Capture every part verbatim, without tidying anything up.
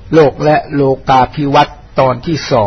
โลกและโลกาภิวัตน์ตอนที่สอง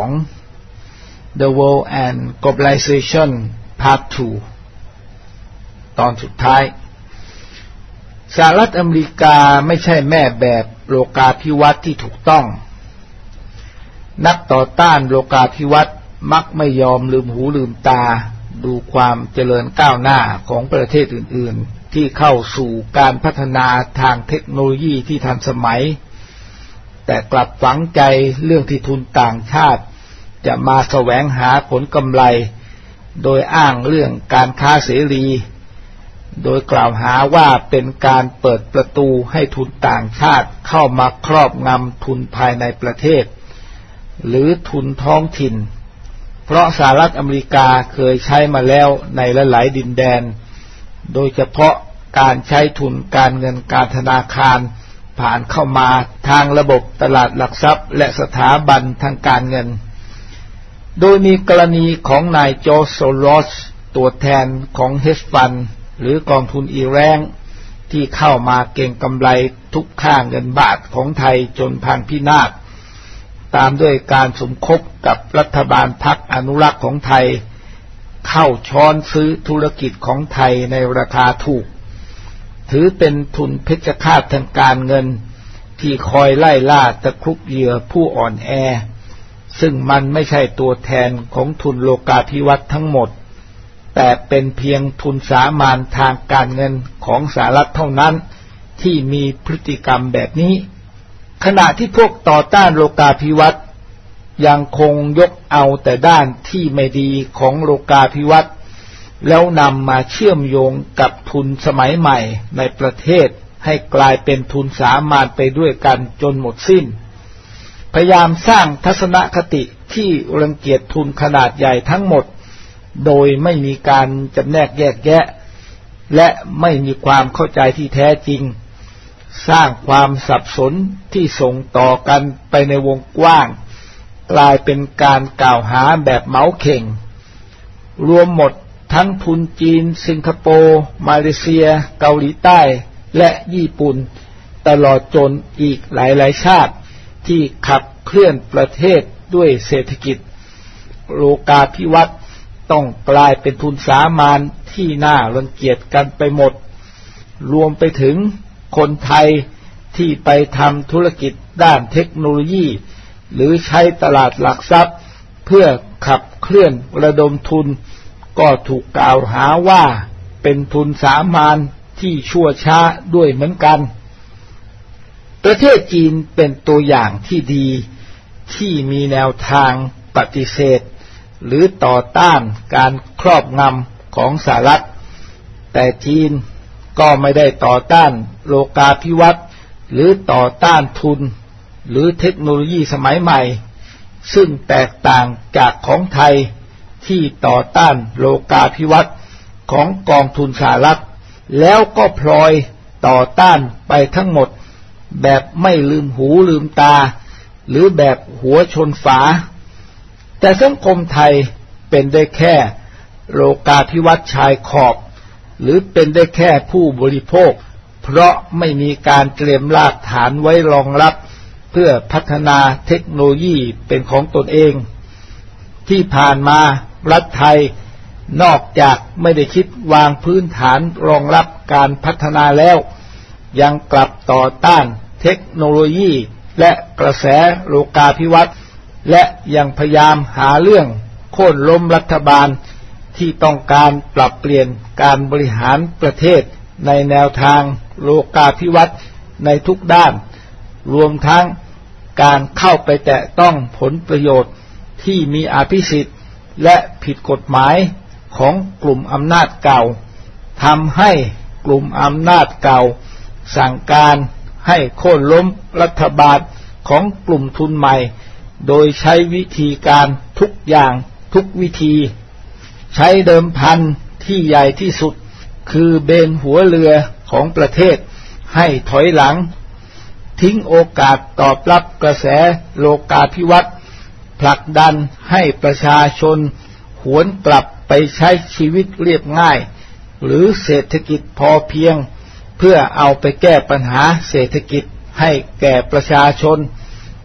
The World and Globalization Part ทู ตอนสุดท้ายสหรัฐอเมริกาไม่ใช่แม่แบบโลกาภิวัตน์ที่ถูกต้องนักต่อต้านโลกาภิวัตน์มักไม่ยอมลืมหูลืมตาดูความเจริญก้าวหน้าของประเทศอื่นๆที่เข้าสู่การพัฒนาทางเทคโนโลยีที่ทันสมัยแต่กลับฝังใจเรื่องที่ทุนต่างชาติจะมาแสวงหาผลกำไรโดยอ้างเรื่องการค้าเสรีโดยกล่าวหาว่าเป็นการเปิดประตูให้ทุนต่างชาติเข้ามาครอบงำทุนภายในประเทศหรือทุนท้องถิ่นเพราะสหรัฐอเมริกาเคยใช้มาแล้วในหลายๆดินแดนโดยเฉพาะการใช้ทุนการเงินการธนาคารผ่านเข้ามาทางระบบตลาดหลักทรัพย์และสถาบันทางการเงินโดยมีกรณีของนายจอร์จ โซรอสตัวแทนของเฮดจ์ฟันด์หรือกองทุนอีแรงที่เข้ามาเก็งกำไรทุกค่าเงินบาทของไทยจนพังพินาศตามด้วยการสมคบกับรัฐบาลพรรคอนุรักษ์ของไทยเข้าช้อนซื้อธุรกิจของไทยในราคาถูกถือเป็นทุนเพชฌฆาตทางการเงินที่คอยไล่ล่าตะครุบเหยื่อผู้อ่อนแอซึ่งมันไม่ใช่ตัวแทนของทุนโลกาภิวัตน์ทั้งหมดแต่เป็นเพียงทุนสามัญทางการเงินของสหรัฐเท่านั้นที่มีพฤติกรรมแบบนี้ขณะที่พวกต่อต้านโลกาภิวัตน์ยังคงยกเอาแต่ด้านที่ไม่ดีของโลกาภิวัตน์แล้วนำมาเชื่อมโยงกับทุนสมัยใหม่ในประเทศให้กลายเป็นทุนสามัญไปด้วยกันจนหมดสิ้นพยายามสร้างทัศนคติที่รังเกียจทุนขนาดใหญ่ทั้งหมดโดยไม่มีการจำแนกแยกแยะและไม่มีความเข้าใจที่แท้จริงสร้างความสับสนที่ส่งต่อกันไปในวงกว้างกลายเป็นการกล่าวหาแบบเมาเข่งรวมหมดทั้งทุนจีนสิงคโปร์มาเลเซียเกาหลีใต้และญี่ปุ่นตลอดจนอีกหลายๆชาติที่ขับเคลื่อนประเทศด้วยเศรษฐกิจโลกาภิวัตน์ต้องกลายเป็นทุนสามัญที่น่ารังเกียจกันไปหมดรวมไปถึงคนไทยที่ไปทำธุรกิจด้านเทคโนโลยีหรือใช้ตลาดหลักทรัพย์เพื่อขับเคลื่อนระดมทุนก็ถูกกล่าวหาว่าเป็นทุนสามัญที่ชั่วช้าด้วยเหมือนกันประเทศจีนเป็นตัวอย่างที่ดีที่มีแนวทางปฏิเสธหรือต่อต้านการครอบงำของสหรัฐแต่จีนก็ไม่ได้ต่อต้านโลกาภิวัตน์หรือต่อต้านทุนหรือเทคโนโลยีสมัยใหม่ซึ่งแตกต่างจากของไทยที่ต่อต้านโลกาภิวัตน์ของกองทุนสหรัฐแล้วก็พลอยต่อต้านไปทั้งหมดแบบไม่ลืมหูลืมตาหรือแบบหัวชนฝาแต่สังคมไทยเป็นได้แค่โลกาภิวัตน์ชายขอบหรือเป็นได้แค่ผู้บริโภคเพราะไม่มีการเตรียมรากฐานไว้รองรับเพื่อพัฒนาเทคโนโลยีเป็นของตนเองที่ผ่านมารัฐไทยนอกจากไม่ได้คิดวางพื้นฐานรองรับการพัฒนาแล้วยังกลับต่อต้านเทคโนโลยีและกระแสโลกาภิวัตน์และยังพยายามหาเรื่องโค่นล้มรัฐบาลที่ต้องการปรับเปลี่ยนการบริหารประเทศในแนวทางโลกาภิวัตน์ในทุกด้านรวมทั้งการเข้าไปแตะต้องผลประโยชน์ที่มีอภิสิทธิ์และผิดกฎหมายของกลุ่มอำนาจเก่าทำให้กลุ่มอำนาจเก่าสั่งการให้โค่นล้มรัฐบาลของกลุ่มทุนใหม่โดยใช้วิธีการทุกอย่างทุกวิธีใช้เดิมพันที่ใหญ่ที่สุดคือเบนหัวเรือของประเทศให้ถอยหลังทิ้งโอกาสตอบรับกระแสโลกาภิวัตน์ผลักดันให้ประชาชนหวนกลับไปใช้ชีวิตเรียบง่ายหรือเศรษฐกิจพอเพียงเพื่อเอาไปแก้ปัญหาเศรษฐกิจให้แก่ประชาชน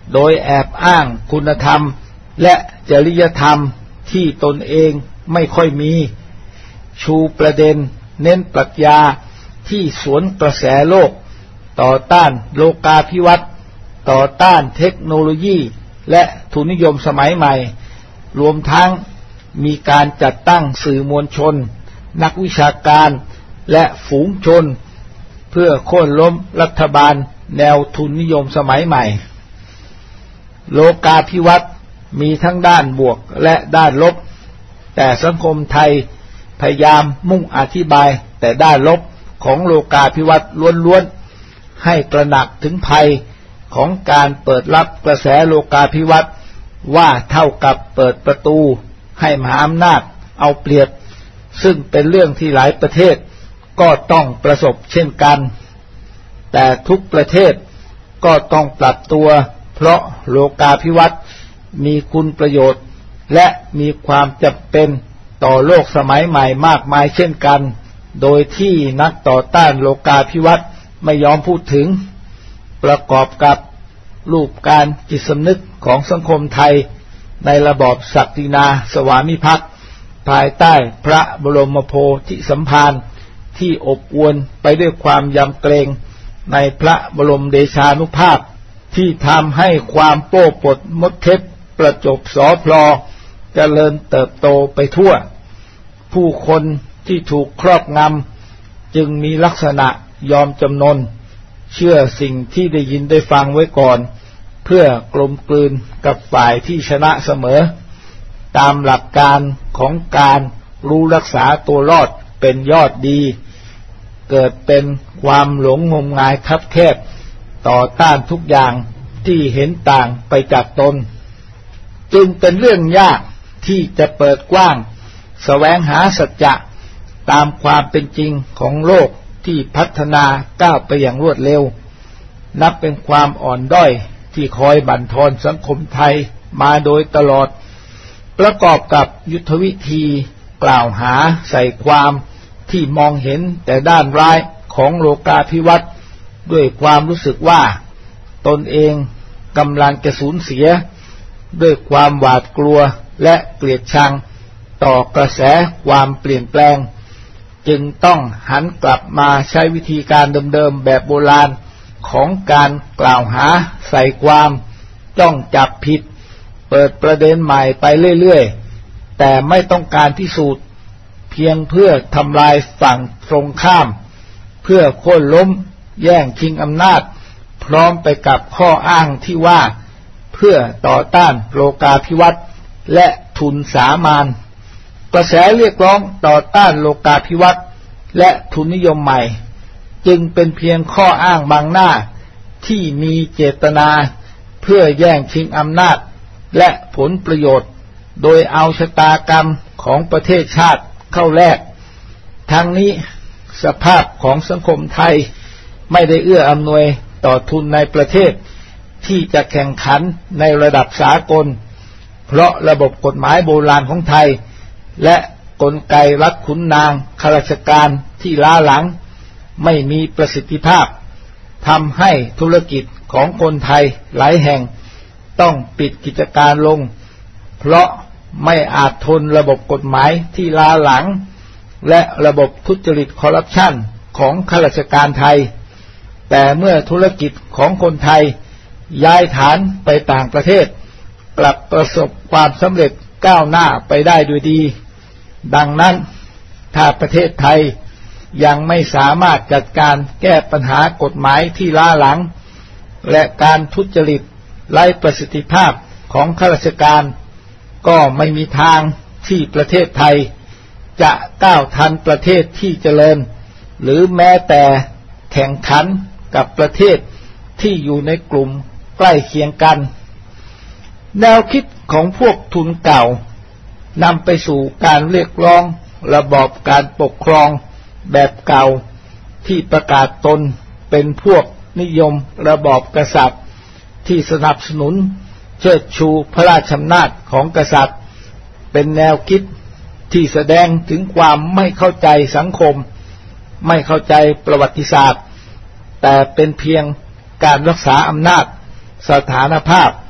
โดยแอบอ้างคุณธรรมและจริยธรรมที่ตนเองไม่ค่อยมีชูประเด็นเน้นปรัชญาที่สวนกระแสโลกต่อต้านโลกาภิวัตน์ต่อต้านเทคโนโลยีและทุนนิยมสมัยใหม่รวมทั้งมีการจัดตั้งสื่อมวลชนนักวิชาการและฝูงชนเพื่อโค่นล้มรัฐบาลแนวทุนนิยมสมัยใหม่โลกาภิวัตน์มีทั้งด้านบวกและด้านลบแต่สังคมไทยพยายามมุ่งอธิบายแต่ด้านลบของโลกาภิวัตน์ล้วนๆให้ตระหนักถึงภัยของการเปิดรับกระแสโลกาภิวัตน์ว่าเท่ากับเปิดประตูให้มหาอำนาจเอาเปรียบซึ่งเป็นเรื่องที่หลายประเทศก็ต้องประสบเช่นกันแต่ทุกประเทศก็ต้องปรับตัวเพราะโลกาภิวัตน์มีคุณประโยชน์และมีความจำเป็นต่อโลกสมัยใหม่มากมายเช่นกันโดยที่นักต่อต้านโลกาภิวัตน์ไม่ยอมพูดถึงประกอบกับรูปการจิตสำนึกของสังคมไทยในระบอบศักดินาสวามิภักดิ์ภายใต้พระบรมโพธิสัมภารที่อบอวลไปด้วยความยำเกรงในพระบรมเดชานุภาพที่ทำให้ความโป้ปดมดเท็จประจบสอพลอเจริญเติบโตไปทั่วผู้คนที่ถูกครอบงำจึงมีลักษณะยอมจำนนเชื่อสิ่งที่ได้ยินได้ฟังไว้ก่อนเพื่อกลมกลืนกับฝ่ายที่ชนะเสมอตามหลักการของการรู้รักษาตัวรอดเป็นยอดดีเกิดเป็นความหลงงมงายคับแคบต่อต้านทุกอย่างที่เห็นต่างไปจากตนจึงเป็นเรื่องยากที่จะเปิดกว้างแสวงหาสัจจะตามความเป็นจริงของโลกที่พัฒนาก้าวไปอย่างรวดเร็วนับเป็นความอ่อนด้อยที่คอยบั่นทอนสังคมไทยมาโดยตลอดประกอบกับยุทธวิธีกล่าวหาใส่ความที่มองเห็นแต่ด้านร้ายของโลกาภิวัตน์ด้วยความรู้สึกว่าตนเองกำลังจะสูญเสียด้วยความหวาดกลัวและเกลียดชังต่อกระแสความเปลี่ยนแปลงจึงต้องหันกลับมาใช้วิธีการเดิมๆแบบโบราณของการกล่าวหาใส่ความจ้องจับผิดเปิดประเด็นใหม่ไปเรื่อยๆแต่ไม่ต้องการพิสูจน์เพียงเพื่อทำลายฝั่งตรงข้ามเพื่อโค่นล้มแย่งชิงอำนาจพร้อมไปกับข้ออ้างที่ว่าเพื่อต่อต้านโลกาภิวัตน์และทุนสามานกระแสเรียกร้องต่อต้านโลกาภิวัตน์และทุนนิยมใหม่จึงเป็นเพียงข้ออ้างบางหน้าที่มีเจตนาเพื่อแย่งชิงอำนาจและผลประโยชน์โดยเอาชะตากรรมของประเทศชาติเข้าแลกทั้งนี้สภาพของสังคมไทยไม่ได้เอื้ออำนวยต่อทุนในประเทศที่จะแข่งขันในระดับสากลเพราะระบบกฎหมายโบราณของไทยและกลไกรัฐขุนนางข้าราชการที่ล้าหลังไม่มีประสิทธิภาพทำให้ธุรกิจของคนไทยหลายแห่งต้องปิดกิจการลงเพราะไม่อาจทนระบบกฎหมายที่ล้าหลังและระบบทุจริตคอร์รัปชันของข้าราชการไทยแต่เมื่อธุรกิจของคนไทยย้ายฐานไปต่างประเทศกลับประสบความสำเร็จก้าวหน้าไปได้ด้วยดีดังนั้นถ้าประเทศไทยยังไม่สามารถจัดการแก้ปัญหากฎหมายที่ล้าหลังและการทุจริตไร้ประสิทธิภาพของข้าราชการก็ไม่มีทางที่ประเทศไทยจะก้าวทันประเทศที่เจริญหรือแม้แต่แข่งขันกับประเทศที่อยู่ในกลุ่มใกล้เคียงกันแนวคิดของพวกทุนเก่านำไปสู่การเรียกร้องระบอบการปกครองแบบเก่าที่ประกาศตนเป็นพวกนิยมระบอบกษัตริย์ที่สนับสนุนเชิดชูพระราชอำนาจของกษัตริย์เป็นแนวคิดที่แสดงถึงความไม่เข้าใจสังคมไม่เข้าใจประวัติศาสตร์แต่เป็นเพียงการรักษาอำนาจสถานภาพ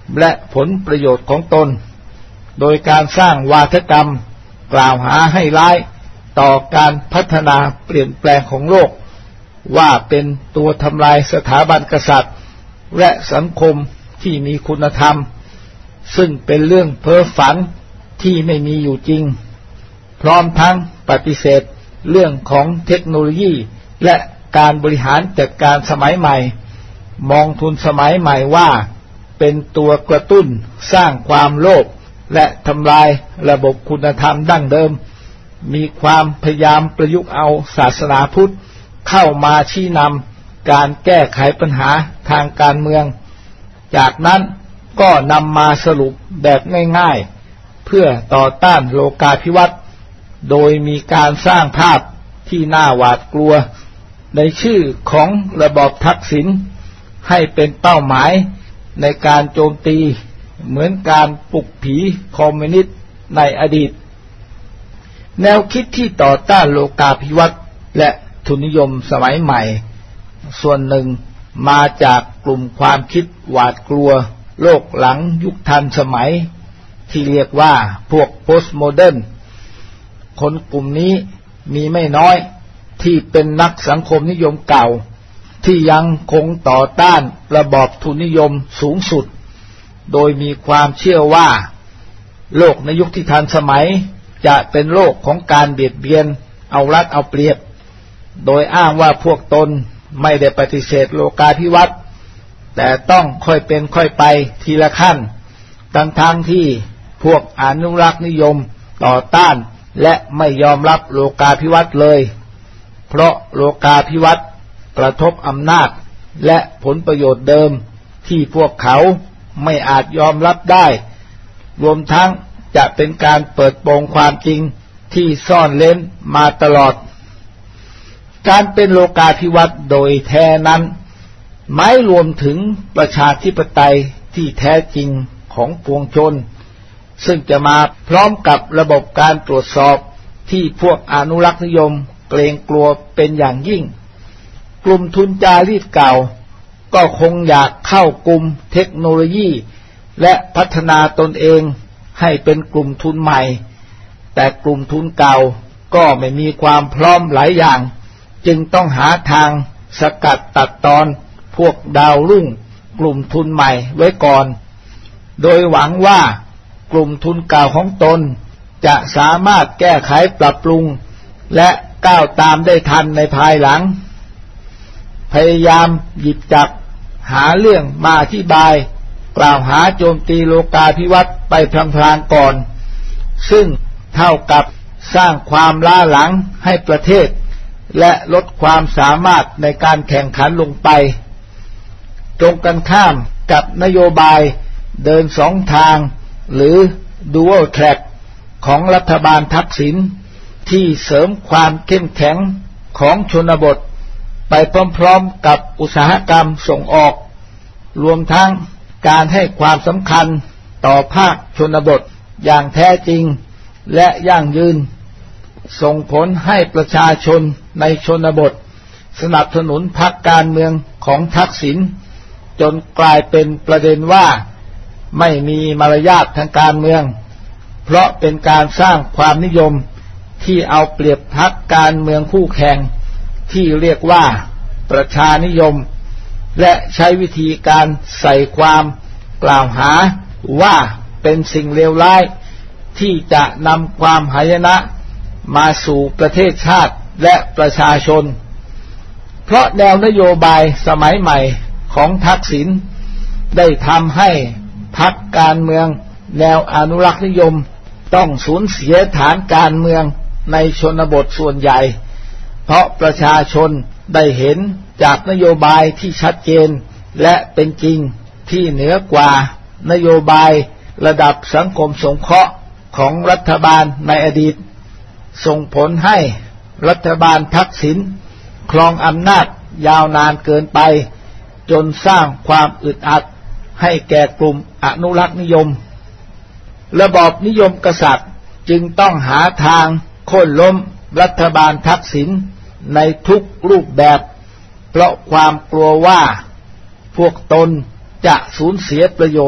และผลประโยชน์ของตนโดยการสร้างวาทกรรมกล่าวหาให้ร้ายต่อการพัฒนาเปลี่ยนแปลงของโลกว่าเป็นตัวทำลายสถาบันกษัตริย์และสังคมที่มีคุณธรรมซึ่งเป็นเรื่องเพ้อฝันที่ไม่มีอยู่จริงพร้อมทั้งปฏิเสธเรื่องของเทคโนโลยีและการบริหารจัดการสมัยใหม่มองทุนสมัยใหม่ว่าเป็นตัวกระตุ้นสร้างความโลภและทำลายระบบคุณธรรมดั้งเดิมมีความพยายามประยุกต์เอาศาสนาพุทธเข้ามาชี้นำการแก้ไขปัญหาทางการเมืองจากนั้นก็นำมาสรุปแบบง่ายๆเพื่อต่อต้านโลกาภิวัตน์โดยมีการสร้างภาพที่น่าหวาดกลัวในชื่อของระบอบทักษิณให้เป็นเป้าหมายในการโจมตีเหมือนการปลุกผีคอมมิวนิสต์ในอดีตแนวคิดที่ต่อต้านโลกาภิวัตน์และทุนนิยมสมัยใหม่ส่วนหนึ่งมาจากกลุ่มความคิดหวาดกลัวโลกหลังยุคทันสมัยที่เรียกว่าพวกโพสต์โมเดิร์นคนกลุ่มนี้มีไม่น้อยที่เป็นนักสังคมนิยมเก่าที่ยังคงต่อต้านระบอบทุนนิยมสูงสุดโดยมีความเชื่อว่าโลกในยุคที่ทันสมัยจะเป็นโลกของการเบียดเบียนเอารัดเอาเปรียบโดยอ้างว่าพวกตนไม่ได้ปฏิเสธโลกาภิวัตน์แต่ต้องค่อยเป็นค่อยไปทีละขั้นทั้งทั้งที่พวกอนุรักษ์นิยมต่อต้านและไม่ยอมรับโลกาภิวัตน์เลยเพราะโลกาภิวัตน์กระทบอำนาจและผลประโยชน์เดิมที่พวกเขาไม่อาจยอมรับได้รวมทั้งจะเป็นการเปิดโปงความจริงที่ซ่อนเร้นมาตลอดการเป็นโลกาภิวัตน์โดยแท้นั้นหมายรวมถึงประชาธิปไตยที่แท้จริงของปวงชนซึ่งจะมาพร้อมกับระบบการตรวจสอบที่พวกอนุรักษ์นิยมเกรงกลัวเป็นอย่างยิ่งกลุ่มทุนจารีตเก่าก็คงอยากเข้ากลุ่มเทคโนโลยีและพัฒนาตนเองให้เป็นกลุ่มทุนใหม่แต่กลุ่มทุนเก่าก็ไม่มีความพร้อมหลายอย่างจึงต้องหาทางสกัดตัดตอนพวกดาวรุ่งกลุ่มทุนใหม่ไว้ก่อนโดยหวังว่ากลุ่มทุนเก่าของตนจะสามารถแก้ไขปรับปรุงและก้าวตามได้ทันในภายหลังพยายามหยิบจับหาเรื่องมาอธิบายกล่าวหาโจมตีโลกาภิวัตน์ไปพลางๆก่อนซึ่งเท่ากับสร้างความล้าหลังให้ประเทศและลดความสามารถในการแข่งขันลงไปตรงกันข้ามกับนโยบายเดินสองทางหรือ Dual Track ของรัฐบาลทักษิณที่เสริมความเข้มแข็งของชนบทไปพร้อมๆกับอุตสาหกรรมส่งออกรวมทั้งการให้ความสำคัญต่อภาคชนบทอย่างแท้จริงและยั่งยืนส่งผลให้ประชาชนในชนบทสนับสนุนพรรคการเมืองของทักษิณจนกลายเป็นประเด็นว่าไม่มีมารยาททางการเมืองเพราะเป็นการสร้างความนิยมที่เอาเปรียบพรรคการเมืองคู่แข่งที่เรียกว่าประชานิยมและใช้วิธีการใส่ความกล่าวหาว่าเป็นสิ่งเลวร้ายที่จะนำความหายนะมาสู่ประเทศชาติและประชาชนเพราะแนวนโยบายสมัยใหม่ของทักษิณได้ทำให้พรรคการเมืองแนวอนุรักษ์นิยมต้องสูญเสียฐานการเมืองในชนบทส่วนใหญ่เพราะประชาชนได้เห็นจากนโยบายที่ชัดเจนและเป็นจริงที่เหนือกว่านโยบายระดับสังคมสงเคราะห์ของรัฐบาลในอดีตส่งผลให้รัฐบาลทักษิณครองอำนาจยาวนานเกินไปจนสร้างความอึดอัดให้แก่กลุ่มอนุรักษ์นิยมระบอบนิยมกษัตริย์จึงต้องหาทางโค่นล้มรัฐบาลทักษิณในทุกรูปแบบเพราะความกลัวว่าพวกตนจะสูญเสียประโยชน์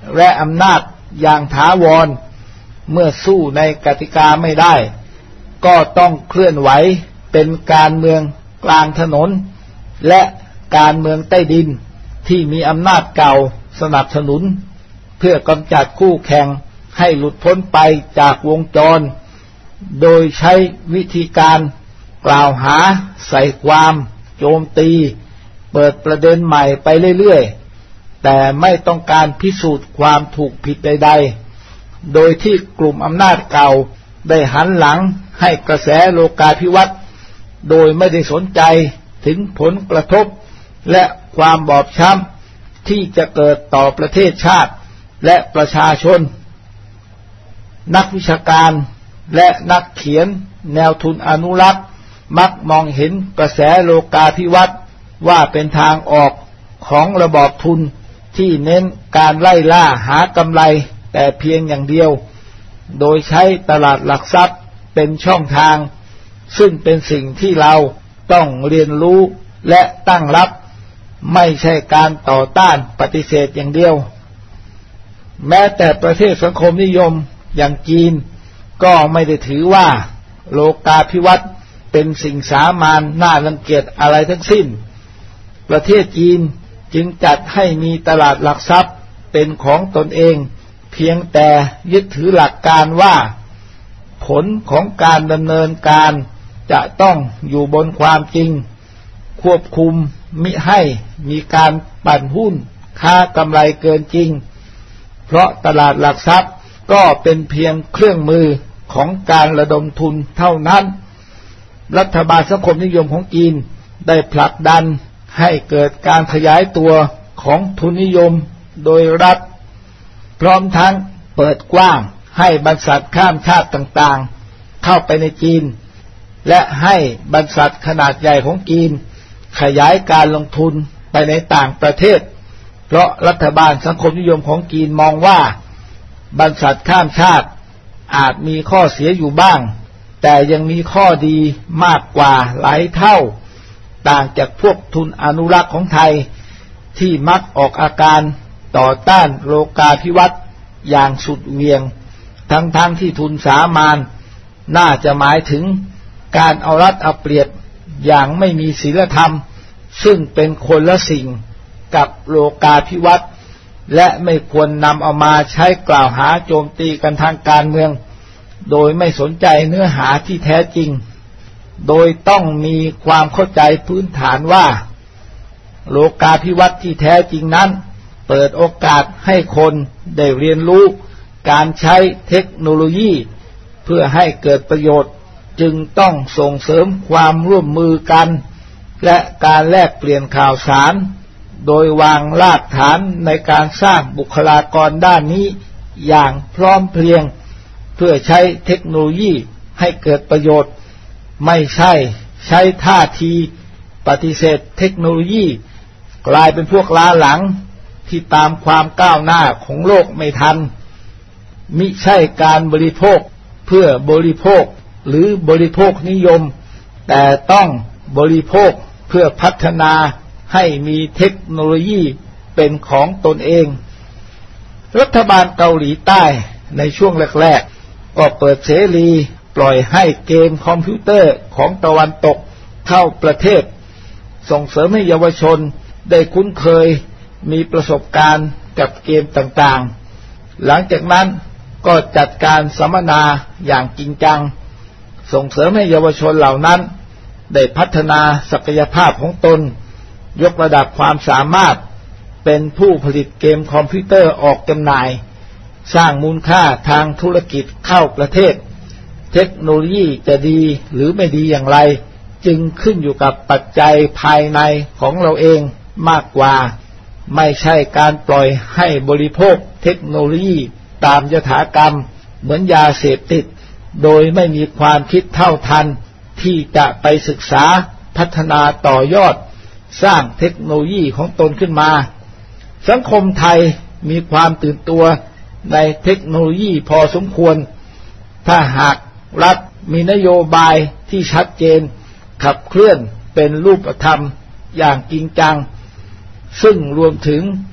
และอำนาจอย่างถาวรเมื่อสู้ในกติกาไม่ได้ก็ต้องเคลื่อนไหวเป็นการเมืองกลางถนนและการเมืองใต้ดินที่มีอำนาจเก่าสนับสนุนเพื่อกำจัดคู่แข่งให้หลุดพ้นไปจากวงจรโดยใช้วิธีการกล่าวหาใส่ความโจมตีเปิดประเด็นใหม่ไปเรื่อยๆแต่ไม่ต้องการพิสูจน์ความถูกผิดใดๆโดยที่กลุ่มอำนาจเก่าได้หันหลังให้กระแสโลกาภิวัตน์โดยไม่ได้สนใจถึงผลกระทบและความบอบช้ำที่จะเกิดต่อประเทศชาติและประชาชนนักวิชาการและนักเขียนแนวทุนอนุรักษ์มักมองเห็นกระแสโลกาภิวัตน์ว่าเป็นทางออกของระบอบทุนที่เน้นการไล่ล่าหากำไรแต่เพียงอย่างเดียวโดยใช้ตลาดหลักทรัพย์เป็นช่องทางซึ่งเป็นสิ่งที่เราต้องเรียนรู้และตั้งรับไม่ใช่การต่อต้านปฏิเสธอย่างเดียวแม้แต่ประเทศสังคมนิยมอย่างจีนก็ไม่ได้ถือว่าโลกาภิวัตน์เป็นสิ่งสามัญน่ารังเกียจอะไรทั้งสิ้นประเทศจีนจึงจัดให้มีตลาดหลักทรัพย์เป็นของตนเองเพียงแต่ยึดถือหลักการว่าผลของการดำเนินการจะต้องอยู่บนความจริงควบคุมมิให้มีการปั่นหุ้นค้ากำไรเกินจริงเพราะตลาดหลักทรัพย์ก็เป็นเพียงเครื่องมือของการระดมทุนเท่านั้นรัฐบาลสังคมนิยมของจีนได้ผลักดันให้เกิดการขยายตัวของทุนนิยมโดยรัฐพร้อมทั้งเปิดกว้างให้บริษัทข้ามชาติต่างๆเข้าไปในจีนและให้บริษัทขนาดใหญ่ของจีนขยายการลงทุนไปในต่างประเทศเพราะรัฐบาลสังคมนิยมของจีนมองว่าบริษัทข้ามชาติอาจมีข้อเสียอยู่บ้างแต่ยังมีข้อดีมากกว่าหลายเท่าต่างจากพวกทุนอนุรักษ์ของไทยที่มักออกอาการต่อต้านโลกาภิวัตน์อย่างสุดเหวี่ยงทั้งๆ ท, ที่ทุนสามัญน่าจะหมายถึงการเอารัดเอาเปรียบอย่างไม่มีศีลธรรมซึ่งเป็นคนละสิ่งกับโลกาภิวัตน์และไม่ควรนำเอามาใช้กล่าวหาโจมตีกันทางการเมืองโดยไม่สนใจเนื้อหาที่แท้จริงโดยต้องมีความเข้าใจพื้นฐานว่าโลกาภิวัตน์ที่แท้จริงนั้นเปิดโอกาสให้คนได้เรียนรู้การใช้เทคโนโลยีเพื่อให้เกิดประโยชน์จึงต้องส่งเสริมความร่วมมือกันและการแลกเปลี่ยนข่าวสารโดยวางรากฐานในการสร้างบุคลากรด้านนี้อย่างพร้อมเพรียงเพื่อใช้เทคโนโลยีให้เกิดประโยชน์ไม่ใช่ใช้ท่าทีปฏิเสธเทคโนโลยีกลายเป็นพวกล้าหลังที่ตามความก้าวหน้าของโลกไม่ทันมิใช่การบริโภคเพื่อบริโภคหรือบริโภคนิยมแต่ต้องบริโภคเพื่อพัฒนาให้มีเทคโนโลยีเป็นของตนเองรัฐบาลเกาหลีใต้ในช่วงแรกๆก็เปิดเสรีปล่อยให้เกมคอมพิวเตอร์ของตะวันตกเข้าประเทศส่งเสริมให้เยาวชนได้คุ้นเคยมีประสบการณ์กับเกมต่างๆหลังจากนั้นก็จัดการสัมมนาอย่างจริงจังส่งเสริมให้เยาวชนเหล่านั้นได้พัฒนาศักยภาพของตนยกระดับความสามารถเป็นผู้ผลิตเกมคอมพิวเตอร์ออกจำหน่ายสร้างมูลค่าทางธุรกิจเข้าประเทศเทคโนโลยีจะดีหรือไม่ดีอย่างไรจึงขึ้นอยู่กับปัจจัยภายในของเราเองมากกว่าไม่ใช่การปล่อยให้บริโภคเทคโนโลยีตามยถากรรมเหมือนยาเสพติดโดยไม่มีความคิดเท่าทันที่จะไปศึกษาพัฒนาต่อยอดสร้างเทคโนโลยีของตนขึ้นมาสังคมไทยมีความตื่นตัวในเทคโนโลยีพอสมควรถ้าหากรัฐมีนโยบายที่ชัดเจนขับเคลื่อนเป็นรูปธรรมอย่างจริงจังซึ่งรวมถึง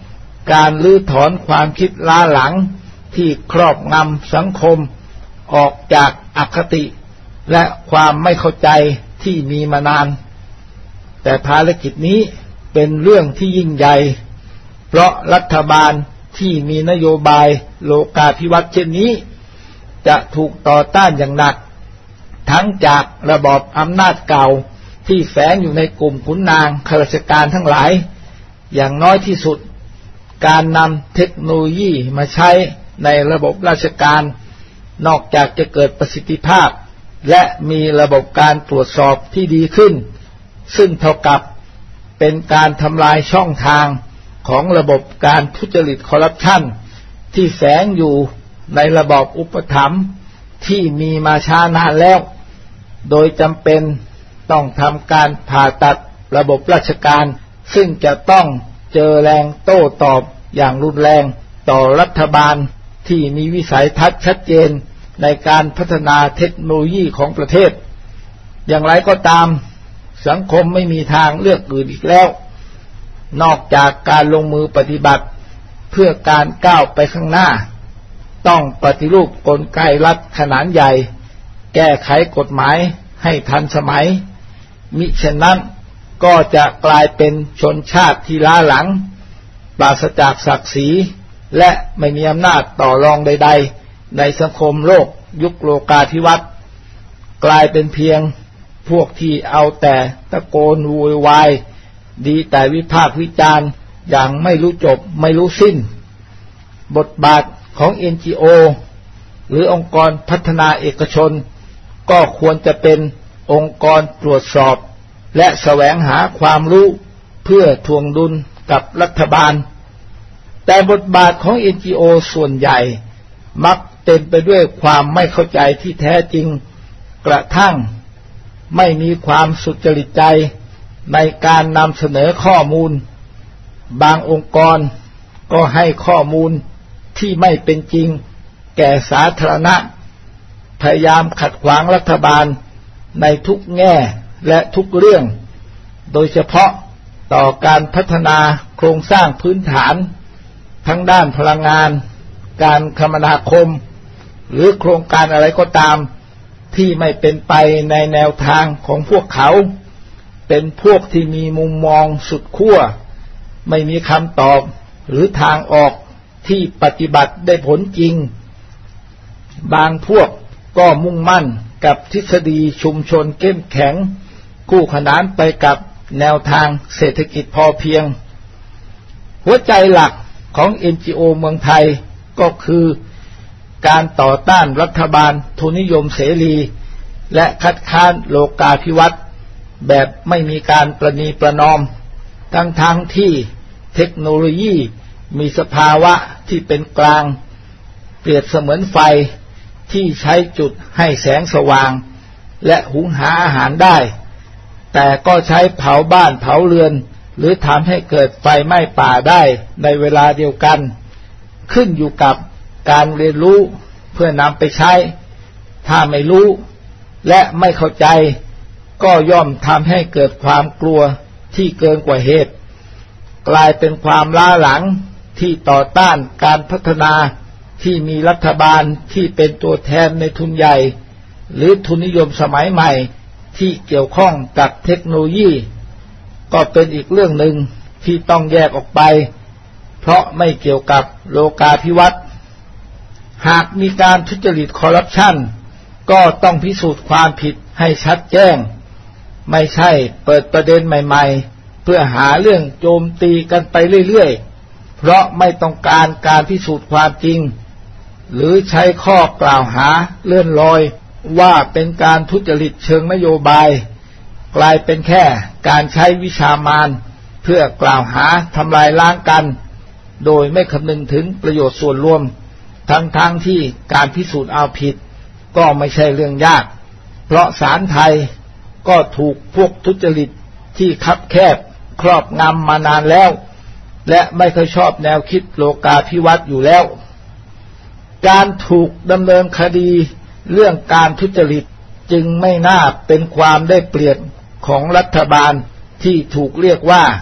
การลื้อถอนความคิดล้าหลังที่ครอบงำสังคมออกจากอคติและความไม่เข้าใจที่มีมานานแต่ภารกิจนี้เป็นเรื่องที่ยิ่งใหญ่เพราะรัฐบาลที่มีนโยบายโลกาภิวัตน์เช่นนี้จะถูกต่อต้านอย่างหนักทั้งจากระบอบอำนาจเก่าที่แฝงอยู่ในกลุ่มขุนนางข้าราชการทั้งหลายอย่างน้อยที่สุดการนำเทคโนโลยีมาใช้ในระบบราชการนอกจากจะเกิดประสิทธิภาพและมีระบบการตรวจสอบที่ดีขึ้นซึ่งเท่ากับเป็นการทำลายช่องทางของระบบการทุจริตคอร์รัปชันที่แฝงอยู่ในระบอบอุปถัมภ์ที่มีมาช้านานแล้วโดยจำเป็นต้องทำการผ่าตัดระบบราชการซึ่งจะต้องเจอแรงโต้ตอบอย่างรุนแรงต่อรัฐบาลที่มีวิสัยทัศน์ชัดเจนในการพัฒนาเทคโนโลยีของประเทศอย่างไรก็ตามสังคมไม่มีทางเลือกอื่นอีกแล้วนอกจากการลงมือปฏิบัติเพื่อการก้าวไปข้างหน้าต้องปฏิรูปกลไกรัฐขนาดใหญ่แก้ไขกฎหมายให้ทันสมัยมิฉะนั้นก็จะกลายเป็นชนชาติที่ล้าหลังปราศจากศักดิ์ศรีและไม่มีอำนาจต่อรองใดๆในสังคมโลกยุคโลกาภิวัตน์กลายเป็นเพียงพวกที่เอาแต่ตะโกนโวยวายดีแต่วิพากษ์วิจารณ์อย่างไม่รู้จบไม่รู้สิ้นบทบาทของ เอ็น จี โอ หรือองค์กรพัฒนาเอกชนก็ควรจะเป็นองค์กรตรวจสอบและแสวงหาความรู้เพื่อทวงดุลกับรัฐบาลแต่บทบาทของ เอ็น จี โอ ส่วนใหญ่มักเต็มไปด้วยความไม่เข้าใจที่แท้จริงกระทั่งไม่มีความสุจริตใจในการนำเสนอข้อมูลบางองค์กรก็ให้ข้อมูลที่ไม่เป็นจริงแก่สาธารณะพยายามขัดขวางรัฐบาลในทุกแง่และทุกเรื่องโดยเฉพาะต่อการพัฒนาโครงสร้างพื้นฐานทั้งด้านพลังงานการคมนาคมหรือโครงการอะไรก็ตามที่ไม่เป็นไปในแนวทางของพวกเขาเป็นพวกที่มีมุมมองสุดขั้วไม่มีคำตอบหรือทางออกที่ปฏิบัติได้ผลจริงบางพวกก็มุ่งมั่นกับทฤษฎีชุมชนเข้มแข็งคู่ขนานไปกับแนวทางเศรษฐกิจพอเพียงหัวใจหลักของ เอ็น จี โอ เมืองไทยก็คือการต่อต้านรัฐบาลทุนนิยมเสรีและคัดค้านโลกาภิวัตน์แบบไม่มีการประนีประนอมทั้งทั้งที่เทคโนโลยีมีสภาวะที่เป็นกลางเปรียบเสมือนไฟที่ใช้จุดให้แสงสว่างและหุงหาอาหารได้แต่ก็ใช้เผาบ้านเผาเรือนหรือทำให้เกิดไฟไหม้ป่าได้ในเวลาเดียวกันขึ้นอยู่กับการเรียนรู้เพื่อนำไปใช้ถ้าไม่รู้และไม่เข้าใจก็ย่อมทำให้เกิดความกลัวที่เกินกว่าเหตุกลายเป็นความล้าหลังที่ต่อต้านการพัฒนาที่มีรัฐบาลที่เป็นตัวแทนในทุนใหญ่หรือทุนนิยมสมัยใหม่ที่เกี่ยวข้องกับเทคโนโลยีก็เป็นอีกเรื่องหนึ่งที่ต้องแยกออกไปเพราะไม่เกี่ยวกับโลกาภิวัตน์หากมีการทุจริตคอร์รัปชันก็ต้องพิสูจน์ความผิดให้ชัดแจ้งไม่ใช่เปิดประเด็นใหม่ๆเพื่อหาเรื่องโจมตีกันไปเรื่อยๆเพราะไม่ต้องการการพิสูจน์ความจริงหรือใช้ข้อกล่าวหาเลื่อนลอยว่าเป็นการทุจริตเชิงนโยบายกลายเป็นแค่การใช้วิชามารเพื่อกล่าวหาทำลายล้างกันโดยไม่คำนึงถึงประโยชน์ส่วนรวมทั้งๆ ท, ที่การพิสูจน์เอาผิดก็ไม่ใช่เรื่องยากเพราะศาลไทยก็ถูกพวกทุจริตที่คับแคบครอบงำมานานแล้วและไม่เคยชอบแนวคิดโลกาภิวัตน์อยู่แล้วการถูกดำเนินคดีเรื่องการทุจริตจึงไม่น่าเป็นความได้เปรียบของรัฐบาลที่ถูกเรียกว่า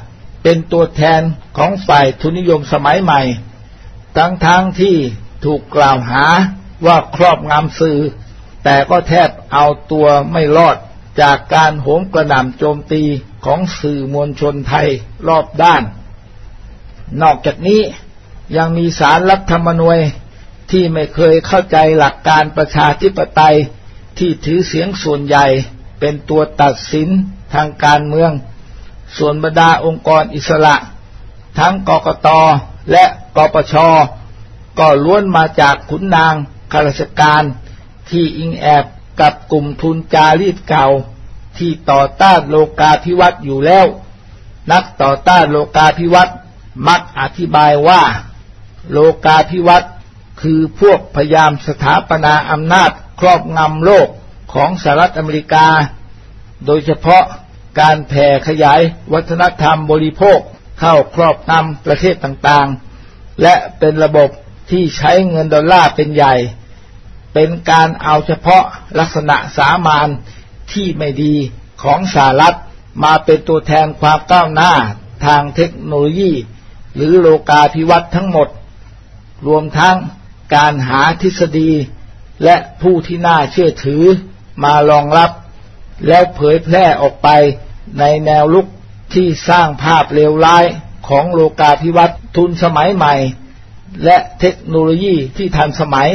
เป็นตัวแทนของฝ่ายทุนนิยมสมัยใหม่ทั้งๆ ท, ที่ถูกกล่าวหาว่าครอบงำสื่อแต่ก็แทบเอาตัวไม่รอดจากการโหมกระหน่ำโจมตีของสื่อมวลชนไทยรอบด้านนอกจากนี้ยังมีศาลรัฐธรรมนูญที่ไม่เคยเข้าใจหลักการประชาธิปไตยที่ถือเสียงส่วนใหญ่เป็นตัวตัดสินทางการเมืองส่วนบรรดาองค์กรอิสระทั้งกกต.และกปช.ก็ล้วนมาจากขุนนางข้าราชการที่อิงแอบกับกลุ่มทุนจารีตเก่าที่ต่อต้านโลกาภิวัตน์อยู่แล้วนักต่อต้านโลกาภิวัตน์มักอธิบายว่าโลกาภิวัตน์คือพวกพยายามสถาปนาอำนาจครอบงำโลกของสหรัฐอเมริกาโดยเฉพาะการแผ่ขยายวัฒนธรรมบริโภคเข้าครอบงำประเทศต่างๆและเป็นระบบที่ใช้เงินดอลลาร์เป็นใหญ่เป็นการเอาเฉพาะลักษณะสามัญที่ไม่ดีของสหรัฐมาเป็นตัวแทนความก้าวหน้าทางเทคโนโลยีหรือโลกาภิวัตน์ทั้งหมดรวมทั้งการหาทฤษฎีและผู้ที่น่าเชื่อถือมารองรับแล้วเผยแพร่ออกไปในแนวลุกที่สร้างภาพเลวร้ายของโลกาภิวัตน์ทุนสมัยใหม่และเทคโนโลยีที่ทันสมัย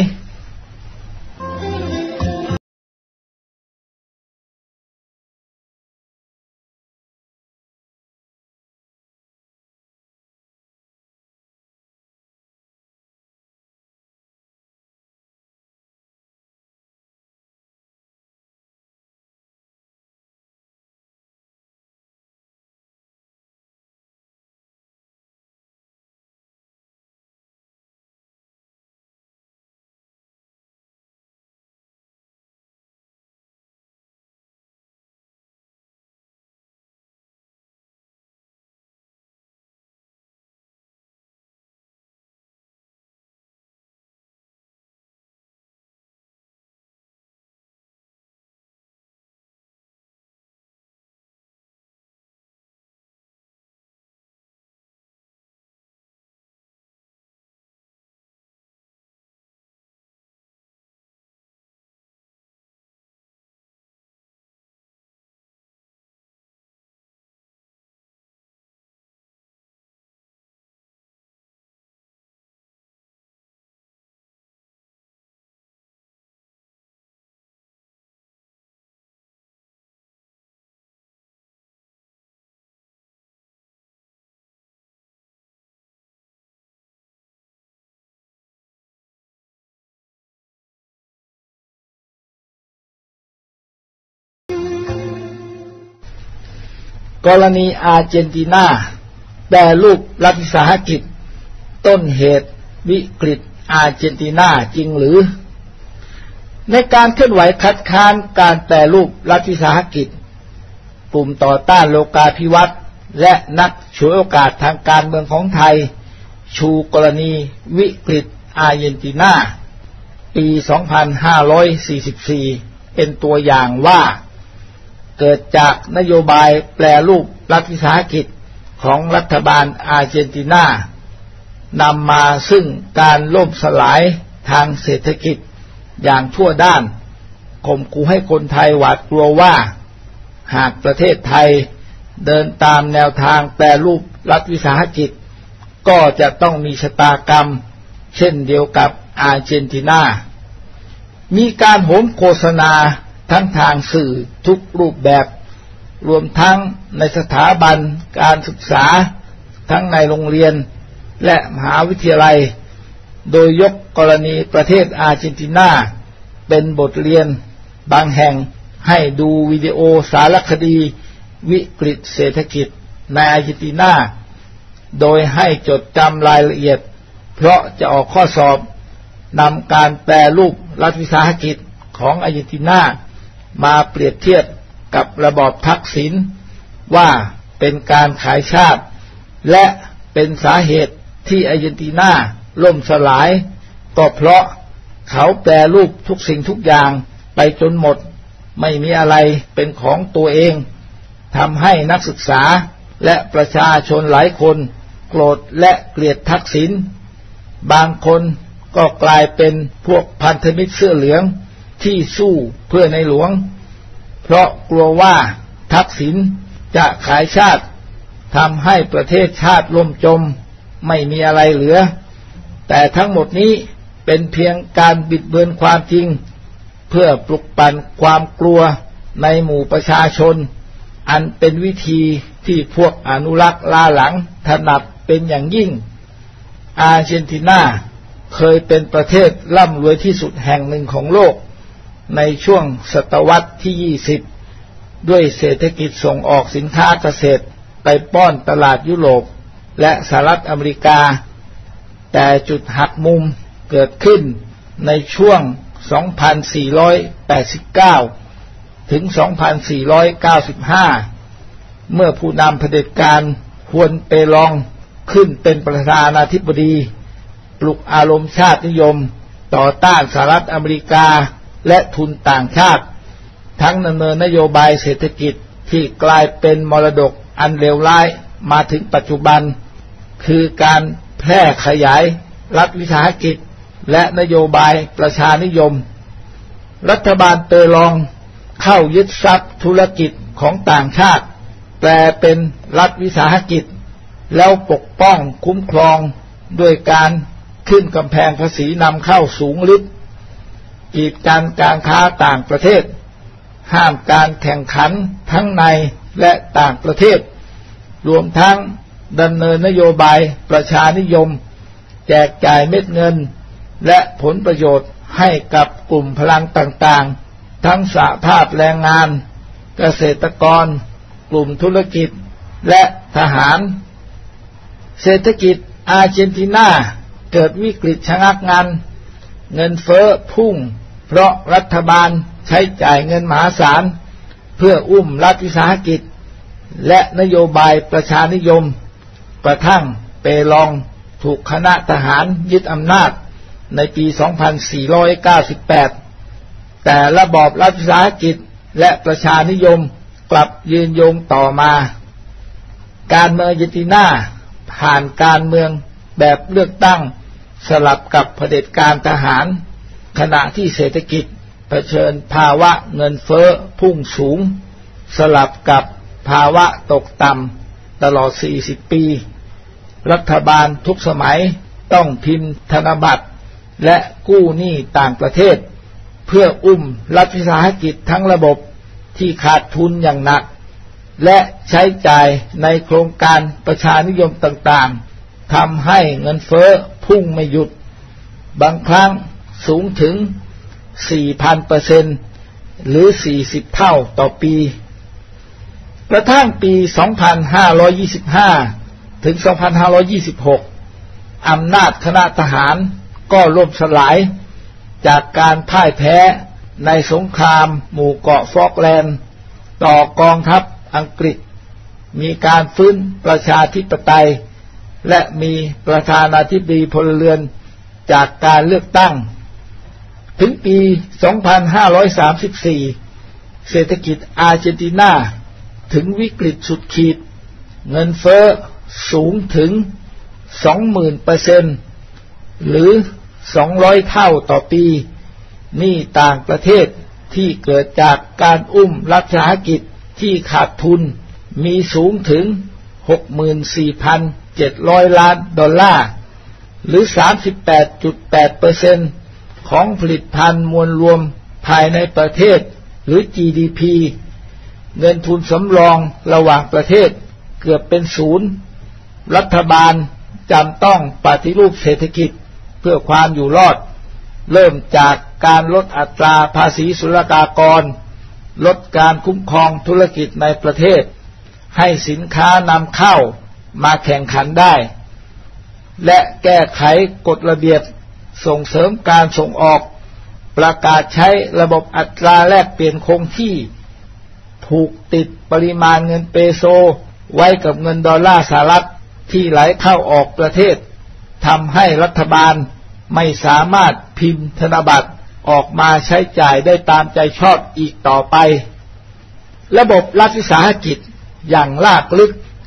กรณีอาร์เจนตินาแปรรูปรัฐวิสาหกิจต้นเหตุวิกฤตอาร์เจนตินาจริงหรือในการเคลื่อนไหวคัดค้านการแปรรูปรัฐวิสาหกิจกลุ่มต่อต้านโลกาภิวัตน์และนักฉวยโอกาสทางการเมืองของไทยชูกรณีวิกฤตอาร์เจนตินาปี สองพันห้าร้อยสี่สิบสี่ เป็นตัวอย่างว่าเกิดจากนโยบายแปรรูปรัฐวิสาหกิจของรัฐบาลอาร์เจนตินานำมาซึ่งการล่มสลายทางเศรษฐกิจอย่างทั่วด้านข่มขู่ให้คนไทยหวาดกลัวว่าหากประเทศไทยเดินตามแนวทางแปรรูปรัฐวิสาหกิจก็จะต้องมีชะตากรรมเช่นเดียวกับอาร์เจนตินามีการโหมโฆษณาทั้งทางสื่อทุกรูปแบบรวมทั้งในสถาบันการศึกษาทั้งในโรงเรียนและมหาวิทยาลัยโดยยกกรณีประเทศอาร์เจนตินาเป็นบทเรียนบางแห่งให้ดูวิดีโอสารคดีวิกฤตเศรษฐกิจในอาร์เจนตินาโดยให้จดจำรายละเอียดเพราะจะออกข้อสอบนำการแปรรูปรัฐวิสาหกิจของอาร์เจนตินามาเปรียบเทียบกับระบอบทักษิณว่าเป็นการขายชาติและเป็นสาเหตุที่อาร์เจนตินาล่มสลายก็เพราะเขาแปรรูปทุกสิ่งทุกอย่างไปจนหมดไม่มีอะไรเป็นของตัวเองทำให้นักศึกษาและประชาชนหลายคนโกรธและเกลียดทักษิณบางคนก็กลายเป็นพวกพันธมิตรเสื้อเหลืองที่สู้เพื่อในหลวงเพราะกลัวว่าทักษิณจะขายชาติทำให้ประเทศชาติล่มจมไม่มีอะไรเหลือแต่ทั้งหมดนี้เป็นเพียงการบิดเบือนความจริงเพื่อปลุกปั่นความกลัวในหมู่ประชาชนอันเป็นวิธีที่พวกอนุรักษ์ล้าหลังถนัดเป็นอย่างยิ่งอาร์เจนตินาเคยเป็นประเทศร่ำรวยที่สุดแห่งหนึ่งของโลกในช่วงศตวรรษที่ยี่สิบด้วยเศรษฐกิจส่งออกสินค้าเกษตรไปป้อนตลาดยุโรปและสหรัฐอเมริกาแต่จุดหักมุมเกิดขึ้นในช่วง สองพันสี่ร้อยแปดสิบเก้า ถึง สองพันสี่ร้อยเก้าสิบห้า เมื่อผู้นำเผด็จการฮวนเปรองขึ้นเป็นประธานาธิบดีปลุกอารมณ์ชาตินิยมต่อต้านสหรัฐอเมริกาและทุนต่างชาติทั้งดำเนินนโยบายเศรษฐกิจที่กลายเป็นมรดกอันเลวร้ายมาถึงปัจจุบันคือการแพร่ขยายรัฐวิสาหกิจและนโยบายประชานิยมรัฐบาลเปรองเข้ายึดทรัพย์ธุรกิจของต่างชาติแปลเป็นรัฐวิสาหกิจแล้วปกป้องคุ้มครองด้วยการขึ้นกำแพงภาษีนำเข้าสูงลิบกีดกันการค้าต่างประเทศห้ามการแข่งขันทั้งในและต่างประเทศรวมทั้งดำเนินนโยบายประชานิยมแจกจ่ายเม็ดเงินและผลประโยชน์ให้กับกลุ่มพลังต่างๆทั้งสหภาพแรงงานเกษตรกรกลุ่มธุรกิจและทหารเศรษฐกิจอาร์เจนตินาเกิดวิกฤตชะงักงันเงินเฟ้อพุ่งเพราะรัฐบาลใช้จ่ายเงินมหาศาลเพื่ออุ้มรัฐวิสาหกิจและนโยบายประชานิยมกระทั่งเปรองถูกคณะทหารยึดอำนาจในปี สองพันสี่ร้อยเก้าสิบแปด แต่ระบอบรัฐวิสาหกิจและประชานิยมกลับยืนยงต่อมาการเมืองอาร์เจนตินาผ่านการเมืองแบบเลือกตั้งสลับกับเผด็จการทหารขณะที่เศรษฐกิจเผชิญภาวะเงินเฟ้อพุ่งสูงสลับกับภาวะตกต่ำตลอดสี่สิบปีรัฐบาลทุกสมัยต้องพิมพ์ธนบัตรและกู้หนี้ต่างประเทศเพื่ออุ้มรัฐวิสาหกิจทั้งระบบที่ขาดทุนอย่างหนักและใช้จ่ายในโครงการประชานิยมต่างๆทำให้เงินเฟ้อพุ่งไม่หยุดบางครั้งสูงถึง สี่พันเปอร์เซ็นต์ หรือสี่สิบเท่าต่อปีกระทั่งปี สองพันห้าร้อยยี่สิบห้า ถึง สองพันห้าร้อยยี่สิบหก อำนาจคณะทหารก็ล่มสลายจากการพ่ายแพ้ในสงครามหมู่เกาะฟอกแลนด์ต่อกองทัพอังกฤษมีการฟื้นประชาธิปไตยและมีประธานาธิบดีพลเรือนจากการเลือกตั้งถึงปี สองพันห้าร้อยสามสิบสี่ เศรษฐกิจอาร์เจนตินาถึงวิกฤตสุดขีดเงินเฟ้อสูงถึง สองหมื่นเปอร์เซ็นต์ หรือสองร้อยเท่าต่อปีหนี้ต่างประเทศที่เกิดจากการอุ้มรัฐวิสาหกิจที่ขาดทุนมีสูงถึง หกหมื่นสี่พันเจ็ดร้อย ล้านดอลลาร์หรือ สามสิบแปดจุดแปดเปอร์เซ็นต์ ของผลิตภัณฑ์มวลรวมภายในประเทศหรือ จี ดี พี เงินทุนสำรองระหว่างประเทศเกือบเป็นศูนย์รัฐบาลจำต้องปฏิรูปเศรษฐกิจเพื่อความอยู่รอดเริ่มจากการลดอัตราภาษีศุลกากรลดการคุ้มครองธุรกิจในประเทศให้สินค้านำเข้ามาแข่งขันได้และแก้ไขกฎระเบียบส่งเสริมการส่งออกประกาศใช้ระบบอัตราแลกเปลี่ยนคงที่ผูกติดปริมาณเงินเปโซไว้กับเงินดอลลาร์สหรัฐที่ไหลเข้าออกประเทศทำให้รัฐบาลไม่สามารถพิมพ์ธนบัตรออกมาใช้จ่ายได้ตามใจชอบอีกต่อไประบบรัฐวิสาหกิจอย่างลากลึก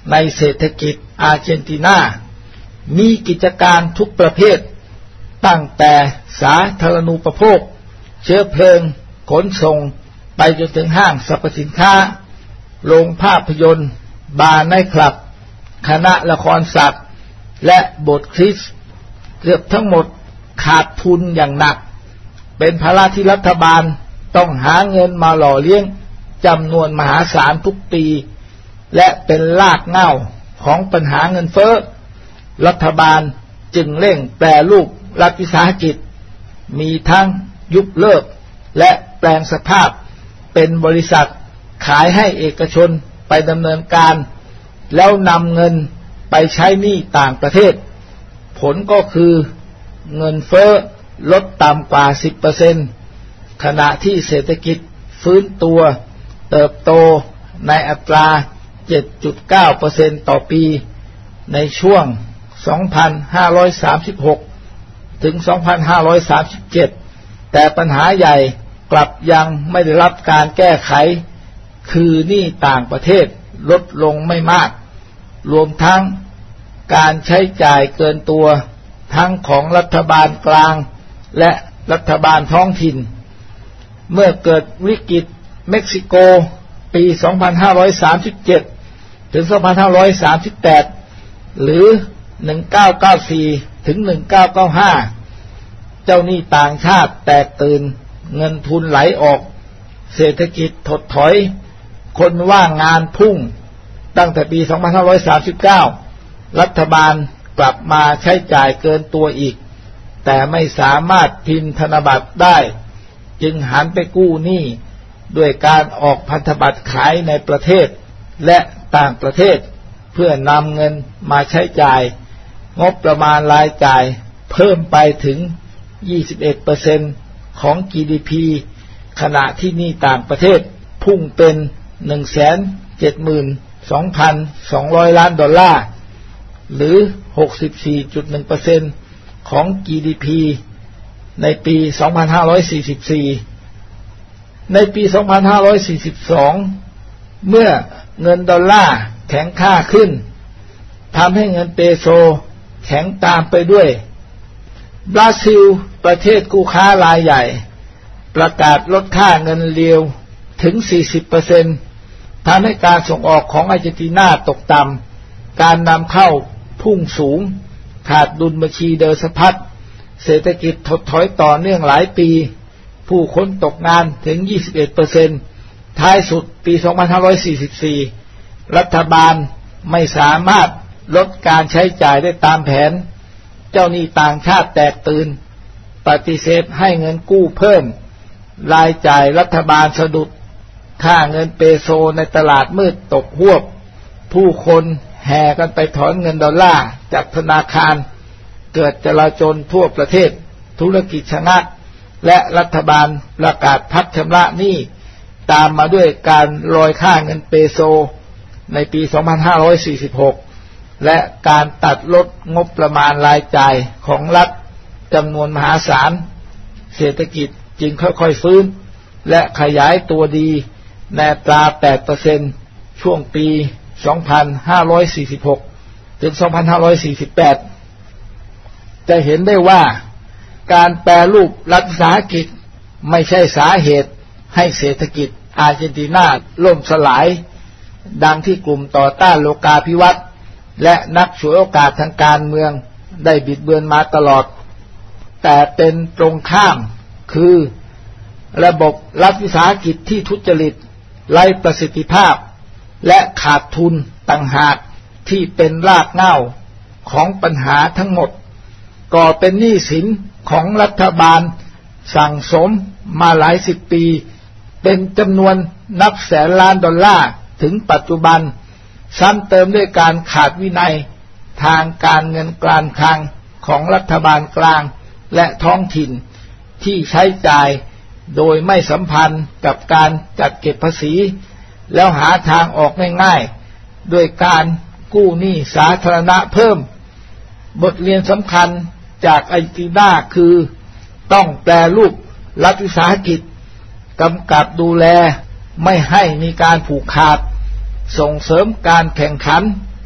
ในเศรษฐกิจอาร์เจนตินามีกิจการทุกประเภทตั้งแต่สาธารณูปโภคเชื้อเพลิงขนส่งไปจนถึงห้างสรรพสินค้าโรงภาพยนตร์บาร์ไนท์คลับคณะละครสัตว์และโบสถ์คริสต์เกือบทั้งหมดขาดทุนอย่างหนักเป็นภาระที่รัฐบาลต้องหาเงินมาหล่อเลี้ยงจำนวนมหาศาลทุกปีและเป็นรากเหง้าของปัญหาเงินเฟ้อรัฐบาลจึงเร่งแปรรูปรัฐวิสาหกิจมีทั้งยุบเลิกและแปลงสภาพเป็นบริษัทขายให้เอกชนไปดำเนินการแล้วนำเงินไปใช้หนี้ต่างประเทศผลก็คือเงินเฟ้อลดต่ำกว่า สิบเปอร์เซ็นต์ ขณะที่เศรษฐกิจฟื้นตัวเติบโตในอัตรา เจ็ดจุดเก้าเปอร์เซ็นต์ ต่อปีในช่วง สองพันห้าร้อยสามสิบหก ถึง สองพันห้าร้อยสามสิบเจ็ด แต่ปัญหาใหญ่กลับยังไม่ได้รับการแก้ไขคือหนี้ต่างประเทศลดลงไม่มากรวมทั้งการใช้จ่ายเกินตัวทั้งของรัฐบาลกลางและรัฐบาลท้องถิ่นเมื่อเกิดวิกฤตเม็กซิโกปี สองพันห้าร้อยสามสิบเจ็ด ถึง สองพันห้าร้อยสามสิบแปด หรือ หนึ่งพันเก้าร้อยเก้าสิบสี่ ถึง หนึ่งพันเก้าร้อยเก้าสิบห้า เจ้าหนี้ต่างชาติแตกตื่นเงินทุนไหลออกเศรษฐกิจถดถอยคนว่างงานพุ่งตั้งแต่ปี สองพันห้าร้อยสามสิบเก้า รัฐบาลกลับมาใช้จ่ายเกินตัวอีกแต่ไม่สามารถพิมพ์ธนบัตรได้จึงหันไปกู้หนี้ด้วยการออกพันธบัตรขายในประเทศและต่างประเทศเพื่อนำเงินมาใช้จ่ายงบประมาณรายจ่ายเพิ่มไปถึง ยี่สิบเอ็ดเปอร์เซ็นต์ ของ จี ดี พี ขณะที่หนี้ต่างประเทศพุ่งเป็น หนึ่งแสนเจ็ดหมื่นสองพันสองร้อย ล้านดอลลาร์หรือ หกสิบสี่จุดหนึ่งเปอร์เซ็นต์ ของ จี ดี พี ในปี สองพันห้าร้อยสี่สิบสี่ ในปี สองพันห้าร้อยสี่สิบสอง เมื่อเงินดอลลาร์แข็งค่าขึ้นทำให้เงินเปโซแข็งตามไปด้วยบราซิลประเทศคู่ค้ารายใหญ่ประกาศลดค่าเงินเรียวถึง สี่สิบเปอร์เซ็นต์ ทำให้การส่งออกของอาร์เจนตินาตกต่ำการนำเข้าพุ่งสูงขาดดุลบัญชีเดินสะพัดเศรษฐกิจถดถอยต่อเนื่องหลายปีผู้คนตกงานถึง ยี่สิบเอ็ดเปอร์เซ็นต์ ท้ายสุดปี สองพันห้าร้อยสี่สิบสี่ รัฐบาลไม่สามารถลดการใช้จ่ายได้ตามแผนเจ้าหนี้ต่างชาติแตกตื่นปฏิเสธให้เงินกู้เพิ่มรายจ่ายรัฐบาลสะดุดค่าเงินเปโซในตลาดมืดตกฮวบผู้คนแห่กันไปถอนเงินดอลลาร์จากธนาคารเกิดจลาจลทั่วประเทศธุรกิจชะงักและรัฐบาลประกาศพักชำระหนี้ตามมาด้วยการลอยค่าเงินเปโซในปี สองพันห้าร้อยสี่สิบหก และการตัดลดงบประมาณรายจ่ายของรัฐจำนวนมหาศาลเศรษฐกิจจึงค่อยๆฟื้นและขยายตัวดีในอัตรา แปดเปอร์เซ็นต์ ช่วงปี สองพันห้าร้อยสี่สิบหก ถึง สองพันห้าร้อยสี่สิบแปด จะเห็นได้ว่าการแปรรูปรัฐวิสาหกิจไม่ใช่สาเหตุให้เศรษฐกิจอาร์เจนตินาล่มสลายดังที่กลุ่มต่อต้านโลกาภิวัตน์และนักฉวยโอกาสทางการเมืองได้บิดเบือนมาตลอดแต่เป็นตรงข้ามคือระบบรัฐวิสาหกิจที่ทุจริตไร้ประสิทธิภาพและขาดทุนต่างหากที่เป็นรากเหง้าของปัญหาทั้งหมดก่อเป็นหนี้สินของรัฐบาลสั่งสมมาหลายสิบปีเป็นจำนวนนับแสนล้านดอลลาร์ถึงปัจจุบันซ้ำเติมด้วยการขาดวินัยทางการเงินการคลังของรัฐบาลกลางและท้องถิ่นที่ใช้จ่ายโดยไม่สัมพันธ์กับการจัดเก็บภาษีแล้วหาทางออกง่ายๆด้วยการกู้หนี้สาธารณะเพิ่มบทเรียนสำคัญจากอาร์เจนตินาคือต้องแปรรูปรัฐวิสาหกิจกำกับดูแลไม่ให้มีการผูกขาดส่งเสริมการแข่งขัน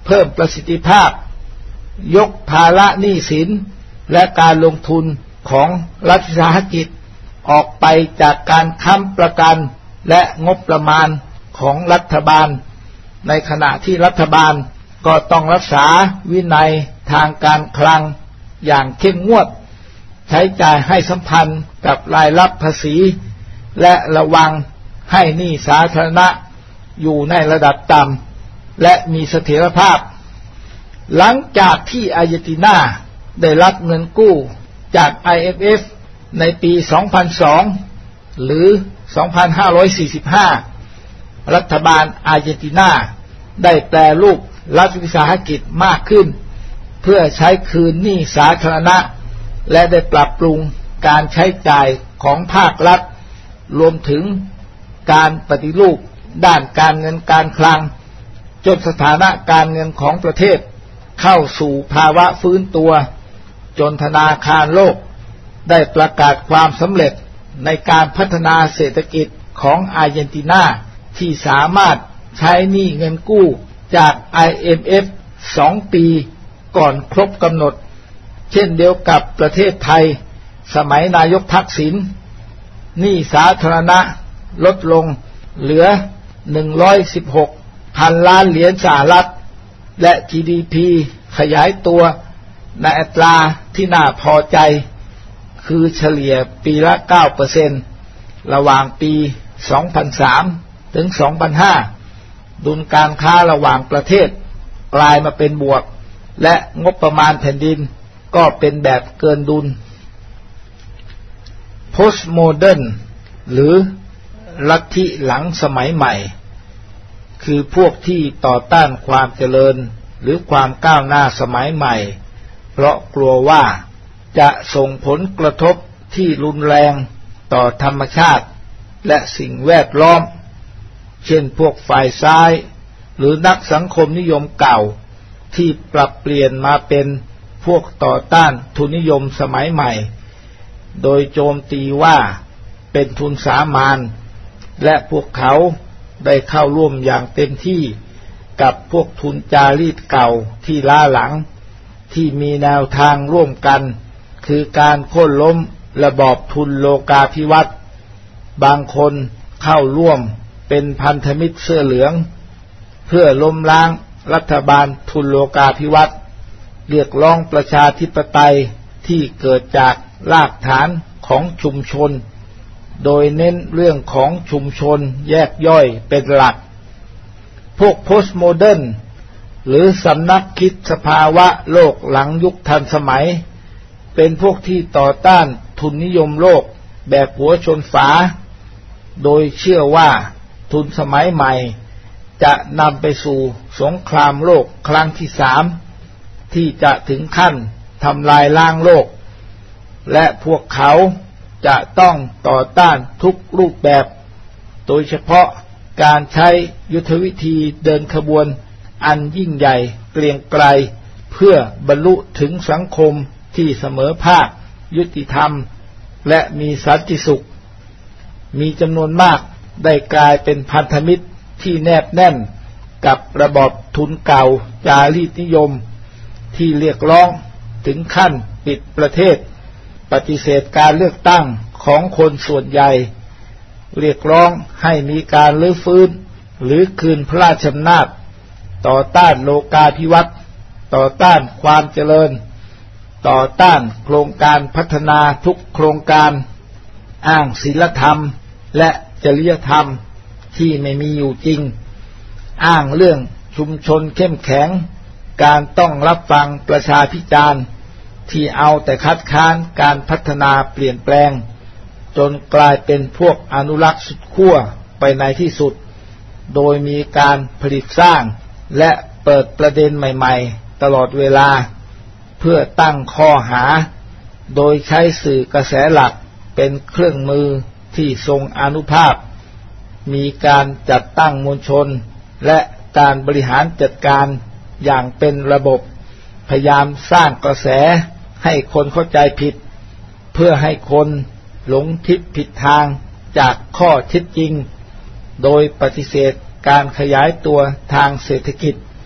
เพิ่มประสิทธิภาพยกภาระหนี้สินและการลงทุนของรัฐวิสาหกิจออกไปจากการค้ำประกันและงบประมาณของรัฐบาลในขณะที่รัฐบาลก็ต้องรักษาวินัยทางการคลังอย่างเข้มงวดใช้จ่ายให้สัมพันธ์กับรายรับภาษีและระวังให้หนี้สาธารณะอยู่ในระดับต่ำและมีเสถียรภาพหลังจากที่อาร์เจนตินาได้รับเงินกู้จาก ไอ เอ็ม เอฟ ในปี สองพันสอง หรือ สองพันห้าร้อยสี่สิบห้า รัฐบาลอาร์เจนตินาได้แปรรูปรัฐวิสาหกิจมากขึ้นเพื่อใช้คืนหนี้สาธารณะและได้ปรับปรุงการใช้จ่ายของภาครัฐรวมถึงการปฏิรูปด้านการเงินการคลังจนสถานะการเงินของประเทศเข้าสู่ภาวะฟื้นตัวจนธนาคารโลกได้ประกาศความสำเร็จในการพัฒนาเศรษฐกิจของอาร์เจนตินาที่สามารถใช้หนี้เงินกู้จาก ไอ เอ็ม เอฟ สองปีก่อนครบกำหนดเช่นเดียวกับประเทศไทยสมัยนายกทักษิณหนี้สาธารณะลดลงเหลือหนึ่งร้อยสิบหกพันล้านเหรียญสหรัฐและ จี ดี พี ขยายตัวในอัตราที่น่าพอใจคือเฉลี่ยปีละ เก้าเปอร์เซ็นต์ ระหว่างปี สองพันสาม ถึง สองพันห้า ดุลการค้าระหว่างประเทศกลายมาเป็นบวกและงบประมาณแผ่นดินก็เป็นแบบเกินดุล Postmodern หรือลัทธิหลังสมัยใหม่คือพวกที่ต่อต้านความเจริญหรือความก้าวหน้าสมัยใหม่เพราะกลัวว่าจะส่งผลกระทบที่รุนแรงต่อธรรมชาติและสิ่งแวดล้อมเช่นพวกฝ่ายซ้ายหรือนักสังคมนิยมเก่าที่ปรับเปลี่ยนมาเป็นพวกต่อต้านทุนนิยมสมัยใหม่โดยโจมตีว่าเป็นทุนสามานและพวกเขาได้เข้าร่วมอย่างเต็มที่กับพวกทุนจารีตเก่าที่ล้าหลังที่มีแนวทางร่วมกันคือการโค่นล้มระบอบทุนโลกาภิวัตน์บางคนเข้าร่วมเป็นพันธมิตรเสื้อเหลืองเพื่อล้มล้างรัฐบาลทุนโลกาภิวัตน์เรียกร้องประชาธิปไตยที่เกิดจากรากฐานของชุมชนโดยเน้นเรื่องของชุมชนแยกย่อยเป็นหลักพวกโพสต์โมเดิร์นหรือสำนักคิดสภาวะโลกหลังยุคทันสมัยเป็นพวกที่ต่อต้านทุนนิยมโลกแบบหัวชนฝาโดยเชื่อว่าทุนสมัยใหม่จะนำไปสู่สงครามโลกครั้งที่สามที่จะถึงขั้นทำลายล้างโลกและพวกเขาจะต้องต่อต้านทุกรูปแบบโดยเฉพาะการใช้ยุทธวิธีเดินขบวนอันยิ่งใหญ่เกรียงไกรเพื่อบรรลุถึงสังคมที่เสมอภาคยุติธรรมและมีสันติสุขมีจำนวนมากได้กลายเป็นพันธมิตรที่แนบแน่นกับระบอบทุนเก่าจารีตนิยมที่เรียกร้องถึงขั้นปิดประเทศปฏิเสธการเลือกตั้งของคนส่วนใหญ่เรียกร้องให้มีการรื้อฟื้นหรือคืนพระราชอำนาจต่อต้านโลกาภิวัตน์ต่อต้านความเจริญต่อต้านโครงการพัฒนาทุกโครงการอ้างศีลธรรมและจริยธรรมที่ไม่มีอยู่จริงอ้างเรื่องชุมชนเข้มแข็งการต้องรับฟังประชาพิจารณ์ที่เอาแต่คัดค้านการพัฒนาเปลี่ยนแปลงจนกลายเป็นพวกอนุรักษ์สุดขั้วไปในที่สุดโดยมีการผลิตสร้างและเปิดประเด็นใหม่ๆตลอดเวลาเพื่อตั้งข้อหาโดยใช้สื่อกระแสหลักเป็นเครื่องมือที่ทรงอานุภาพมีการจัดตั้งมวลชนและการบริหารจัดการอย่างเป็นระบบพยายามสร้างกระแสให้คนเข้าใจผิดเพื่อให้คนหลงทิศผิดทางจากข้อเท็จจริงโดยปฏิเสธการขยายตัวทางเศรษฐกิจ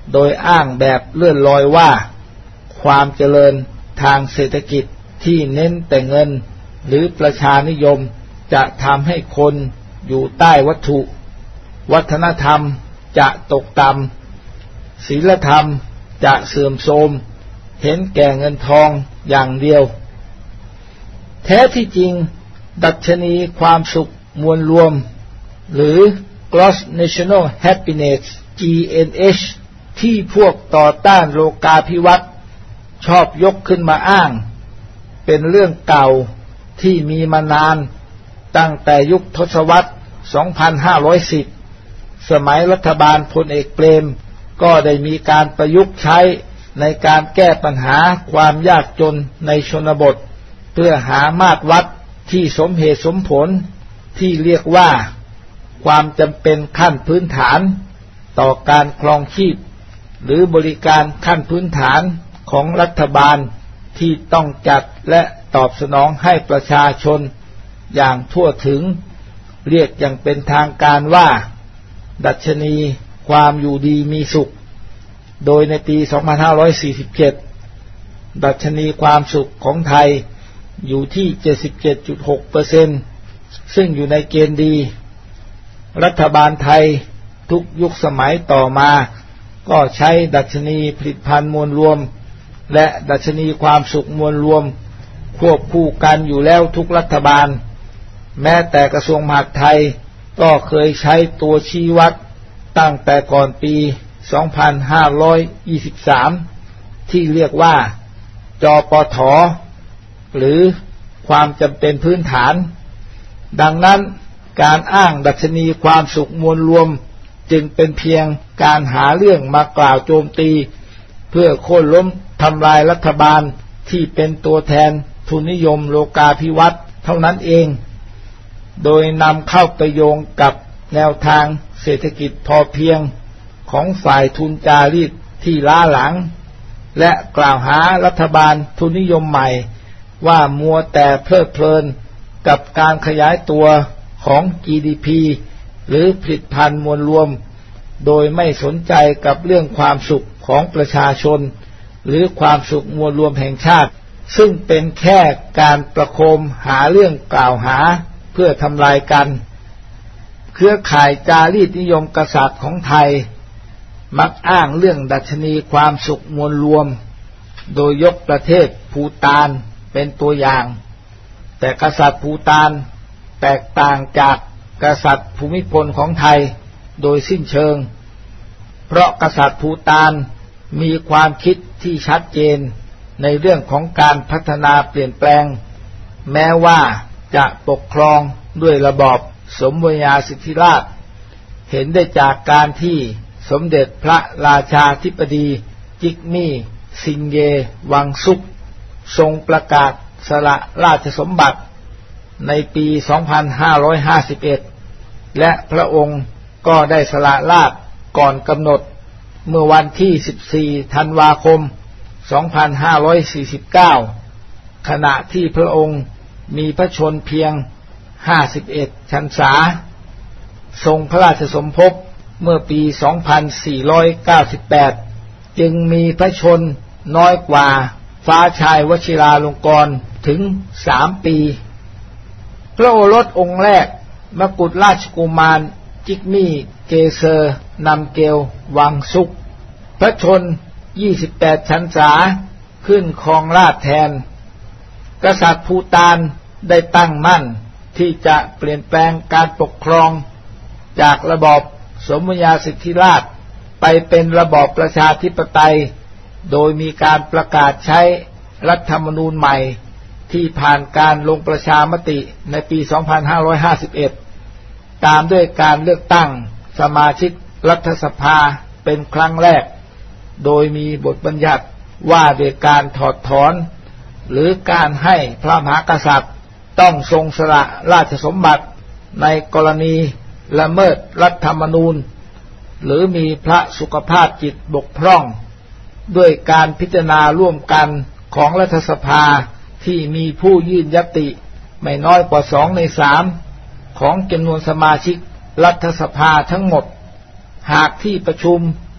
โดยอ้างแบบเลื่อนลอยว่าความเจริญทางเศรษฐกิจที่เน้นแต่เงินหรือประชานิยมจะทำให้คนอยู่ใต้วัตถุวัฒนธรรมจะตกต่ำศีลธรรมจะเสื่อมโทรมเห็นแก่เงินทองอย่างเดียวแท้ที่จริงดัชนีความสุขมวลรวมหรือ Gross National Happiness จี เอ็น เอช ที่พวกต่อต้านโลกาภิวัตน์ชอบยกขึ้นมาอ้างเป็นเรื่องเก่าที่มีมานานตั้งแต่ยุคทศวรรษ สองพันห้าร้อยสิบ สมัยรัฐบาลพลเอกเปรมก็ได้มีการประยุกต์ใช้ในการแก้ปัญหาความยากจนในชนบทเพื่อหามาตรวัดที่สมเหตุสมผลที่เรียกว่าความจำเป็นขั้นพื้นฐานต่อการครองชีพหรือบริการขั้นพื้นฐานของรัฐบาลที่ต้องจัดและตอบสนองให้ประชาชนอย่างทั่วถึงเรียกอย่างเป็นทางการว่าดัชนีความอยู่ดีมีสุขโดยในปี สองพันห้าร้อยสี่สิบเจ็ด ดัชนีความสุขของไทยอยู่ที่ เจ็ดสิบเจ็ดจุดหกเปอร์เซ็นต์ ซึ่งอยู่ในเกณฑ์ดีรัฐบาลไทยทุกยุคสมัยต่อมาก็ใช้ดัชนีผลิตภัณฑ์มวลรวมและดัชนีความสุขมวลรวมควบคู่กันอยู่แล้วทุกรัฐบาลแม้แต่กระทรวงมหาดไทยก็เคยใช้ตัวชี้วัดตั้งแต่ก่อนปี สองพันห้าร้อยยี่สิบสาม ที่เรียกว่าจปท.หรือความจำเป็นพื้นฐานดังนั้นการอ้างดัชนีความสุขมวลรวมจึงเป็นเพียงการหาเรื่องมากล่าวโจมตีเพื่อโค่นล้มทำลายรัฐบาลที่เป็นตัวแทนทุนนิยมโลกาภิวัตน์เท่านั้นเองโดยนำเข้าไปโยงกับแนวทางเศรษฐกิจพอเพียงของฝ่ายทุนจารีตที่ล้าหลังและกล่าวหารัฐบาลทุนนิยมใหม่ว่ามัวแต่เพลิดเพลินกับการขยายตัวของ จี ดี พี หรือผลิตภัณฑ์มวลรวมโดยไม่สนใจกับเรื่องความสุขของประชาชนหรือความสุขมวลรวมแห่งชาติซึ่งเป็นแค่การประโคมหาเรื่องกล่าวหาเพื่อทำลายกันเครือข่ายจารีตนิยมกษัตริย์ของไทยมักอ้างเรื่องดัชนีความสุขมวลรวมโดยยกประเทศภูฏานเป็นตัวอย่างแต่กษัตริย์ภูฏานแตกต่างจากกษัตริย์ภูมิพลของไทยโดยสิ้นเชิงเพราะกษัตริย์ภูฏานมีความคิดที่ชัดเจนในเรื่องของการพัฒนาเปลี่ยนแปลงแม้ว่าจะปกครองด้วยระบอบสมบูรณาสิทธิราชย์เห็นได้จากการที่สมเด็จพระราชาธิบดีจิกมี่ซิงเยวังสุขทรงประกาศสละราชสมบัติในปี สองพันห้าร้อยห้าสิบเอ็ด และพระองค์ก็ได้สละราชก่อนกำหนดเมื่อวันที่ สิบสี่ ธันวาคม สองพันห้าร้อยสี่สิบเก้า ขณะที่พระองค์มีพระชนเพียง ห้าสิบเอ็ด พรรษาทรงพระราชสมภพเมื่อปี สองพันสี่ร้อยเก้าสิบแปด จึงมีพระชนน้อยกว่าฟ้าชายวชิราลงกรณ์ถึงสามปีพระโอรสองค์แรกมกุฎราชกุมารจิกมี่เกเซอร์นำเกลวังสุขพระชนยี่สิบแปดพรรษาขึ้นครองราชย์แทนกษัตริย์ภูฏานได้ตั้งมั่นที่จะเปลี่ยนแปลงการปกครองจากระบอบสมบูรณาสิทธิราชย์ไปเป็นระบอบประชาธิปไตยโดยมีการประกาศใช้รัฐธรรมนูญใหม่ที่ผ่านการลงประชามติในปี สองพันห้าร้อยห้าสิบเอ็ด ตามด้วยการเลือกตั้งสมาชิกรัฐสภาเป็นครั้งแรกโดยมีบทบัญญัติว่าด้วยการถอดถอนหรือการให้พระมหากษัตริย์ต้องทรงสละราชสมบัติในกรณีละเมิดรัฐธรรมนูญหรือมีพระสุขภาพจิตบกพร่องด้วยการพิจารณาร่วมกันของรัฐสภาที่มีผู้ยื่นยติไม่น้อยกว่าสองในสามของจำนวนสมาชิกรัฐสภาทั้งหมดหากที่ประชุม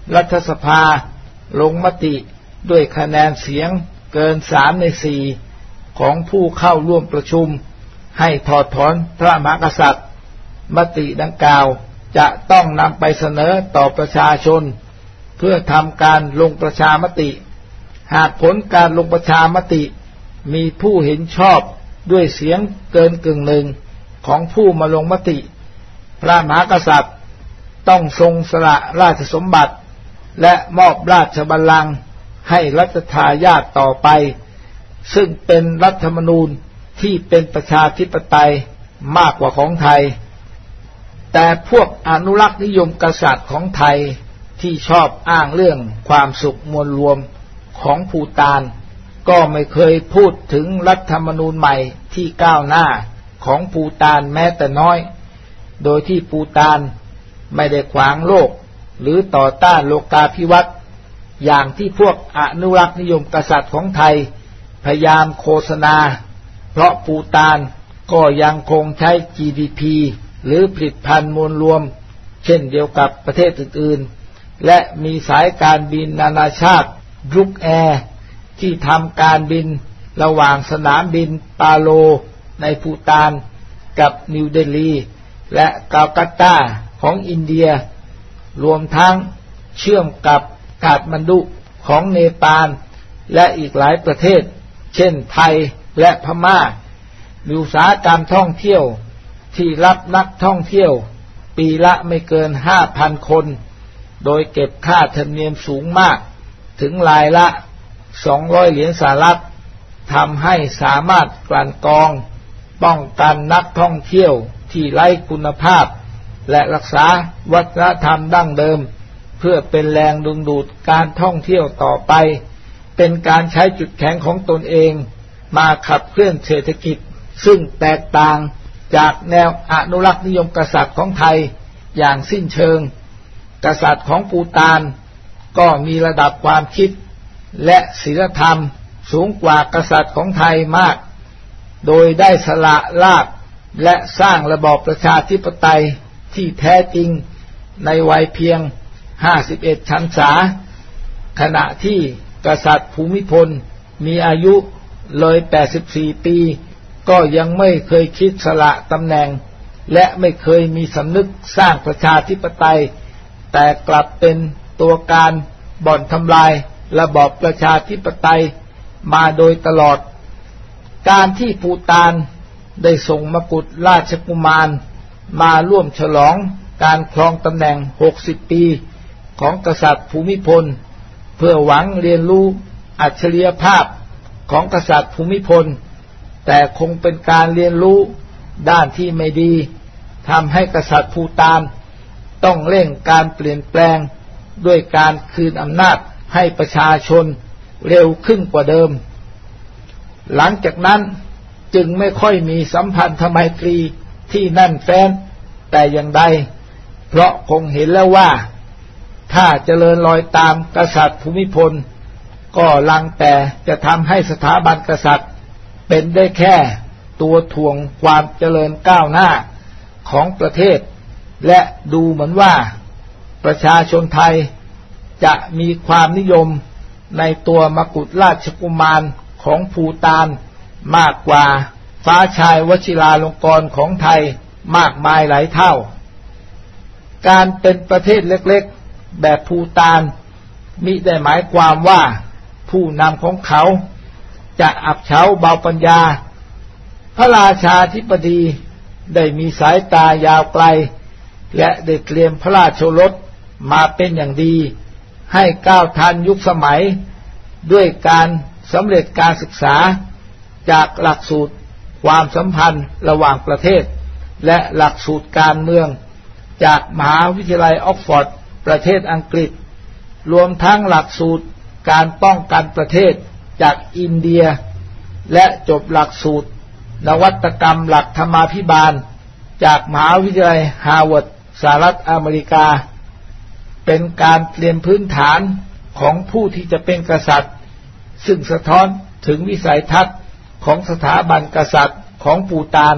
รัฐสภาลงมติด้วยคะแนนเสียงเกินสามในสี่ของผู้เข้าร่วมประชุมให้ถอดถอนพระมหากษัตริย์มติดังกล่าวจะต้องนำไปเสนอต่อประชาชนเพื่อทำการลงประชามติหากผลการลงประชามติมีผู้เห็นชอบด้วยเสียงเกินกึ่งหนึ่งของผู้มาลงมติพระมหากษัตริย์ต้องทรงสละราชสมบัติและมอบราชบัลลังก์ให้รัชทายาทต่อไปซึ่งเป็นรัฐธรรมนูญที่เป็นประชาธิปไตยมากกว่าของไทยแต่พวกอนุรักษ์นิยมกษัตริย์ของไทยที่ชอบอ้างเรื่องความสุขมวลรวมของภูฏานก็ไม่เคยพูดถึงรัฐธรรมนูญใหม่ที่ก้าวหน้าของภูฏานแม้แต่น้อยโดยที่ภูฏานไม่ได้ขวางโลกหรือต่อต้านโลกาภิวัตน์อย่างที่พวกอนุรักษ์นิยมกษัตริย์ของไทยพยายามโฆษณาเพราะภูฏานก็ยังคงใช้ จี ดี พี หรือผลิตภัณฑ์มวลรวมเช่นเดียวกับประเทศอื่นๆและมีสายการบินนานาชาติดรุกแอร์ที่ทำการบินระหว่างสนามบินปาโลในภูฏานกับนิวเดลีและกาลกัตตาของอินเดียรวมทั้งเชื่อมกับกาฐมันดุของเนปาลและอีกหลายประเทศเช่นไทยและพม่ามีอุตสาหกรรมท่องเที่ยวที่รับนักท่องเที่ยวปีละไม่เกิน ห้าพัน คนโดยเก็บค่าธรรมเนียมสูงมากถึงรายละสองร้อยเหรียญสหรัฐทำให้สามารถกลั่นกรองป้องกันนักท่องเที่ยวที่ไร้คุณภาพและรักษาวัฒนธรรมดั้งเดิมเพื่อเป็นแรงดึงดูดการท่องเที่ยวต่อไปเป็นการใช้จุดแข็งของตนเองมาขับเคลื่อนเศรษฐกิจซึ่งแตกต่างจากแนวอนุรักษ์นิยมกษัตริย์ของไทยอย่างสิ้นเชิงกษัตริย์ของภูฏานก็มีระดับความคิดและศีลธรรมสูงกว่ากษัตริย์ของไทยมากโดยได้สละลาภและสร้างระบอบประชาธิปไตยที่แท้จริงในวัยเพียงห้าสิบเอ็ดพรรษาขณะที่กษัตริย์ภูมิพลมีอายุเลยแปดสิบสี่ปีก็ยังไม่เคยคิดสละตำแหน่งและไม่เคยมีสำนึกสร้างประชาธิปไตยแต่กลับเป็นตัวการบ่อนทำลายระบอบประชาธิปไตยมาโดยตลอดการที่ภูฏานได้ส่งมกุฎราชกุมารมาร่วมฉลองการครองตำแหน่งหกสิบปีของกษัตริย์ภูมิพลเพื่อหวังเรียนรู้อัจฉริยภาพของกษัตริย์ภูมิพลแต่คงเป็นการเรียนรู้ด้านที่ไม่ดีทำให้กษัตริย์ภูฏานต้องเร่งการเปลี่ยนแปลงด้วยการคืนอำนาจให้ประชาชนเร็วขึ้นกว่าเดิมหลังจากนั้นจึงไม่ค่อยมีสัมพันธไมตรีที่แน่นแฟ้นแต่อย่างใดเพราะคงเห็นแล้วว่าถ้าเจริญรอยตามกษัตริย์ภูมิพลก็ลังแต่จะทำให้สถาบันกษัตริย์เป็นได้แค่ตัวถ่วงความเจริญก้าวหน้าของประเทศและดูเหมือนว่าประชาชนไทยจะมีความนิยมในตัวมกุฎราชกุมารของภูฏานมากกว่าฟ้าชายวชิราลงกรณ์ของไทยมากมายหลายเท่าการเป็นประเทศเล็กๆแบบภูฏานมิได้หมายความว่าผู้นำของเขาจะอับเฉาเบาปัญญาพระราชาธิบดีได้มีสายตายาวไกลและได้เตรียมพระราชโอรสมาเป็นอย่างดีให้ก้าวทันยุคสมัยด้วยการสำเร็จการศึกษาจากหลักสูตรความสัมพันธ์ระหว่างประเทศและหลักสูตรการเมืองจากมหาวิทยาลัยออกฟอร์ดประเทศอังกฤษรวมทั้งหลักสูตรการป้องกันประเทศจากอินเดียและจบหลักสูตรนวัตกรรมหลักธรรมาภิบาลจากมหาวิทยาลัยฮาร์วาร์ดสหรัฐอเมริกาเป็นการเตรียมพื้นฐานของผู้ที่จะเป็นกษัตริย์ซึ่งสะท้อนถึงวิสัยทัศน์ของสถาบันกษัตริย์ของภูฏาน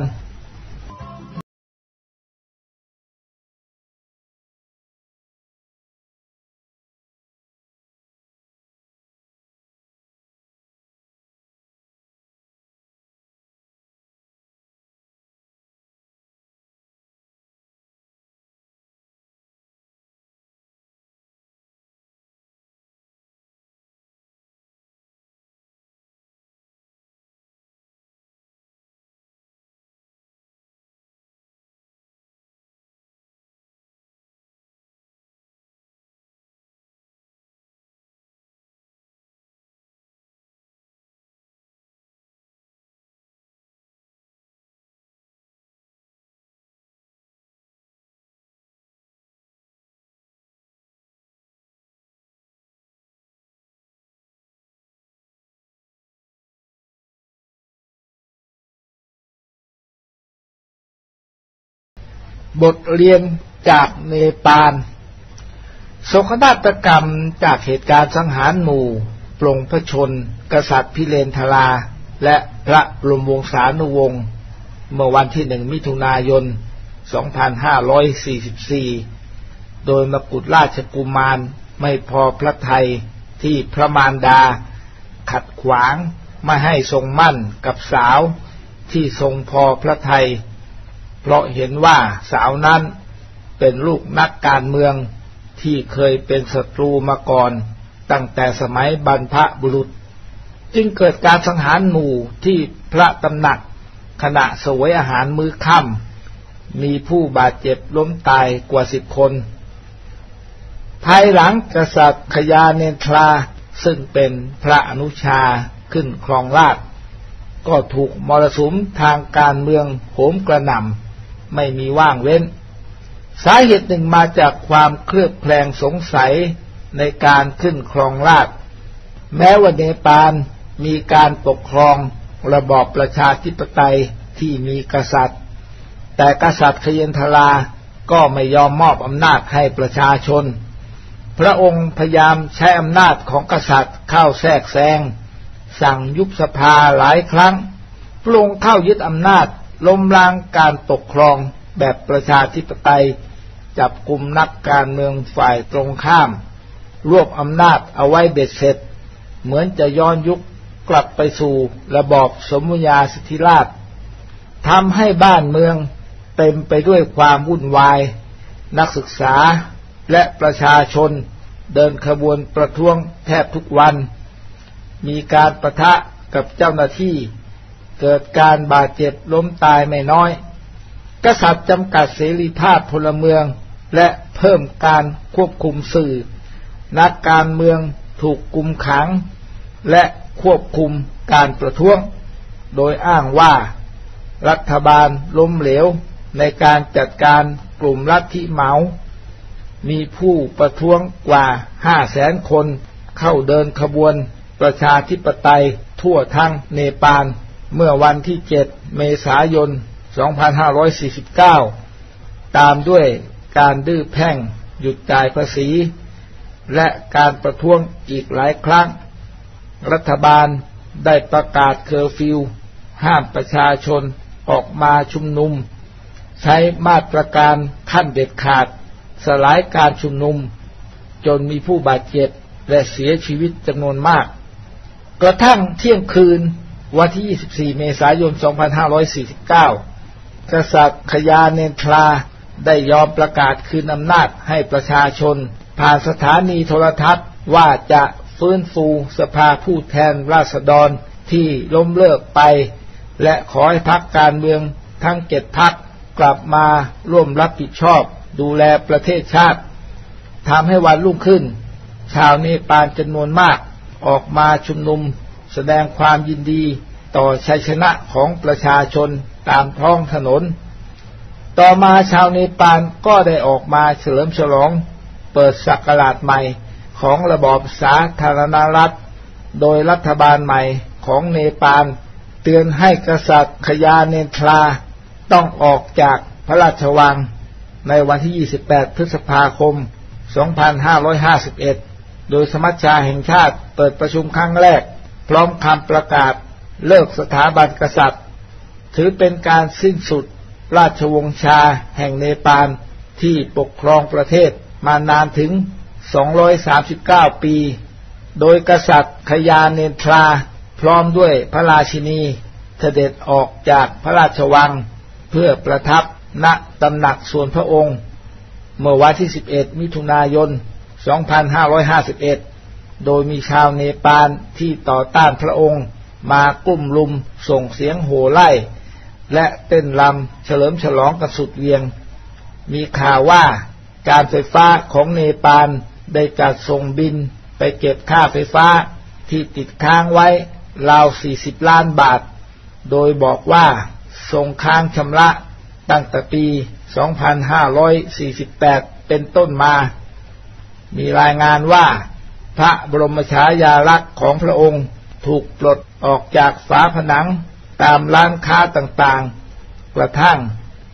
บทเรียนจากเนปาลโศกนาฏกรรมจากเหตุการณ์สังหารหมู่ปลงพระชนกษัตริย์พิเรนทราและพระบรมวงศานุวงศ์เมื่อวันที่หนึ่งมิถุนายนสองพันห้าร้อยสี่สิบสี่โดยมกุฎราชกุมารไม่พอพระทัยที่พระมารดาขัดขวางไม่ให้ทรงมั่นกับสาวที่ทรงพอพระทัยเพราะเห็นว่าสาวนั้นเป็นลูกนักการเมืองที่เคยเป็นศัตรูมาก่อนตั้งแต่สมัยบรรพบุรุษจึงเกิดการสังหารหมู่ที่พระตำหนักขณะเสวยอาหารมื้อค่ำมีผู้บาดเจ็บล้มตายกว่าสิบคนภายหลังกษัตริย์ขยาเนทราซึ่งเป็นพระอนุชาขึ้นครองราชย์ก็ถูกมรสุมทางการเมืองโหมกระหน่ำไม่มีว่างเว้นสาเหตุหนึ่งมาจากความเคลือบแคลงสงสัยในการขึ้นครองราชย์แม้ว่าเนปาลมีการปกครองระบอบประชาธิปไตยที่มีกษัตริย์แต่กษัตริย์ขยนทราก็ไม่ยอมมอบอำนาจให้ประชาชนพระองค์พยายามใช้อำนาจของกษัตริย์เข้าแทรกแซงสั่งยุบสภาหลายครั้งพระองค์เข้ายึดอำนาจล้มล้างการปกครองแบบประชาธิปไตยจับกุมนักการเมืองฝ่ายตรงข้ามรวบอำนาจเอาไว้เบ็ดเสร็จเหมือนจะย้อนยุคกลับไปสู่ระบอบสมมุญาสิทธิราชย์ทำให้บ้านเมืองเต็มไปด้วยความวุ่นวายนักศึกษาและประชาชนเดินขบวนประท้วงแทบทุกวันมีการปะทะกับเจ้าหน้าที่เกิดการบาดเจ็บล้มตายไม่น้อยกษัตริย์จำกัดเสรีภาพพลเมืองและเพิ่มการควบคุมสื่อนักการเมืองถูกกุมขังและควบคุมการประท้วงโดยอ้างว่ารัฐบาลล้มเหลวในการจัดการกลุ่มลัทธิเหมามีผู้ประท้วงกว่าห้าแสนคนเข้าเดินขบวนประชาธิปไตยทั่วทั้งเนปาลเมื่อวันที่เจ็ดเมษายนสองพันห้าร้อยสี่สิบเก้าตามด้วยการดื้อแพ่งหยุดจ่ายภาษีและการประท้วงอีกหลายครั้งรัฐบาลได้ประกาศเคอร์ฟิวห้ามประชาชนออกมาชุมนุมใช้มาตรการขั้นเด็ดขาดสลายการชุมนุมจนมีผู้บาดเจ็บและเสียชีวิตจำนวนมากกระทั่งเที่ยงคืนวันที่ยี่สิบสี่เมษายนสองพันห้าร้อยสี่สิบเก้ากษัตริย์ขยาเนทราได้ยอมประกาศคืนอำนาจให้ประชาชนผ่านสถานีโทรทัศน์ว่าจะฟื้นฟูสภาผู้แทนราษฎรที่ล้มเลิกไปและขอให้พรรคการเมืองทั้งเจ็ดพรรคกลับมาร่วมรับผิดชอบดูแลประเทศชาติทำให้วันรุ่งขึ้นชาวเนปาลจำนวนมากออกมาชุมนุมแสดงความยินดีต่อชัยชนะของประชาชนตามท้องถนนต่อมาชาวเนปาลก็ได้ออกมาเฉลิมฉลองเปิดศักราชใหม่ของระบอบสาธารณรัฐโดยรัฐบาลใหม่ของเนปาลเตือนให้กษัตริย์ขยาเนทราต้องออกจากพระราชวังในวันที่ยี่สิบแปดพฤษภาคมสองพันห้าร้อยห้าสิบเอ็ดโดยสมัชชาแห่งชาติเปิดประชุมครั้งแรกพร้อมคำประกาศเลิกสถาบันกษัตริย์ถือเป็นการสิ้นสุดราชวงศ์ชาแห่งเนปาลที่ปกครองประเทศมานานถึงสองร้อยสามสิบเก้าปีโดยกษัตริย์ขยาเนทราพร้อมด้วยพระราชินีเสด็จออกจากพระราชวังเพื่อประทับณตำหนักส่วนพระองค์เมื่อวันที่สิบเอ็ดมิถุนายนสองพันห้าร้อยห้าสิบเอ็ดโดยมีชาวเนปาลที่ต่อต้านพระองค์มากลุ่มลุมส่งเสียงโห่ไล่และเต้นรำเฉลิมฉลองกันสุดเวียงมีข่าวว่าการไฟฟ้าของเนปาลได้จัดส่งบินไปเก็บค่าไฟฟ้าที่ติดค้างไว้ราวสี่สิบล้านบาทโดยบอกว่าส่งค้างชำระตั้งแต่ปีสองพันห้าร้อยสี่สิบแปดเป็นต้นมามีรายงานว่าพระบรมฉายาลักษณ์ของพระองค์ถูกปลดออกจากฝาผนังตามร้านค้าต่างๆกระทั่ง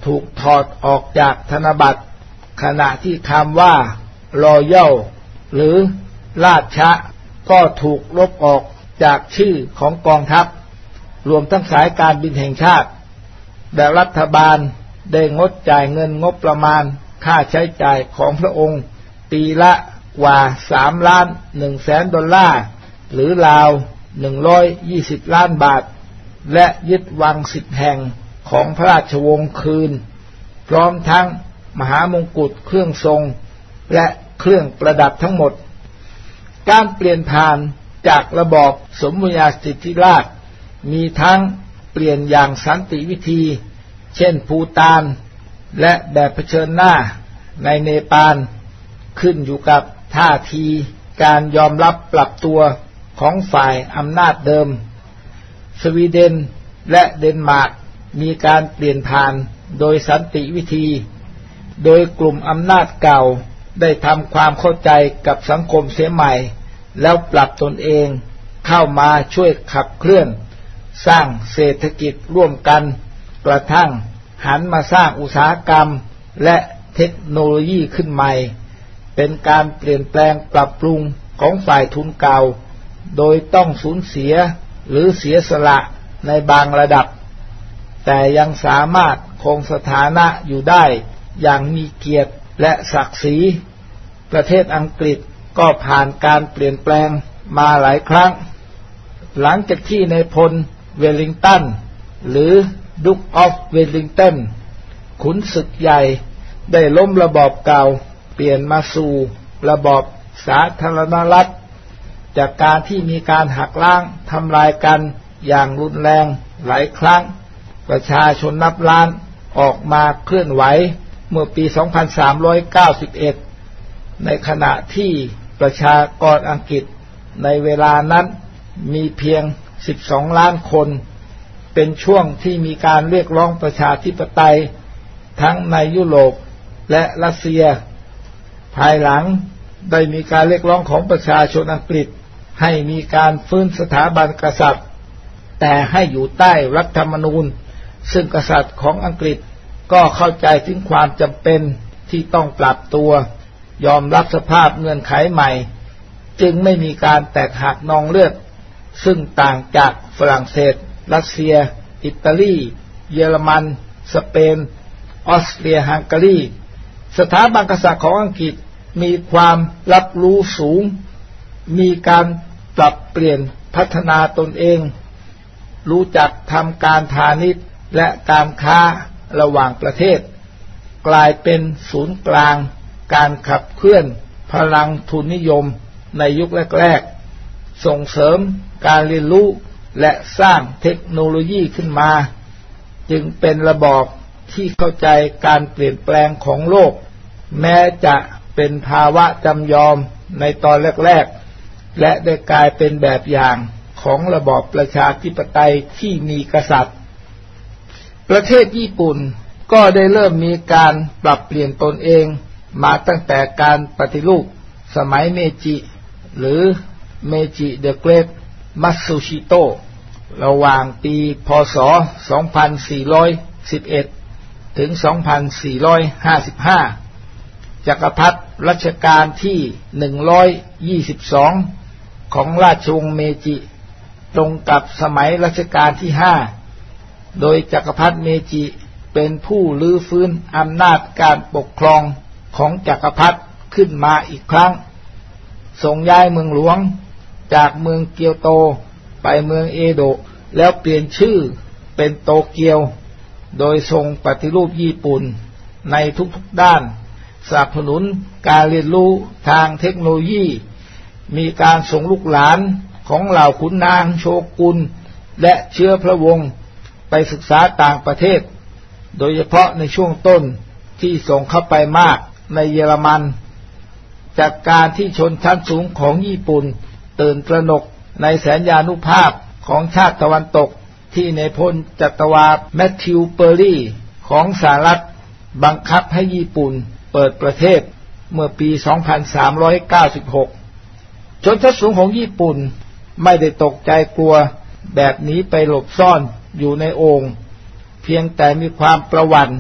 ถูกถอดออกจากธนบัตรขณะที่คำว่า Royal หรือราชะก็ถูกลบออกจากชื่อของกองทัพรวมทั้งสายการบินแห่งชาติแต่รัฐบาลได้งดจ่ายเงินงบประมาณค่าใช้จ่ายของพระองค์ปีละกว่าสามล้านหนึ่งแสนดอลลาร์หรือราวหนึ่งร้อยยี่สิบล้านบาทและยึดวังสิบแห่งของพระราชวงศ์คืนพร้อมทั้งมหามงกุฎเครื่องทรงและเครื่องประดับทั้งหมดการเปลี่ยนผ่านจากระบอบสมบูรณาสิทธิราชย์มีทั้งเปลี่ยนอย่างสันติวิธีเช่นภูฏานและแบบเผชิญหน้าในเนปาลขึ้นอยู่กับท่าทีการยอมรับปรับตัวของฝ่ายอำนาจเดิมสวีเดนและเดนมาร์กมีการเปลี่ยนผ่านโดยสันติวิธีโดยกลุ่มอำนาจเก่าได้ทำความเข้าใจกับสังคมเสียใหม่แล้วปรับตนเองเข้ามาช่วยขับเคลื่อนสร้างเศรษฐกิจร่วมกันกระทั่งหันมาสร้างอุตสาหกรรมและเทคโนโลยีขึ้นใหม่เป็นการเปลี่ยนแปลงปรับปรุงของฝ่ายทุนเก่าโดยต้องสูญเสียหรือเสียสละในบางระดับแต่ยังสามารถคงสถานะอยู่ได้อย่างมีเกียรติและศักดิ์ศรีประเทศอังกฤษก็ผ่านการเปลี่ยนแปลงมาหลายครั้งหลังจากที่นายพลเวลลิงตันหรือดุ๊กออฟเวลลิงตันขุนศึกใหญ่ได้ล้มระบอบเก่าเปลี่ยนมาสู่ระบอบสาธารณรัฐจากการที่มีการหักล้างทำลายกันอย่างรุนแรงหลายครั้งประชาชนนับล้านออกมาเคลื่อนไหวเมื่อปี สองพันสามร้อยเก้าสิบเอ็ด ในขณะที่ประชากรอังกฤษในเวลานั้นมีเพียงสิบสองล้านคนเป็นช่วงที่มีการเรียกร้องประชาธิปไตยทั้งในยุโรปและรัสเซียภายหลังได้มีการเรียกร้องของประชาชนอังกฤษให้มีการฟื้นสถาบันกษัตริย์แต่ให้อยู่ใต้รัฐธรรมนูญซึ่งกษัตริย์ของอังกฤษก็เข้าใจถึงความจำเป็นที่ต้องปรับตัวยอมรับสภาพเงื่อนไขใหม่จึงไม่มีการแตกหักนองเลือดซึ่งต่างจากฝรั่งเศสรัสเซียอิตาลีเยอรมันสเปนออสเตรียฮังการีสถาบันกษัตริย์ของอังกฤษมีความรับรู้สูงมีการปรับเปลี่ยนพัฒนาตนเองรู้จักทำการพาณิชย์และการค้าระหว่างประเทศกลายเป็นศูนย์กลางการขับเคลื่อนพลังทุนนิยมในยุคแรกๆส่งเสริมการเรียนรู้และสร้างเทคโนโลยีขึ้นมาจึงเป็นระบอบที่เข้าใจการเปลี่ยนแปลงของโลกแม้จะเป็นภาวะจำยอมในตอนแรกๆและได้กลายเป็นแบบอย่างของระบอบประชาธิปไตยที่มีกษัตริย์ประเทศญี่ปุ่นก็ได้เริ่มมีการปรับเปลี่ยนตนเองมาตั้งแต่การปฏิรูปสมัยเมจิหรือเมจิเดอะเกรทมัตสึชิโตะระหว่างปีพ.ศ. สองพันสี่ร้อยสิบเอ็ด ถึง สองพันสี่ร้อยห้าสิบห้า จักรพรรดิรัชกาลที่ หนึ่งร้อยยี่สิบสอง ของราชวงศ์เมจิตรงกับสมัยรัชกาลที่ ห้า โดยจักรพรรดิเมจิเป็นผู้ลื้อฟื้นอำนาจการปกครองของจักรพรรดิขึ้นมาอีกครั้งทรงย้ายเมืองหลวงจากเมืองเกียวโตไปเมืองเอโดะแล้วเปลี่ยนชื่อเป็นโตเกียวโดยทรงปฏิรูปญี่ปุ่นในทุกๆด้านสนับสนุนการเรียนรู้ทางเทคโนโลยีมีการส่งลูกหลานของเหล่าขุนนางโชกุนและเชื้อพระวงศ์ไปศึกษาต่างประเทศโดยเฉพาะในช่วงต้นที่ส่งเข้าไปมากในเยอรมันจากการที่ชนชั้นสูงของญี่ปุ่นตื่นตระหนกในแสนยานุภาพของชาติตะวันตกที่นายพลจัตวาแมทธิวเปอร์รี่ของสหรัฐบังคับให้ญี่ปุ่นเปิดประเทศเมื่อปี สองพันสามร้อยเก้าสิบหก ชนชั้นสูงของญี่ปุ่นไม่ได้ตกใจกลัวแบบนี้ไปหลบซ่อนอยู่ในโอ่งเพียงแต่มีความประหวั่น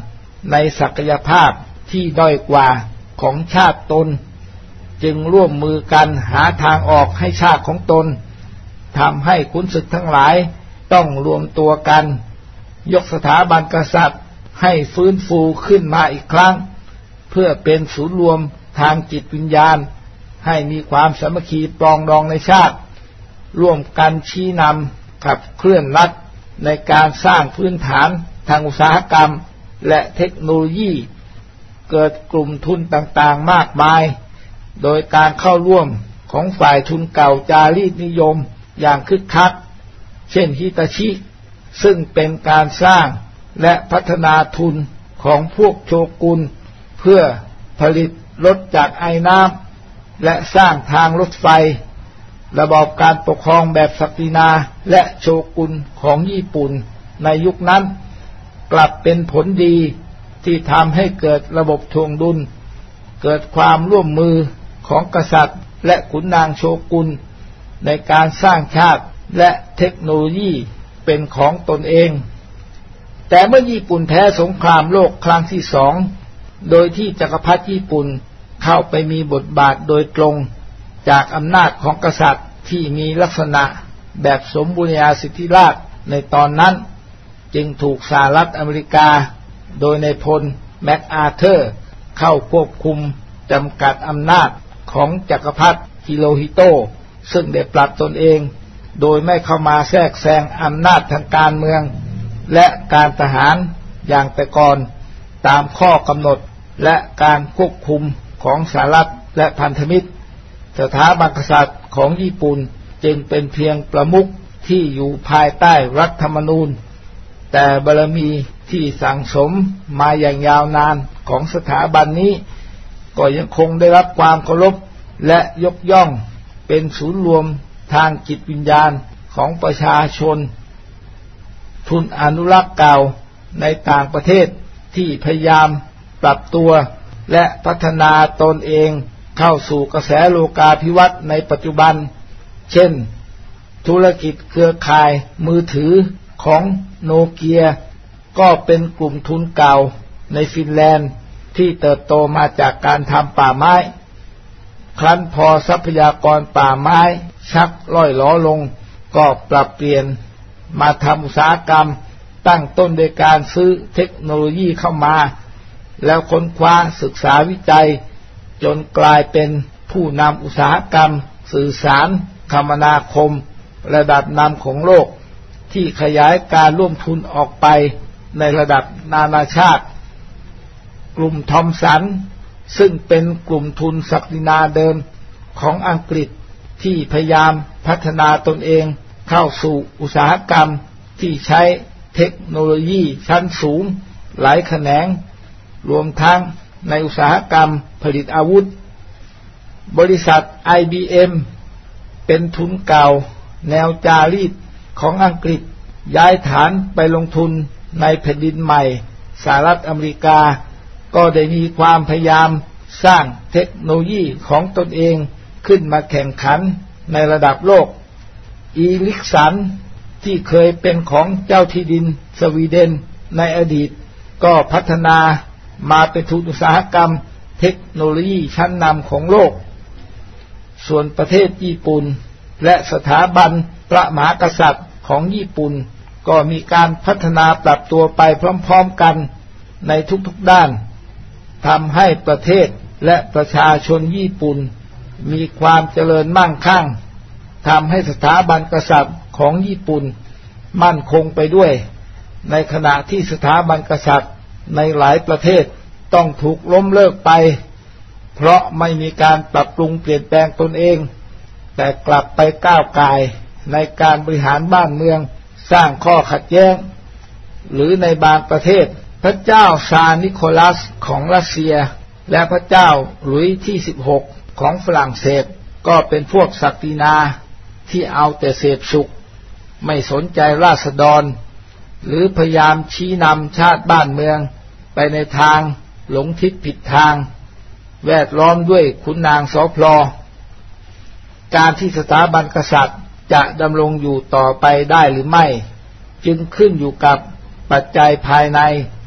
ในศักยภาพที่ด้อยกว่าของชาติตนจึงร่วมมือกันหาทางออกให้ชาติของตนทำให้ขุนศึกทั้งหลายต้องรวมตัวกันยกสถาบันกษัตริย์ให้ฟื้นฟูขึ้นมาอีกครั้งเพื่อเป็นศูนย์รวมทางจิตวิญญาณให้มีความสามัคคีปรองดองในชาติร่วมกันชี้นำขับเคลื่อนรัฐในการสร้างพื้นฐานทางอุตสาหกรรมและเทคโนโลยีเกิดกลุ่มทุนต่างๆมากมายโดยการเข้าร่วมของฝ่ายทุนเก่าจารีตนิยมอย่างคึกคักเช่นฮิตาชิซึ่งเป็นการสร้างและพัฒนาทุนของพวกโชกุนเพื่อผลิตรถจากไอน้ำและสร้างทางรถไฟระบอบการปกครองแบบศักดินาและโชกุนของญี่ปุ่นในยุคนั้นกลับเป็นผลดีที่ทำให้เกิดระบบทวงดุลเกิดความร่วมมือของกษัตริย์และขุนนางโชกุนในการสร้างชาติและเทคโนโลยีเป็นของตนเองแต่เมื่อญี่ปุ่นแพ้สงครามโลกครั้งที่สองโดยที่จักรพรรดิญี่ปุ่นเข้าไปมีบทบาทโดยตรงจากอำนาจของกษัตริย์ที่มีลักษณะแบบสมบูรณาสิทธิราชย์ในตอนนั้นจึงถูกสหรัฐอเมริกาโดยนายพลแมคอาร์เธอร์เข้าควบคุมจำกัดอำนาจของจักรพรรดิฮิโรฮิโตะซึ่งได้ปรับตนเองโดยไม่เข้ามาแทรกแซงอำนาจทางการเมืองและการทหารอย่างแต่ก่อนตามข้อกำหนดและการควบคุมของสหรัฐและพันธมิตรสถาบันกษัตริย์ของญี่ปุ่นจึงเป็นเพียงประมุขที่อยู่ภายใต้รัฐธรรมนูญแต่บารมีที่สั่งสมมาอย่างยาวนานของสถาบันนี้ก็ยังคงได้รับความเคารพและยกย่องเป็นศูนย์รวมทางจิตวิญญาณของประชาชนทุนอนุรักษ์เก่าในต่างประเทศที่พยายามปรับตัวและพัฒนาตนเองเข้าสู่กระแสโลกาภิวัตน์ในปัจจุบันเช่นธุรกิจเครือข่ายมือถือของโนเกียก็เป็นกลุ่มทุนเก่าในฟินแลนด์ที่เติบโตมาจากการทำป่าไม้ครั้นพอทรัพยากรป่าไม้ชักล่อยหลอลงก็ปรับเปลี่ยนมาทำอุตสาหกรรมตั้งต้นโดยการซื้อเทคโนโลยีเข้ามาแล้วค้นคว้าศึกษาวิจัยจนกลายเป็นผู้นำอุตสาหกรรมสื่อสารคมนาคมระดับนำของโลกที่ขยายการร่วมทุนออกไปในระดับนานาชาติกลุ่มทอมสันซึ่งเป็นกลุ่มทุนศักดินาเดิมของอังกฤษที่พยายามพัฒนาตนเองเข้าสู่อุตสาหกรรมที่ใช้เทคโนโลยีชั้นสูงหลายแขนงรวมทั้งในอุตสาหกรรมผลิตอาวุธบริษัท ไอ บี เอ็ม เป็นทุนเก่าแนวจารีตของอังกฤษย้ายฐานไปลงทุนในแผ่นดินใหม่สหรัฐอเมริกาก็ได้มีความพยายามสร้างเทคโนโลยีของตนเองขึ้นมาแข่งขันในระดับโลกอีลิกสันที่เคยเป็นของเจ้าที่ดินสวีเดนในอดีตก็พัฒนามาเป็นทุนอุตสาหกรรมเทคโนโลยีชั้นนำของโลกส่วนประเทศญี่ปุ่นและสถาบันพระมหากษัตริย์ของญี่ปุ่นก็มีการพัฒนาปรับตัวไปพร้อมๆกันในทุกๆด้านทำให้ประเทศและประชาชนญี่ปุ่นมีความเจริญมั่งคั่งทำให้สถาบันกษัตริย์ของญี่ปุ่นมั่นคงไปด้วยในขณะที่สถาบันกษัตริย์ในหลายประเทศต้องถูกล้มเลิกไปเพราะไม่มีการปรับปรุงเปลี่ยนแปลงตนเองแต่กลับไปก้าวก่ายในการบริหารบ้านเมืองสร้างข้อขัดแย้งหรือในบางประเทศพระเจ้าซาร์นิโคลัสของรัสเซียและพระเจ้าหลุยส์ที่สิบหกของฝรั่งเศสก็เป็นพวกศักดินาที่เอาแต่เสพสุขไม่สนใจราษฎรหรือพยายามชี้นำชาติบ้านเมืองไปในทางหลงทิศผิดทางแวดล้อมด้วยขุนนางสอพลอการที่สถาบันกษัตริย์จะดำรงอยู่ต่อไปได้หรือไม่จึงขึ้นอยู่กับปัจจัยภายใน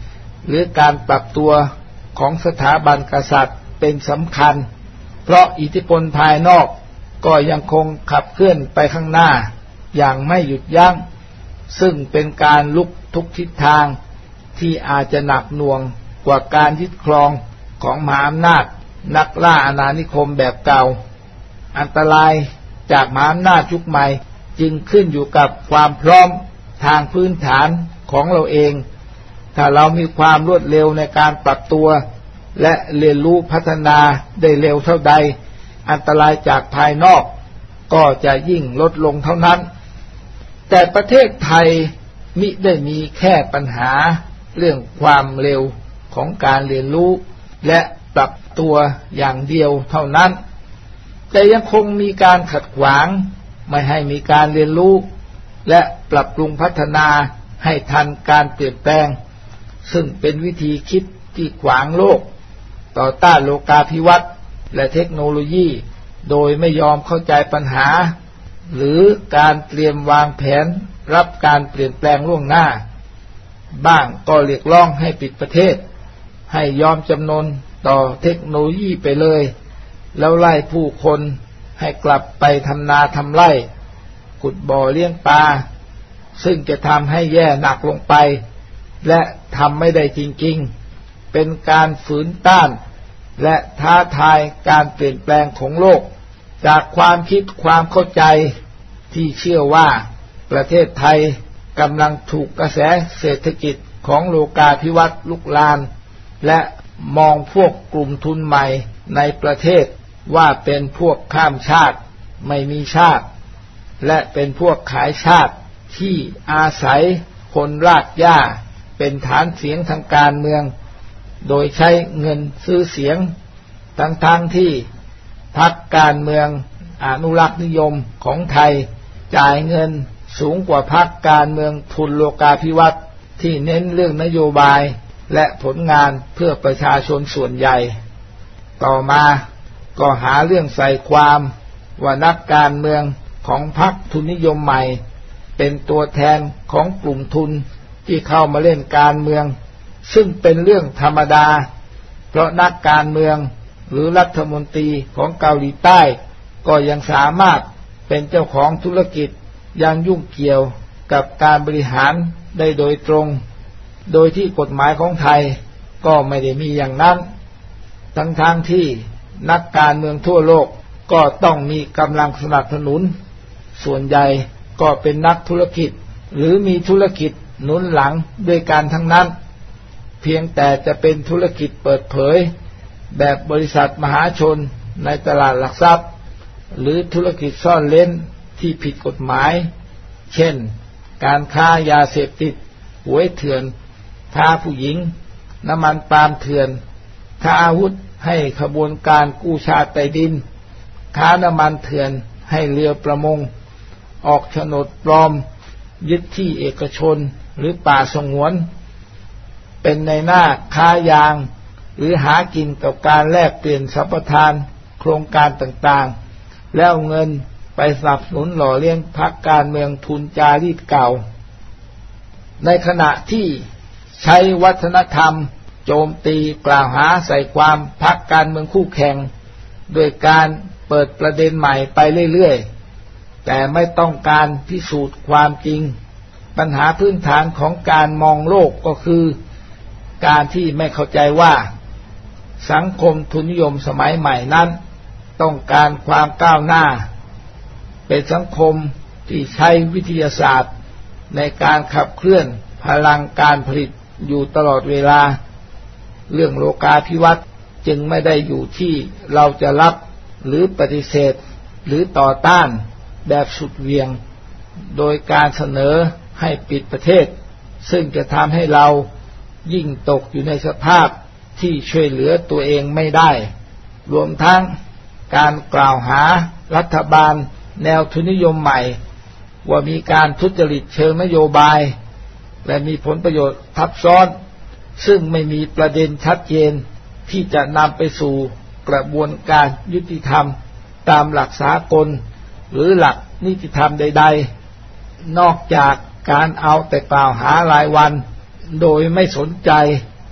หรือการปรับตัวของสถาบันกษัตริย์เป็นสำคัญเพราะอิทธิพลภายนอกก็ยังคงขับเคลื่อนไปข้างหน้าอย่างไม่หยุดยั้งซึ่งเป็นการลุกทุกทิศทางที่อาจจะหนักหน่วงกว่าการยึดครองของมหาอำนาจนักล่าอาณานิคมแบบเก่าอันตรายจากมหาอำนาจยุคใหม่จึงขึ้นอยู่กับความพร้อมทางพื้นฐานของเราเองถ้าเรามีความรวดเร็วในการปรับตัวและเรียนรู้พัฒนาได้เร็วเท่าใดอันตรายจากภายนอกก็จะยิ่งลดลงเท่านั้นแต่ประเทศไทยมิได้มีแค่ปัญหาเรื่องความเร็วของการเรียนรู้และปรับตัวอย่างเดียวเท่านั้นแต่ยังคงมีการขัดขวางไม่ให้มีการเรียนรู้และปรับปรุงพัฒนาให้ทันการเปลี่ยนแปลงซึ่งเป็นวิธีคิดที่ขวางโลกต่อต้านโลกาภิวัตน์และเทคโนโลยีโดยไม่ยอมเข้าใจปัญหาหรือการเตรียมวางแผนรับการเปลี่ยนแปลงล่วงหน้าบ้างก็เรียกร้องให้ปิดประเทศให้ยอมจำนนต่อเทคโนโลยีไปเลยแล้วไล่ผู้คนให้กลับไปทำนาทำไร่ขุดบ่อเลี้ยงปลาซึ่งจะทำให้แย่หนักลงไปและทำไม่ได้จริงๆเป็นการฝืนต้านและท้าทายการเปลี่ยนแปลงของโลกจากความคิดความเข้าใจที่เชื่อว่าประเทศไทยกำลังถูกกระแสเศรษฐกิจของโลกาภิวัตน์ลุกลามและมองพวกกลุ่มทุนใหม่ในประเทศว่าเป็นพวกข้ามชาติไม่มีชาติและเป็นพวกขายชาติที่อาศัยคนรากหญ้าเป็นฐานเสียงทางการเมืองโดยใช้เงินซื้อเสียงทั้งๆ ท, ที่พรรคการเมืองอนุรักษ์นิยมของไทยจ่ายเงินสูงกว่าพรรคการเมืองทุนโลกาภิวัตน์ที่เน้นเรื่องนโยบายและผลงานเพื่อประชาชนส่วนใหญ่ต่อมาก็หาเรื่องใส่ความว่านักการเมืองของพรรคทุนนิยมใหม่เป็นตัวแทนของกลุ่มทุนที่เข้ามาเล่นการเมืองซึ่งเป็นเรื่องธรรมดาเพราะนักการเมืองหรือรัฐมนตรีของเกาหลีใต้ก็ยังสามารถเป็นเจ้าของธุรกิจยังยุ่งเกี่ยวกับการบริหารได้โดยตรงโดยที่กฎหมายของไทยก็ไม่ได้มีอย่างนั้นทั้งๆ ท, ที่นักการเมืองทั่วโลกก็ต้องมีกำลังสนับสนุนส่วนใหญ่ก็เป็นนักธุรกิจหรือมีธุรกิจหนุนหลังด้วยกันทั้งนั้นเพียงแต่จะเป็นธุรกิจเปิดเผยแบบบริษัทมหาชนในตลาดหลักทรัพย์หรือธุรกิจซ่อนเร้นที่ผิดกฎหมายเช่นการค้ายาเสพติดหวยเถื่อนค้าผู้หญิงน้ำมันปาล์มเถื่อนค้าอาวุธให้ขบวนการกู้ชาติใต้ดินค้าน้ำมันเถื่อนให้เรือประมงออกโฉนดปลอมยึดที่เอกชนหรือป่าสงวนเป็นในหน้าค้ายางหรือหากินกับการแลกเปลี่ยนสัมปทานโครงการต่างๆแล้วเงินไปสนับสนุนหล่อเลี้ยงพรรคการเมืองทุนจารีตเก่าในขณะที่ใช้วัฒนธรรมโจมตีกล่าวหาใส่ความพรรคการเมืองคู่แข่งโดยการเปิดประเด็นใหม่ไปเรื่อยๆแต่ไม่ต้องการพิสูจน์ความจริงปัญหาพื้นฐานของการมองโลกก็คือการที่ไม่เข้าใจว่าสังคมทุนนิยมสมัยใหม่นั้นต้องการความก้าวหน้าเป็นสังคมที่ใช้วิทยาศาสตร์ในการขับเคลื่อนพลังการผลิตอยู่ตลอดเวลาเรื่องโลกาภิวัตน์จึงไม่ได้อยู่ที่เราจะรับหรือปฏิเสธหรือต่อต้านแบบสุดเหวี่ยงโดยการเสนอให้ปิดประเทศซึ่งจะทำให้เรายิ่งตกอยู่ในสภาพที่ช่วยเหลือตัวเองไม่ได้รวมทั้งการกล่าวหารัฐบาลแนวทุนนิยมใหม่ว่ามีการทุจริตเชิงนโยบายและมีผลประโยชน์ทับซ้อนซึ่งไม่มีประเด็นชัดเจนที่จะนำไปสู่กระบวนการยุติธรรมตามหลักสากลหรือหลักนิติธรรมใดๆนอกจากการเอาแต่กล่าวหารายวันโดยไม่สนใจ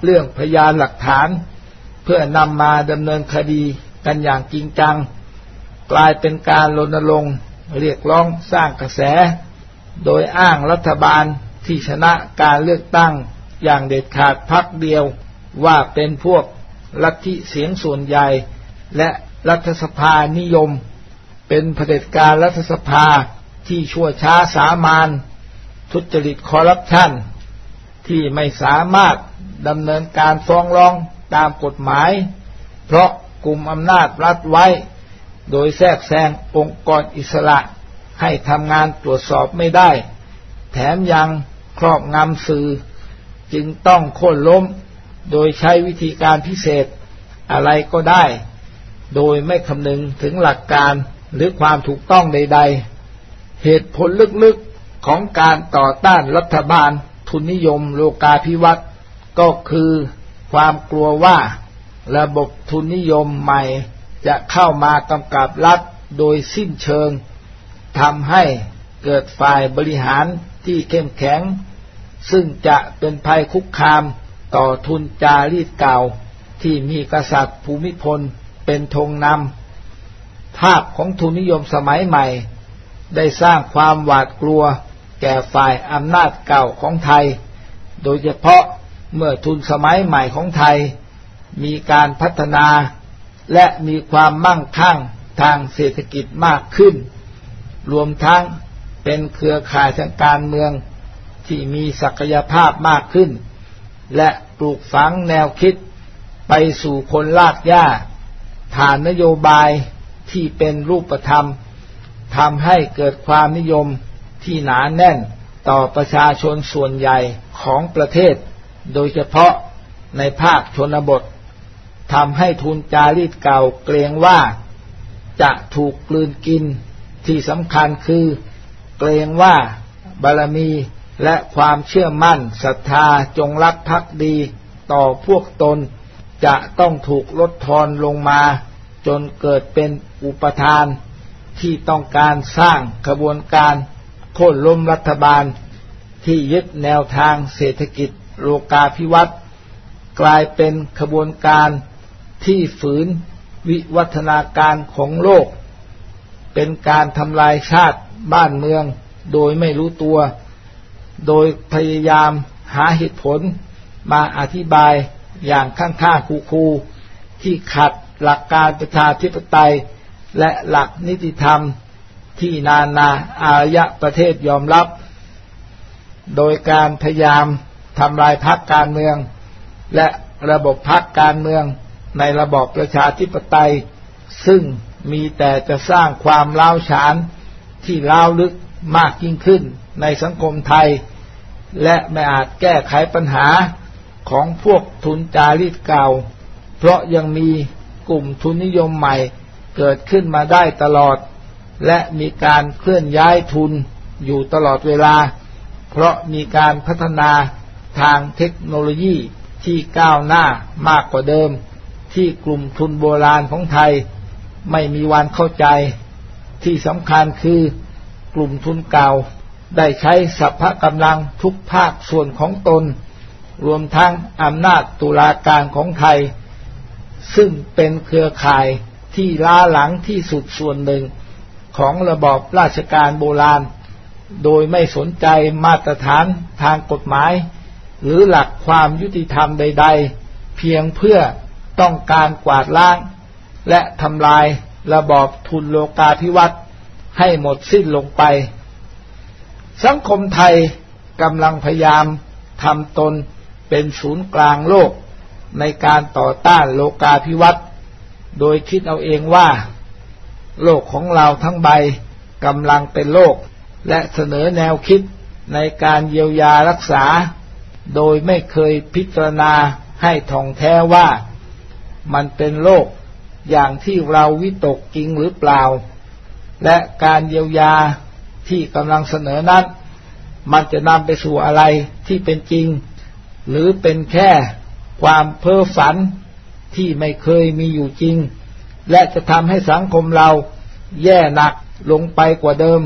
เรื่องพยานหลักฐานเพื่อนำมาดำเนินคดีกันอย่างจริงจังกลายเป็นการรณรงค์เรียกร้องสร้างกระแสโดยอ้างรัฐบาลที่ชนะการเลือกตั้งอย่างเด็ดขาดพรรคเดียวว่าเป็นพวกลัทธิเสียงส่วนใหญ่และรัฐสภานิยมเป็นเผด็จการรัฐสภาที่ชั่วช้าสามานทุจริตคอร์รัปชันที่ไม่สามารถดำเนินการฟ้องร้องตามกฎหมายเพราะกลุ่มอำนาจรัฐไว้โดยแทรกแซงองค์กรอิสระให้ทำงานตรวจสอบไม่ได้แถมยังครอบงำสื่อจึงต้องโค่นล้มโดยใช้วิธีการพิเศษอะไรก็ได้โดยไม่คำนึงถึงหลักการหรือความถูกต้องใดๆเหตุผลลึกๆของการต่อต้านรัฐบาลทุนนิยมโลกาภิวัตน์ก็คือความกลัวว่าระบบทุนนิยมใหม่จะเข้ามากำกับรัฐโดยสิ้นเชิงทำให้เกิดฝ่ายบริหารที่เข้มแข็งซึ่งจะเป็นภัยคุกคามต่อทุนจารีตเก่าที่มีกษัตริย์ภูมิพลเป็นธงนำภาพของทุนนิยมสมัยใหม่ได้สร้างความหวาดกลัวแก่ฝ่ายอำนาจเก่าของไทยโดยเฉพาะเมื่อทุนสมัยใหม่ของไทยมีการพัฒนาและมีความมั่งคั่งทางเศรษฐกิจมากขึ้นรวมทั้งเป็นเครือข่ายทางการเมืองที่มีศักยภาพมากขึ้นและปลูกฝังแนวคิดไปสู่คนลากหญ้าผ่านนโยบายที่เป็นรูปธรรมทำให้เกิดความนิยมที่หนาแน่นต่อประชาชนส่วนใหญ่ของประเทศโดยเฉพาะในภาคชนบททำให้ทุนจารีตเก่าเกรงว่าจะถูกกลืนกินที่สำคัญคือเกรงว่าบารมีและความเชื่อมั่นศรัทธาจงรักภักดีต่อพวกตนจะต้องถูกลดทอนลงมาจนเกิดเป็นอุปทานที่ต้องการสร้างกระบวนการโค่นล้มรัฐบาลที่ยึดแนวทางเศรษฐกิจโลกาภิวัตน์กลายเป็นขบวนการที่ฝืนวิวัฒนาการของโลกเป็นการทำลายชาติบ้านเมืองโดยไม่รู้ตัวโดยพยายามหาเหตุผลมาอธิบายอย่างข้างๆคูๆที่ขัดหลักการประชาธิปไตยและหลักนิติธรรมที่นานาอารยประเทศยอมรับโดยการพยายามทำลายพรรคการเมืองและระบบพรรคการเมืองในระบอบประชาธิปไตยซึ่งมีแต่จะสร้างความร้าวฉานที่ร้าวลึกมากยิ่งขึ้นในสังคมไทยและไม่อาจแก้ไขปัญหาของพวกทุนจารีตเก่าเพราะยังมีกลุ่มทุนนิยมใหม่เกิดขึ้นมาได้ตลอดและมีการเคลื่อนย้ายทุนอยู่ตลอดเวลาเพราะมีการพัฒนาทางเทคโนโลยีที่ก้าวหน้ามากกว่าเดิมที่กลุ่มทุนโบราณของไทยไม่มีวันเข้าใจที่สำคัญคือกลุ่มทุนเก่าได้ใช้สรรพกำลังทุกภาคส่วนของตนรวมทั้งอำนาจตุลาการของไทยซึ่งเป็นเครือข่ายที่ล้าหลังที่สุดส่วนหนึ่งของระบอบราชการโบราณโดยไม่สนใจมาตรฐานทางกฎหมายหรือหลักความยุติธรรมใดๆเพียงเพื่อต้องการกวาดล้างและทำลายระบอบทุนโลกาภิวัตน์ให้หมดสิ้นลงไปสังคมไทยกำลังพยายามทำตนเป็นศูนย์กลางโลกในการต่อต้านโลกาภิวัตน์โดยคิดเอาเองว่าโลกของเราทั้งใบกำลังเป็นโลกและเสนอแนวคิดในการเยียวยารักษาโดยไม่เคยพิจารณาให้ท่องแท้ว่ามันเป็นโลกอย่างที่เราวิตกจริงหรือเปล่าและการเยียวยาที่กำลังเสนอนั้นมันจะนำไปสู่อะไรที่เป็นจริงหรือเป็นแค่ความเพ้อฝันที่ไม่เคยมีอยู่จริงและจะทำให้สังคมเราแย่หนักลงไปกว่าเดิม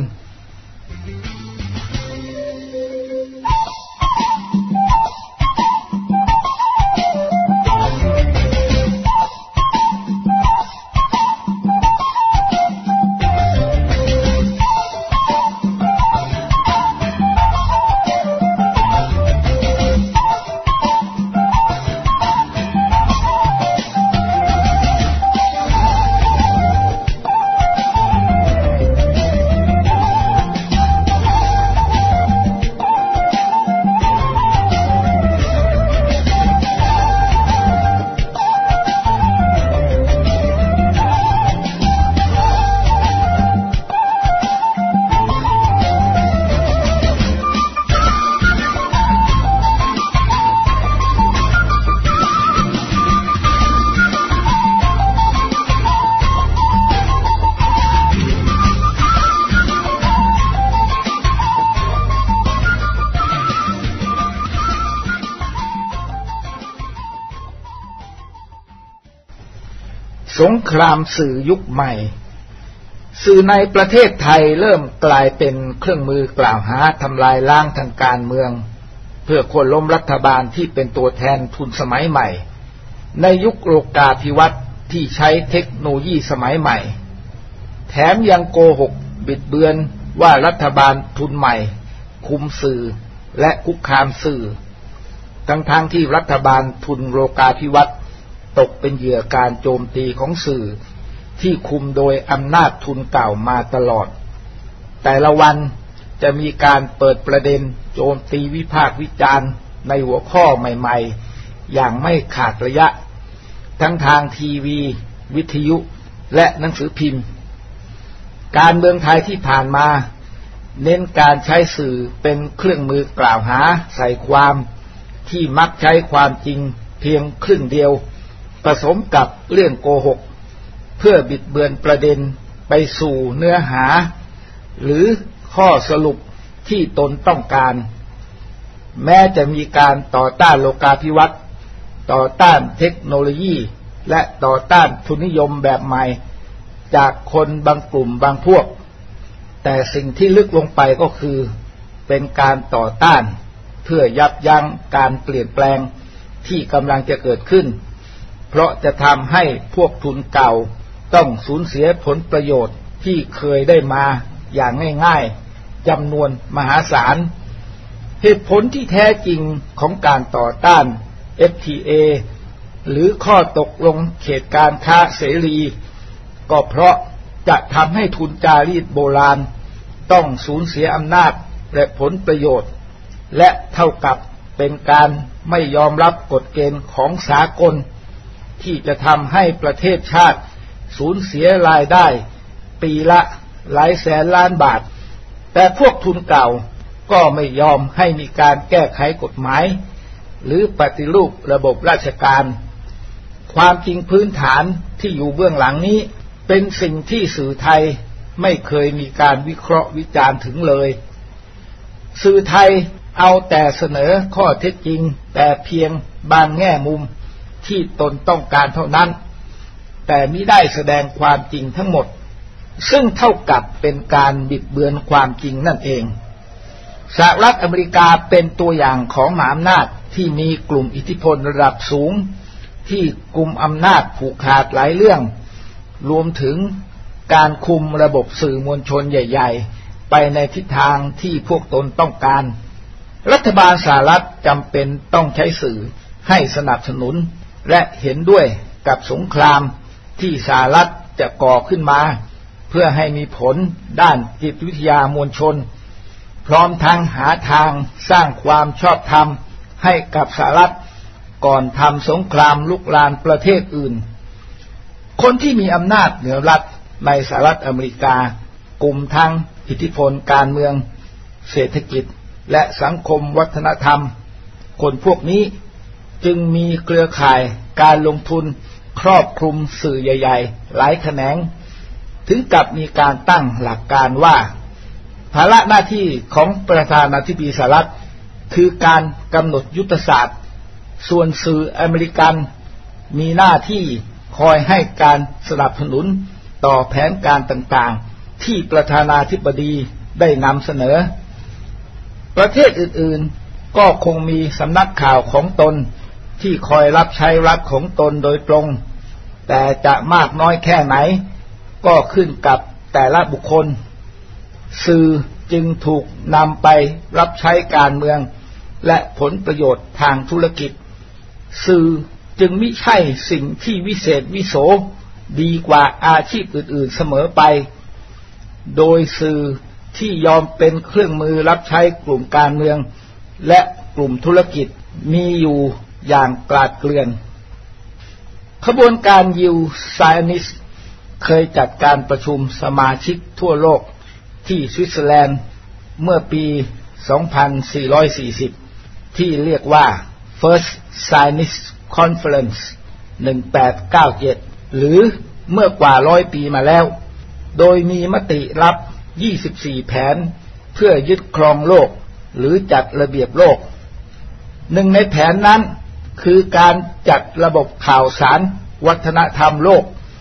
สงครามสื่อยุคใหม่สื่อในประเทศไทยเริ่มกลายเป็นเครื่องมือกล่าวหาทำลายล้างทางการเมืองเพื่อโค่นล้มรัฐบาลที่เป็นตัวแทนทุนสมัยใหม่ในยุคโลกาภิวัตน์ที่ใช้เทคโนโลยีสมัยใหม่แถมยังโกหกบิดเบือนว่ารัฐบาลทุนใหม่คุมสื่อและคุกคามสื่อทั้งๆ ท, ที่รัฐบาลทุนโลกาภิวัตน์ตกเป็นเหยื่อการโจมตีของสื่อที่คุมโดยอำนาจทุนเก่ามาตลอดแต่ละวันจะมีการเปิดประเด็นโจมตีวิพากษ์วิจารณ์ในหัวข้อใหม่ๆอย่างไม่ขาดระยะทั้งทางทีวีวิทยุและหนังสือพิมพ์การเมืองไทยที่ผ่านมาเน้นการใช้สื่อเป็นเครื่องมือกล่าวหาใส่ความที่มักใช้ความจริงเพียงครึ่งเดียวผสมกับเรื่องโกหกเพื่อบิดเบือนประเด็นไปสู่เนื้อหาหรือข้อสรุปที่ตนต้องการแม้จะมีการต่อต้านโลกาภิวัตน์ต่อต้านเทคโนโลยีและต่อต้านทุนนิยมแบบใหม่จากคนบางกลุ่มบางพวกแต่สิ่งที่ลึกลงไปก็คือเป็นการต่อต้านเพื่อยับยั้งการเปลี่ยนแปลงที่กำลังจะเกิดขึ้นเพราะจะทำให้พวกทุนเก่าต้องสูญเสียผลประโยชน์ที่เคยได้มาอย่างง่ายๆจำนวนมหาศาลเหตุผลที่แท้จริงของการต่อต้าน เอฟ ที เอ หรือข้อตกลงเขตการค้าเสรีก็เพราะจะทำให้ทุนจารีตโบราณต้องสูญเสียอำนาจและผลประโยชน์และเท่ากับเป็นการไม่ยอมรับกฎเกณฑ์ของสากลที่จะทำให้ประเทศชาติสูญเสียรายได้ปีละหลายแสนล้านบาทแต่พวกทุนเก่าก็ไม่ยอมให้มีการแก้ไขกฎหมายหรือปฏิรูประบบราชการความจริงพื้นฐานที่อยู่เบื้องหลังนี้เป็นสิ่งที่สื่อไทยไม่เคยมีการวิเคราะห์วิจารณ์ถึงเลยสื่อไทยเอาแต่เสนอข้อเท็จจริงแต่เพียงบางแง่มุมที่ตนต้องการเท่านั้นแต่มิได้แสดงความจริงทั้งหมดซึ่งเท่ากับเป็นการบิดเบือนความจริงนั่นเองสหรัฐอเมริกาเป็นตัวอย่างของมหาอำนาจที่มีกลุ่มอิทธิพลระดับสูงที่กุมอำนาจผูกขาดหลายเรื่องรวมถึงการคุมระบบสื่อมวลชนใหญ่ๆไปในทิศทางที่พวกตนต้องการรัฐบาลสหรัฐจำเป็นต้องใช้สื่อให้สนับสนุนและเห็นด้วยกับสงครามที่สหรัฐจะก่อขึ้นมาเพื่อให้มีผลด้านจิตวิทยามวลชนพร้อมทั้งหาทางสร้างความชอบธรรมให้กับสหรัฐก่อนทำสงครามลุกลามประเทศอื่นคนที่มีอำนาจเหนือรัฐในสหรัฐอเมริกากลุ่มทั้งอิทธิพลการเมืองเศรษฐกิจและสังคมวัฒนธรรมคนพวกนี้จึงมีเครือข่ายการลงทุนครอบคลุมสื่อใหญ่ๆหลายแขนงถึงกับมีการตั้งหลักการว่าภาระหน้าที่ของประธานาธิบดีสหรัฐคือการกำหนดยุทธศาสตร์ส่วนสื่ออเมริกันมีหน้าที่คอยให้การสนับสนุนต่อแผนการต่างๆที่ประธานาธิบดีได้นำเสนอประเทศอื่นๆก็คงมีสำนักข่าวของตนที่คอยรับใช้รัฐของตนโดยตรงแต่จะมากน้อยแค่ไหนก็ขึ้นกับแต่ละบุคคลสื่อจึงถูกนำไปรับใช้การเมืองและผลประโยชน์ทางธุรกิจสื่อจึงมิใช่สิ่งที่วิเศษวิโสดีกว่าอาชีพอื่นๆเสมอไปโดยสื่อที่ยอมเป็นเครื่องมือรับใช้กลุ่มการเมืองและกลุ่มธุรกิจมีอยู่อย่างกลาดเกลื่อนขบวนการยิวไซออนิสต์เคยจัดการประชุมสมาชิกทั่วโลกที่สวิตเซอร์แลนด์เมื่อปี สองพันสี่ร้อยสี่สิบ ที่เรียกว่า First Zionist Conference หนึ่งพันแปดร้อยเก้าสิบเจ็ด หรือเมื่อกว่าร้อยปีมาแล้วโดยมีมติรับยี่สิบสี่แผนเพื่อยึดครองโลกหรือจัดระเบียบโลกหนึ่งในแผนนั้นคือการจัดระบบข่าวสารวัฒนธรรมโลก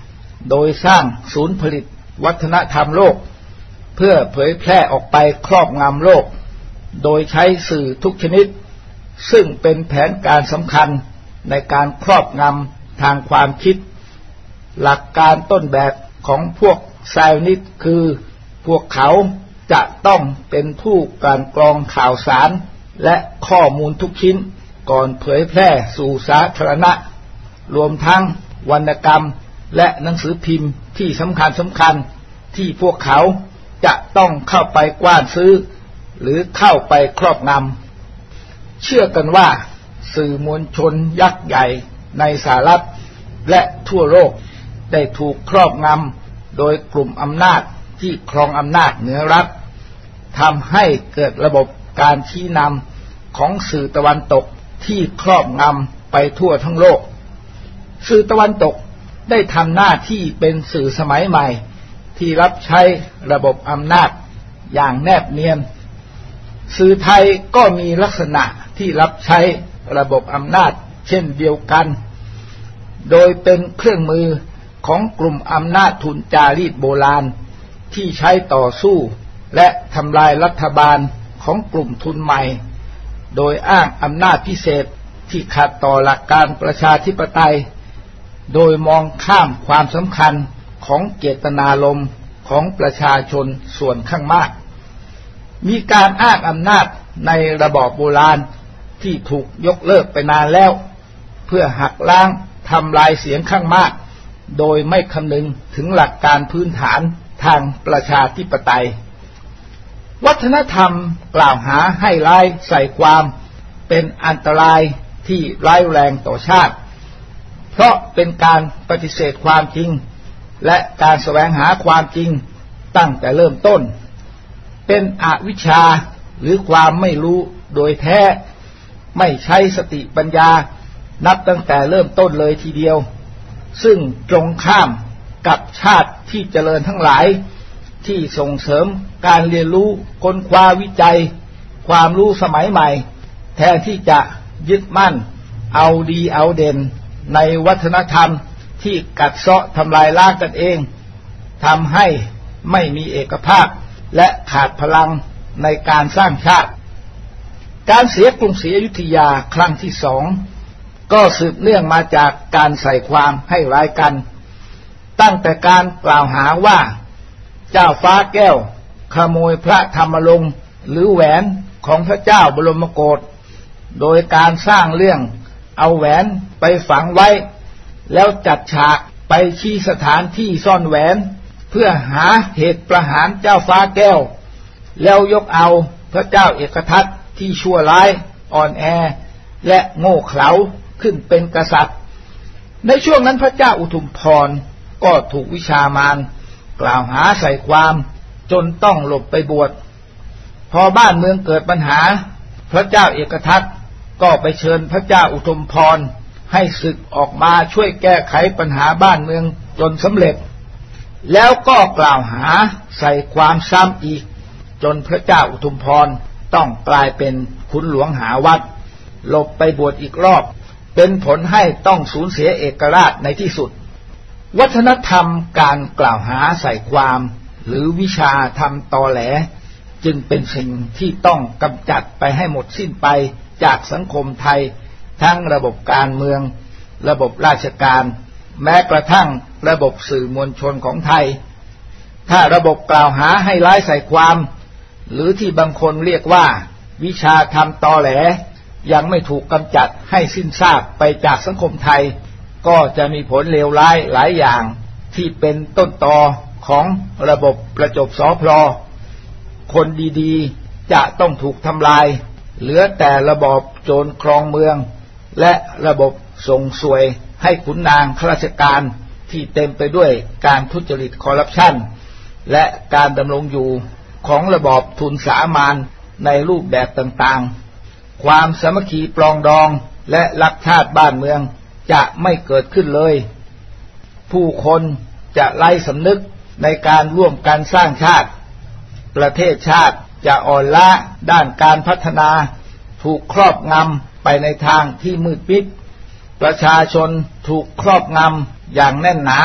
โดยสร้างศูนย์ผลิตวัฒนธรรมโลกเพื่อเผยแพร่ออกไปครอบงำโลกโดยใช้สื่อทุกชนิดซึ่งเป็นแผนการสำคัญในการครอบงำทางความคิดหลักการต้นแบบของพวกไซออนิสต์คือพวกเขาจะต้องเป็นผู้กลั่นกรองข่าวสารและข้อมูลทุกชิ้นก่อนเผยแพร่สู่สาธารณะรวมทั้งวรรณกรรมและหนังสือพิมพ์ที่สำคัญสำคัญที่พวกเขาจะต้องเข้าไปกว้านซื้อหรือเข้าไปครอบงำเชื่อกันว่าสื่อมวลชนยักษ์ใหญ่ในสหรัฐและทั่วโลกได้ถูกครอบงำโดยกลุ่มอำนาจที่ครองอำนาจเหนือรัฐทำให้เกิดระบบการชี้นำของสื่อตะวันตกที่ครอบงำไปทั่วทั้งโลกสื่อตะวันตกได้ทำหน้าที่เป็นสื่อสมัยใหม่ที่รับใช้ระบบอำนาจอย่างแนบเนียนสื่อไทยก็มีลักษณะที่รับใช้ระบบอำนาจเช่นเดียวกันโดยเป็นเครื่องมือของกลุ่มอำนาจทุนจารีตโบราณที่ใช้ต่อสู้และทำลายรัฐบาลของกลุ่มทุนใหม่โดยอ้างอำนาจพิเศษที่ขัดต่อหลักการประชาธิปไตยโดยมองข้ามความสำคัญของเจตนารมณ์ของประชาชนส่วนข้างมากมีการอ้างอำนาจในระบอบโบราณที่ถูกยกเลิกไปนานแล้วเพื่อหักล้างทำลายเสียงข้างมากโดยไม่คำนึงถึงหลักการพื้นฐานทางประชาธิปไตยวัฒนธรรมกล่าวหาให้ร้ายใส่ความเป็นอันตรายที่ร้ายแรงต่อชาติเพราะเป็นการปฏิเสธความจริงและการแสวงหาความจริงตั้งแต่เริ่มต้นเป็นอวิชชาหรือความไม่รู้โดยแท้ไม่ใช้สติปัญญานับตั้งแต่เริ่มต้นเลยทีเดียวซึ่งตรงข้ามกับชาติที่เจริญทั้งหลายที่ส่งเสริมการเรียนรู้ค้นคว้าวิจัยความรู้สมัยใหม่แทนที่จะยึดมั่นเอาดีเอาเด่นในวัฒนธรรมที่กัดเซาะทำลายล้างกันเองทำให้ไม่มีเอกภาพและขาดพลังในการสร้างชาติการเสียกรุงศรีอยุธยาครั้งที่สองก็สืบเนื่องมาจากการใส่ความให้ร้ายกันตั้งแต่การกล่าวหาว่าเจ้าฟ้าแก้วขโมยพระธรรมรงค์หรือแหวนของพระเจ้าบรมโกศโดยการสร้างเรื่องเอาแหวนไปฝังไว้แล้วจัดฉากไปชี้สถานที่ซ่อนแหวนเพื่อหาเหตุประหารเจ้าฟ้าแก้วแล้วยกเอาพระเจ้าเอกทัตที่ชั่วร้ายอ่อนแอและโง่เขลาขึ้นเป็นกษัตริย์ในช่วงนั้นพระเจ้าอุทุมพรก็ถูกวิชามารกล่าวหาใส่ความจนต้องหลบไปบวชพอบ้านเมืองเกิดปัญหาพระเจ้าเอกทัตก็ไปเชิญพระเจ้าอุทุมพรให้ศึกออกมาช่วยแก้ไขปัญหาบ้านเมืองจนสำเร็จแล้วก็กล่าวหาใส่ความซ้ำอีกจนพระเจ้าอุทุมพรต้องกลายเป็นขุนหลวงหาวัดหลบไปบวชอีกรอบเป็นผลให้ต้องสูญเสียเอกราชในที่สุดวัฒนธรรมการกล่าวหาใส่ความหรือวิชาทำตอแหลจึงเป็นสิ่งที่ต้องกำจัดไปให้หมดสิ้นไปจากสังคมไทยทั้งระบบการเมืองระบบราชการแม้กระทั่งระบบสื่อมวลชนของไทยถ้าระบบกล่าวหาให้ร้ายใส่ความหรือที่บางคนเรียกว่าวิชาทำตอแหลยังไม่ถูกกำจัดให้สิ้นซากไปจากสังคมไทยก็จะมีผลเลวร้ายหลายอย่างที่เป็นต้นตอของระบบประจบสพลคนดีๆจะต้องถูกทำลายเหลือแต่ระบบโจรครองเมืองและระบบส่งสวยให้ขุนนางข้าราชการที่เต็มไปด้วยการทุจริตคอร์รัปชันและการดำรงอยู่ของระบอบทุนสามานในรูปแบบต่างๆความสามัคคีปรองดองและรักชาติบ้านเมืองจะไม่เกิดขึ้นเลยผู้คนจะไร้สำนึกในการร่วมกันสร้างชาติประเทศชาติจะอ่อนล้าด้านการพัฒนาถูกครอบงำไปในทางที่มืดมิดประชาชนถูกครอบงำอย่างแน่นหนา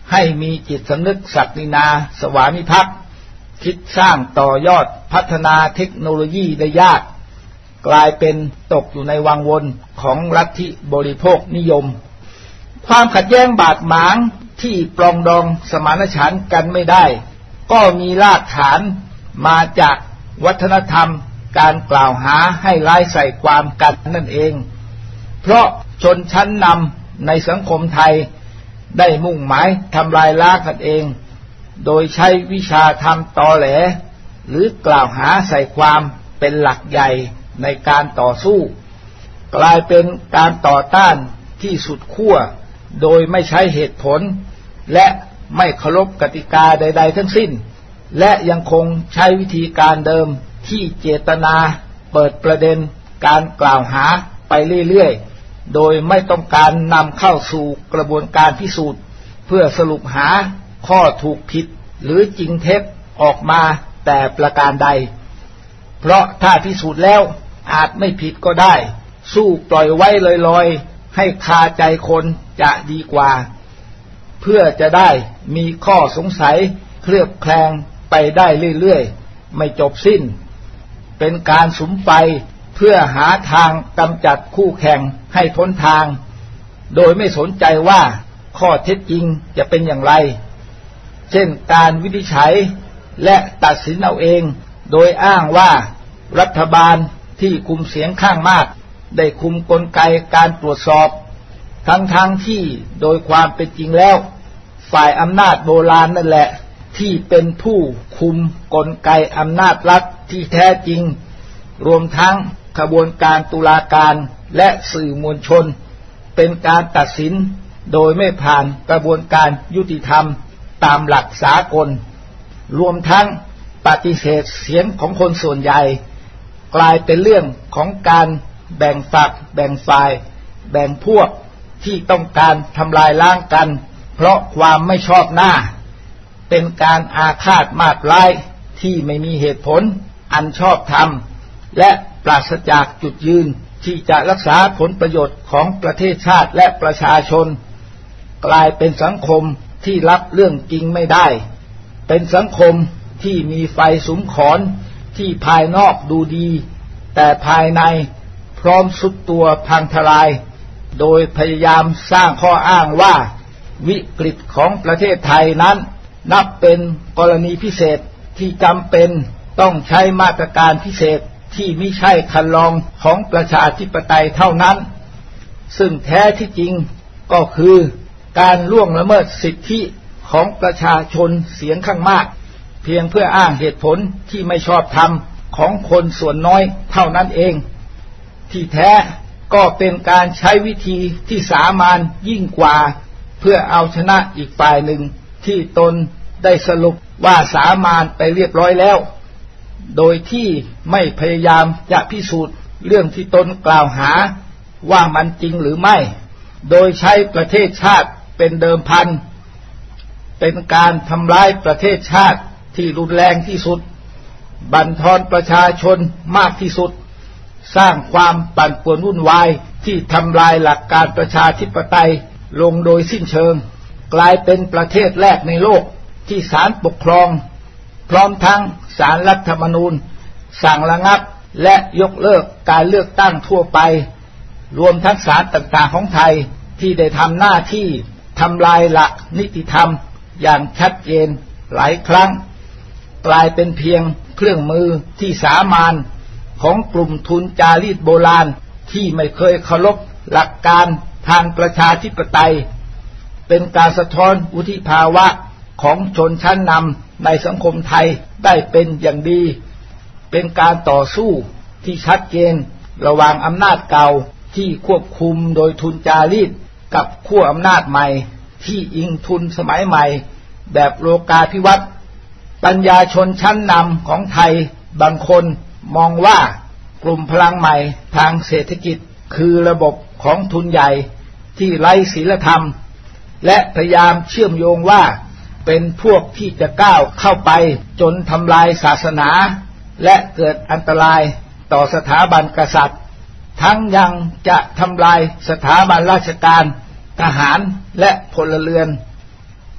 ให้มีจิตสำนึกศักดินาสวามิภักดิ์คิดสร้างต่อยอดพัฒนาเทคโนโลยีได้ยากกลายเป็นตกอยู่ในวังวนของลัทธิบริโภคนิยมความขัดแย้งบาดหมางที่ปรองดองสมานฉันท์กันไม่ได้ก็มีรากฐานมาจากวัฒนธรรมการกล่าวหาให้ร้ายใส่ความกันนั่นเองเพราะชนชั้นนำในสังคมไทยได้มุ่งหมายทำลายล้างกันเองโดยใช้วิชาธรรมตอแหลหรือกล่าวหาใส่ความเป็นหลักใหญ่ในการต่อสู้กลายเป็นการต่อต้านที่สุดขั้วโดยไม่ใช้เหตุผลและไม่เคารพกติกาใดๆทั้งสิ้นและยังคงใช้วิธีการเดิมที่เจตนาเปิดประเด็นการกล่าวหาไปเรื่อยๆโดยไม่ต้องการนำเข้าสู่กระบวนการพิสูจน์เพื่อสรุปหาข้อถูกผิดหรือจริงเท็จออกมาแต่ประการใดเพราะถ้าพิสูจน์แล้วอาจไม่ผิดก็ได้สู้ปล่อยไว้ลอยๆให้คาใจคนจะดีกว่าเพื่อจะได้มีข้อสงสัยเคลือบแคลงไปได้เรื่อยๆไม่จบสิ้นเป็นการสุมไฟเพื่อหาทางกำจัดคู่แข่งให้พ้นทางโดยไม่สนใจว่าข้อเท็จจริงจะเป็นอย่างไรเช่นการวินิจฉัยและตัดสินเอาเองโดยอ้างว่ารัฐบาลที่คุมเสียงข้างมากได้คุมกลไกการตรวจสอบทั้งๆ ท, ที่โดยความเป็นจริงแล้วฝ่ายอำนาจโบราณนั่นแหละที่เป็นผู้คุมกลไกอำนาจรัฐที่แท้จริงรวมทั้งขบวนการตุลาการและสื่อมวลชนเป็นการตัดสินโดยไม่ผ่านกระบวนการยุติธรรมตามหลักสากลรวมทั้งปฏิเสธเสียงของคนส่วนใหญ่กลายเป็นเรื่องของการแบ่งฝักแบ่งฝ่ายแบ่งพวกที่ต้องการทำลายล้างกันเพราะความไม่ชอบหน้าเป็นการอาฆาตมาตร้ายที่ไม่มีเหตุผลอันชอบธรรมและปราศจากจุดยืนที่จะรักษาผลประโยชน์ของประเทศชาติและประชาชนกลายเป็นสังคมที่รับเรื่องจริงไม่ได้เป็นสังคมที่มีไฟสุมขอนที่ภายนอกดูดีแต่ภายในพร้อมสุดตัวพังทลายโดยพยายามสร้างข้ออ้างว่าวิกฤตของประเทศไทยนั้นนับเป็นกรณีพิเศษที่จำเป็นต้องใช้มาตรการพิเศษที่ไม่ใช่คันลองของประชาธิปไตยเท่านั้นซึ่งแท้ที่จริงก็คือการล่วงละเมิดสิทธิของประชาชนเสียงข้างมากเพียงเพื่ออ้างเหตุผลที่ไม่ชอบธรรมของคนส่วนน้อยเท่านั้นเองที่แท้ก็เป็นการใช้วิธีที่สามัญยิ่งกว่าเพื่อเอาชนะอีกฝ่ายหนึ่งที่ตนได้สรุปว่าสามัญไปเรียบร้อยแล้วโดยที่ไม่พยายามจะพิสูจน์เรื่องที่ตนกล่าวหาว่ามันจริงหรือไม่โดยใช้ประเทศชาติเป็นเดิมพันเป็นการทำร้ายประเทศชาติที่รุนแรงที่สุดบั่นทอนประชาชนมากที่สุดสร้างความปั่นป่วนวุ่นวายที่ทำลายหลักการประชาธิปไตยลงโดยสิ้นเชิงกลายเป็นประเทศแรกในโลกที่ศาลปกครองพร้อมทั้งศาลรัฐธรรมนูญสั่งระงับและยกเลิกการเลือกตั้งทั่วไปรวมทั้งศาลต่างๆของไทยที่ได้ทำหน้าที่ทำลายหลักนิติธรรมอย่างชัดเจนหลายครั้งกลายเป็นเพียงเครื่องมือที่สามัญของกลุ่มทุนจารีตโบราณที่ไม่เคยเคารพหลักการทางประชาธิปไตยเป็นการสะท้อนวุฒิภาวะของชนชั้นนำในสังคมไทยได้เป็นอย่างดีเป็นการต่อสู้ที่ชัดเจนระหว่างอำนาจเก่าที่ควบคุมโดยทุนจารีตกับขั้วอำนาจใหม่ที่อิงทุนสมัยใหม่แบบโลกาภิวัตน์ปัญญาชนชั้นนำของไทยบางคนมองว่ากลุ่มพลังใหม่ทางเศรษฐกิจคือระบบของทุนใหญ่ที่ไร้ศีลธรรมและพยายามเชื่อมโยงว่าเป็นพวกที่จะก้าวเข้าไปจนทำลายศาสนาและเกิดอันตรายต่อสถาบันกษัตริย์ทั้งยังจะทำลายสถาบันราชการทหารและพลเรือน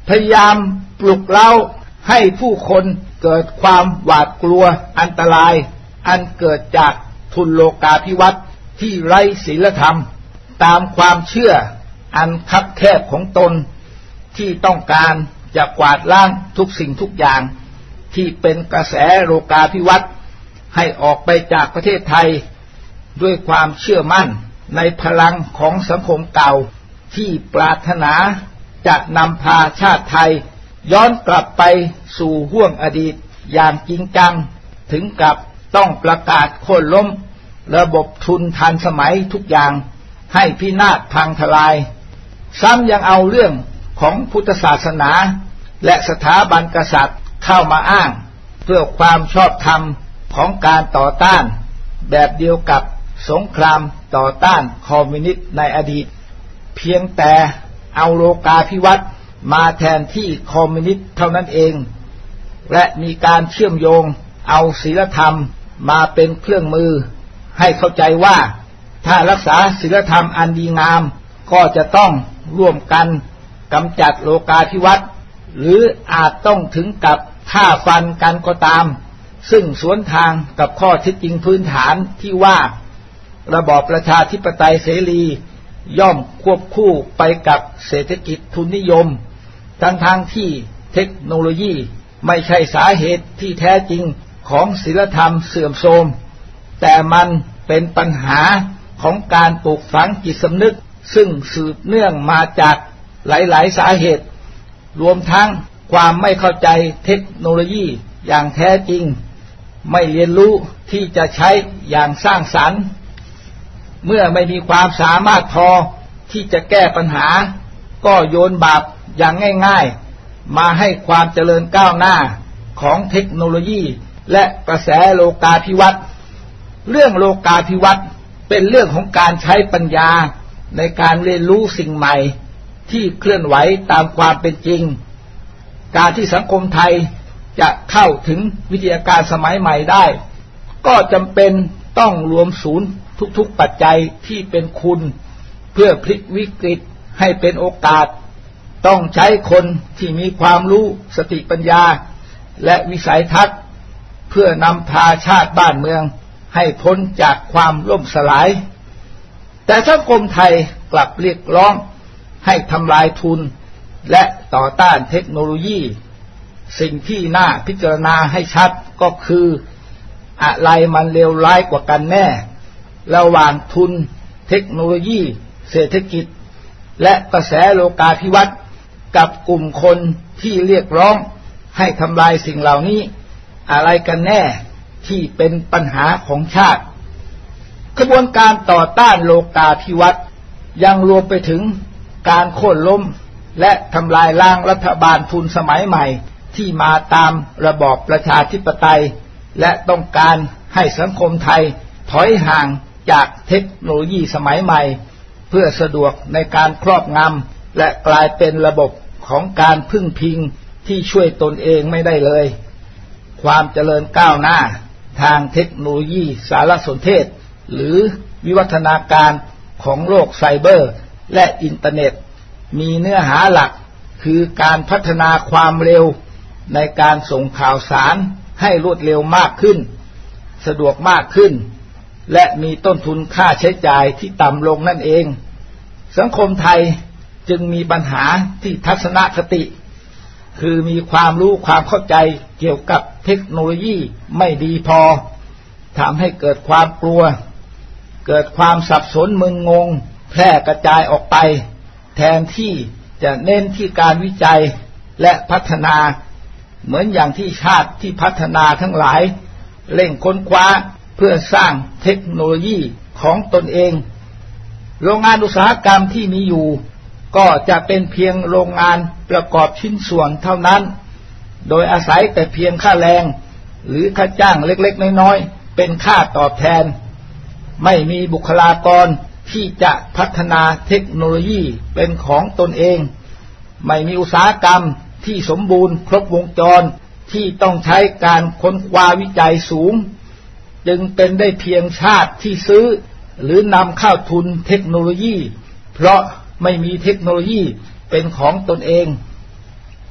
พยายามปลุกเร้าให้ผู้คนเกิดความหวาดกลัวอันตรายอันเกิดจากทุนโลกาภิวัตน์ที่ไร้ศีลธรรมตามความเชื่ออันคับแคบของตนที่ต้องการจะกวาดล้างทุกสิ่งทุกอย่างที่เป็นกระแสโลกาภิวัตน์ให้ออกไปจากประเทศไทยด้วยความเชื่อมั่นในพลังของสังคมเก่าที่ปรารถนาจะนำพาชาติไทยย้อนกลับไปสู่ห้วงอดีตอย่างจริงจังถึงกับต้องประกาศโค่นล้มระบบทุนทันสมัยทุกอย่างให้พินาศพังทลายซ้ำยังเอาเรื่องของพุทธศาสนาและสถาบันกษัตริย์เข้ามาอ้างเพื่อความชอบธรรมของการต่อต้านแบบเดียวกับสงครามต่อต้านคอมมิวนิสต์ในอดีตเพียงแต่เอาโลกาภิวัตน์มาแทนที่คอมมิวนิสต์เท่านั้นเองและมีการเชื่อมโยงเอาศีลธรรมมาเป็นเครื่องมือให้เข้าใจว่าถ้ารักษาศีลธรรมอันดีงามก็จะต้องร่วมกันกำจัดโลกาภิวัตน์หรืออาจต้องถึงกับฆ่าฟันกันก็ตามซึ่งสวนทางกับข้อเท็จจริงพื้นฐานที่ว่าระบอบประชาธิปไตยเสรีย่อมควบคู่ไปกับเศรษฐกิจทุนนิยมทั้งทางที่เทคโนโลยีไม่ใช่สาเหตุที่แท้จริงของศีลธรรมเสื่อมโทรมแต่มันเป็นปัญหาของการปลูกฝังจิตสำนึกซึ่งสืบเนื่องมาจากหลายๆสาเหตุรวมทั้งความไม่เข้าใจเทคโนโลยีอย่างแท้จริงไม่เรียนรู้ที่จะใช้อย่างสร้างสรรค์เมื่อไม่มีความสามารถพอที่จะแก้ปัญหาก็โยนบาปอย่างง่ายๆมาให้ความเจริญก้าวหน้าของเทคโนโลยีและกระแสโลกาภิวัตน์เรื่องโลกาภิวัตน์เป็นเรื่องของการใช้ปัญญาในการเรียนรู้สิ่งใหม่ที่เคลื่อนไหวตามความเป็นจริงการที่สังคมไทยจะเข้าถึงวิทยาการสมัยใหม่ได้ก็จำเป็นต้องรวมศูนย์ทุกๆปัจจัยที่เป็นคุณเพื่อพลิกวิกฤตให้เป็นโอกาสต้องใช้คนที่มีความรู้สติปัญญาและวิสัยทัศน์เพื่อนำพาชาติบ้านเมืองให้พ้นจากความล่มสลายแต่สังคมไทยกลับเรียกร้องให้ทำลายทุนและต่อต้านเทคโนโลยีสิ่งที่น่าพิจารณาให้ชัดก็คืออะไรมันเลวร้ายกว่ากันแน่ระหว่างทุนเทคโนโลยีเศรษฐกิจและกระแสโลกาภิวัตน์กับกลุ่มคนที่เรียกร้องให้ทำลายสิ่งเหล่านี้อะไรกันแน่ที่เป็นปัญหาของชาติกระบวนการต่อต้านโลกาภิวัตน์ยังรวมไปถึงการโค่นล้มและทำลายล้างรัฐบาลทุนสมัยใหม่ที่มาตามระบอบประชาธิปไตยและต้องการให้สังคมไทยถอยห่างจากเทคโนโลยีสมัยใหม่เพื่อสะดวกในการครอบงำและกลายเป็นระบบของการพึ่งพิงที่ช่วยตนเองไม่ได้เลยความเจริญก้าวหน้าทางเทคโนโลยีสารสนเทศหรือวิวัฒนาการของโลกไซเบอร์และอินเทอร์เน็ตมีเนื้อหาหลักคือการพัฒนาความเร็วในการส่งข่าวสารให้รวดเร็วมากขึ้นสะดวกมากขึ้นและมีต้นทุนค่าใช้จ่ายที่ต่ำลงนั่นเองสังคมไทยจึงมีปัญหาที่ทัศนคติคือมีความรู้ความเข้าใจเกี่ยวกับเทคโนโลยีไม่ดีพอทำให้เกิดความกลัวเกิดความสับสนมึนงงแพร่กระจายออกไปแทนที่จะเน้นที่การวิจัยและพัฒนาเหมือนอย่างที่ชาติที่พัฒนาทั้งหลายเร่งค้นคว้าเพื่อสร้างเทคโนโลยีของตนเองโรงงานอุตสาหกรรมที่มีอยู่ก็จะเป็นเพียงโรงงานประกอบชิ้นส่วนเท่านั้นโดยอาศัยแต่เพียงค่าแรงหรือค่าจ้างเล็กๆน้อยๆเป็นค่าตอบแทนไม่มีบุคลากรที่จะพัฒนาเทคโนโลยีเป็นของตนเองไม่มีอุตสาหกรรมที่สมบูรณ์ครบวงจรที่ต้องใช้การค้นคว้าวิจัยสูงจึงเป็นได้เพียงชาติที่ซื้อหรือนำเข้าทุนเทคโนโลยีเพราะไม่มีเทคโนโลยีเป็นของตนเอง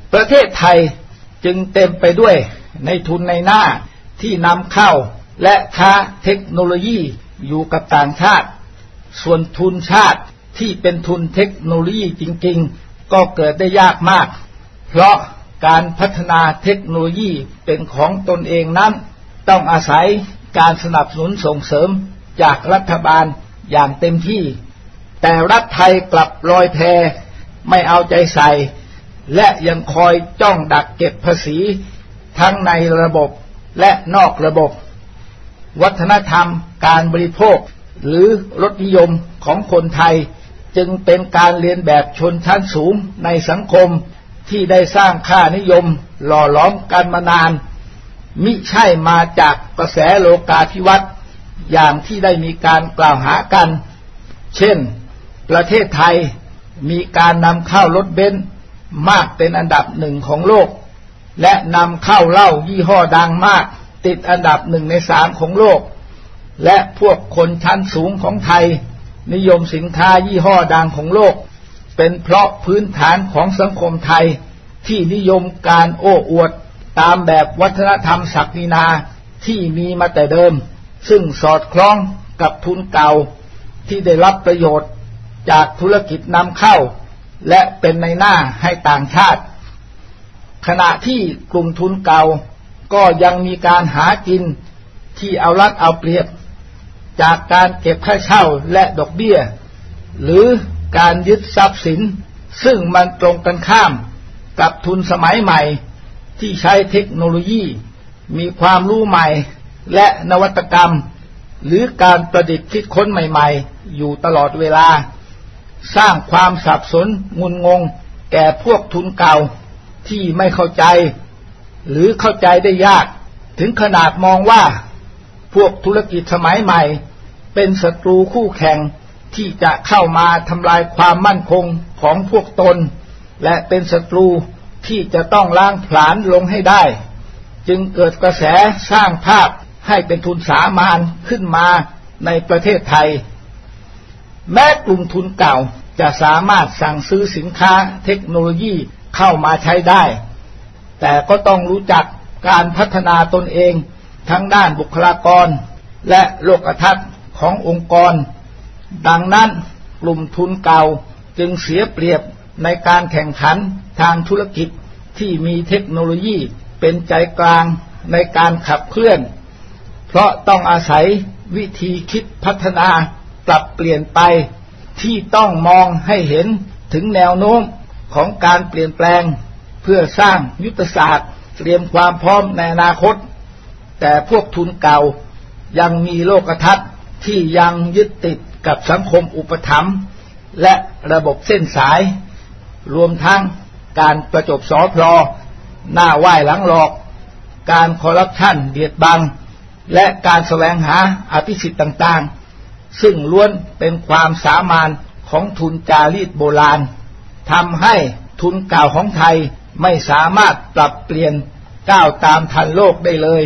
ประเทศไทยจึงเต็มไปด้วยในทุนในหน้าที่นำเข้าและค้าเทคโนโลยีอยู่กับต่างชาติส่วนทุนชาติที่เป็นทุนเทคโนโลยีจริงๆก็เกิดได้ยากมากเพราะการพัฒนาเทคโนโลยีเป็นของตนเองนั้นต้องอาศัยการสนับสนุนส่งเสริมจากรัฐบาลอย่างเต็มที่แต่รัฐไทยกลับลอยแพไม่เอาใจใส่และยังคอยจ้องดักเก็บภาษีทั้งในระบบและนอกระบบวัฒนธรรมการบริโภคหรือรสนิยมของคนไทยจึงเป็นการเลียนแบบชนชั้นสูงในสังคมที่ได้สร้างค่านิยมหล่อหลอมกันมานานมิใช่มาจากกระแสโลกาภิวัตน์อย่างที่ได้มีการกล่าวหากันเช่นประเทศไทยมีการนำเข้ารถเบนซ์มากเป็นอันดับหนึ่งของโลกและนำเข้าเหล้ายี่ห้อดังมากติดอันดับหนึ่งในสามของโลกและพวกคนชั้นสูงของไทยนิยมสินค้ายี่ห้อดังของโลกเป็นเพราะพื้นฐานของสังคมไทยที่นิยมการโอ้อวดตามแบบวัฒนธรรมศักดินาที่มีมาแต่เดิมซึ่งสอดคล้องกับทุนเก่าที่ได้รับประโยชน์จากธุรกิจนำเข้าและเป็นในหน้าให้ต่างชาติขณะที่กลุ่มทุนเก่าก็ยังมีการหากินที่เอารัดเอาเปรียบจากการเก็บค่าเช่าและดอกเบี้ยหรือการยึดทรัพย์สินซึ่งมันตรงกันข้ามกับทุนสมัยใหม่ที่ใช้เทคโนโลยีมีความรู้ใหม่และนวัตกรรมหรือการประดิษฐ์คิดค้นใหม่ๆอยู่ตลอดเวลาสร้างความสับสนงุนงงแก่พวกทุนเก่าที่ไม่เข้าใจหรือเข้าใจได้ยากถึงขนาดมองว่าพวกธุรกิจสมัยใหม่เป็นศัตรูคู่แข่งที่จะเข้ามาทำลายความมั่นคงของพวกตนและเป็นศัตรูที่จะต้องล้างผลาญลงให้ได้จึงเกิดกระแสสร้างภาพให้เป็นทุนสามานขึ้นมาในประเทศไทยแม้กลุ่มทุนเก่าจะสามารถสั่งซื้อสินค้าเทคโนโลยีเข้ามาใช้ได้แต่ก็ต้องรู้จักการพัฒนาตนเองทั้งด้านบุคลากรและโลกทัศน์ขององค์กรดังนั้นกลุ่มทุนเก่าจึงเสียเปรียบในการแข่งขันทางธุรกิจที่มีเทคโนโลยีเป็นใจกลางในการขับเคลื่อนเพราะต้องอาศัยวิธีคิดพัฒนาปรับเปลี่ยนไปที่ต้องมองให้เห็นถึงแนวโน้มของการเปลี่ยนแปลงเพื่อสร้างยุทธศาสตร์เตรียมความพร้อมในอนาคตแต่พวกทุนเก่ายังมีโลกทัศน์ที่ยังยึดติดกับสังคมอุปถัมภ์และระบบเส้นสายรวมทั้งการประจบสอพลอหน้าไหว้หลังหลอกการคอร์รัปชันเบียดบังและการแสวงหาอภิสิทธิ์ต่างๆซึ่งล้วนเป็นความสามานของทุนจารีตโบราณทำให้ทุนเก่าของไทยไม่สามารถปรับเปลี่ยนก้าวตามทันโลกได้เล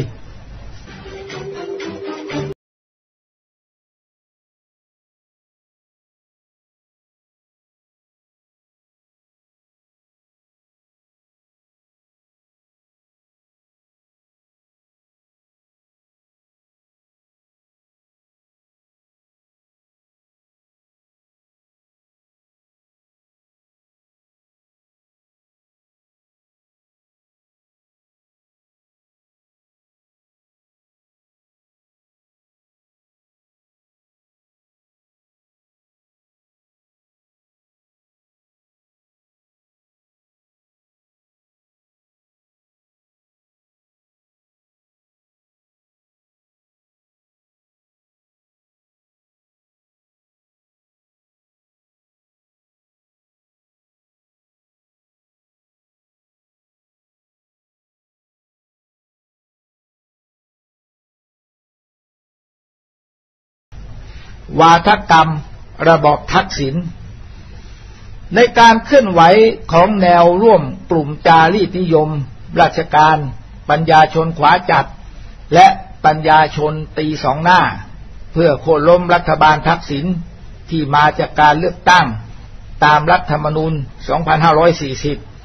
ยวาทกรรมระบอบทักษิณในการเคลื่อนไหวของแนวร่วมกลุ่มจารีตนิยมราชการปัญญาชนขวาจัดและปัญญาชนตีสองหน้าเพื่อโค่นล้มรัฐบาลทักษิณที่มาจากการเลือกตั้งตามรัฐธรรมนูญ สองพันห้าร้อยสี่สิบ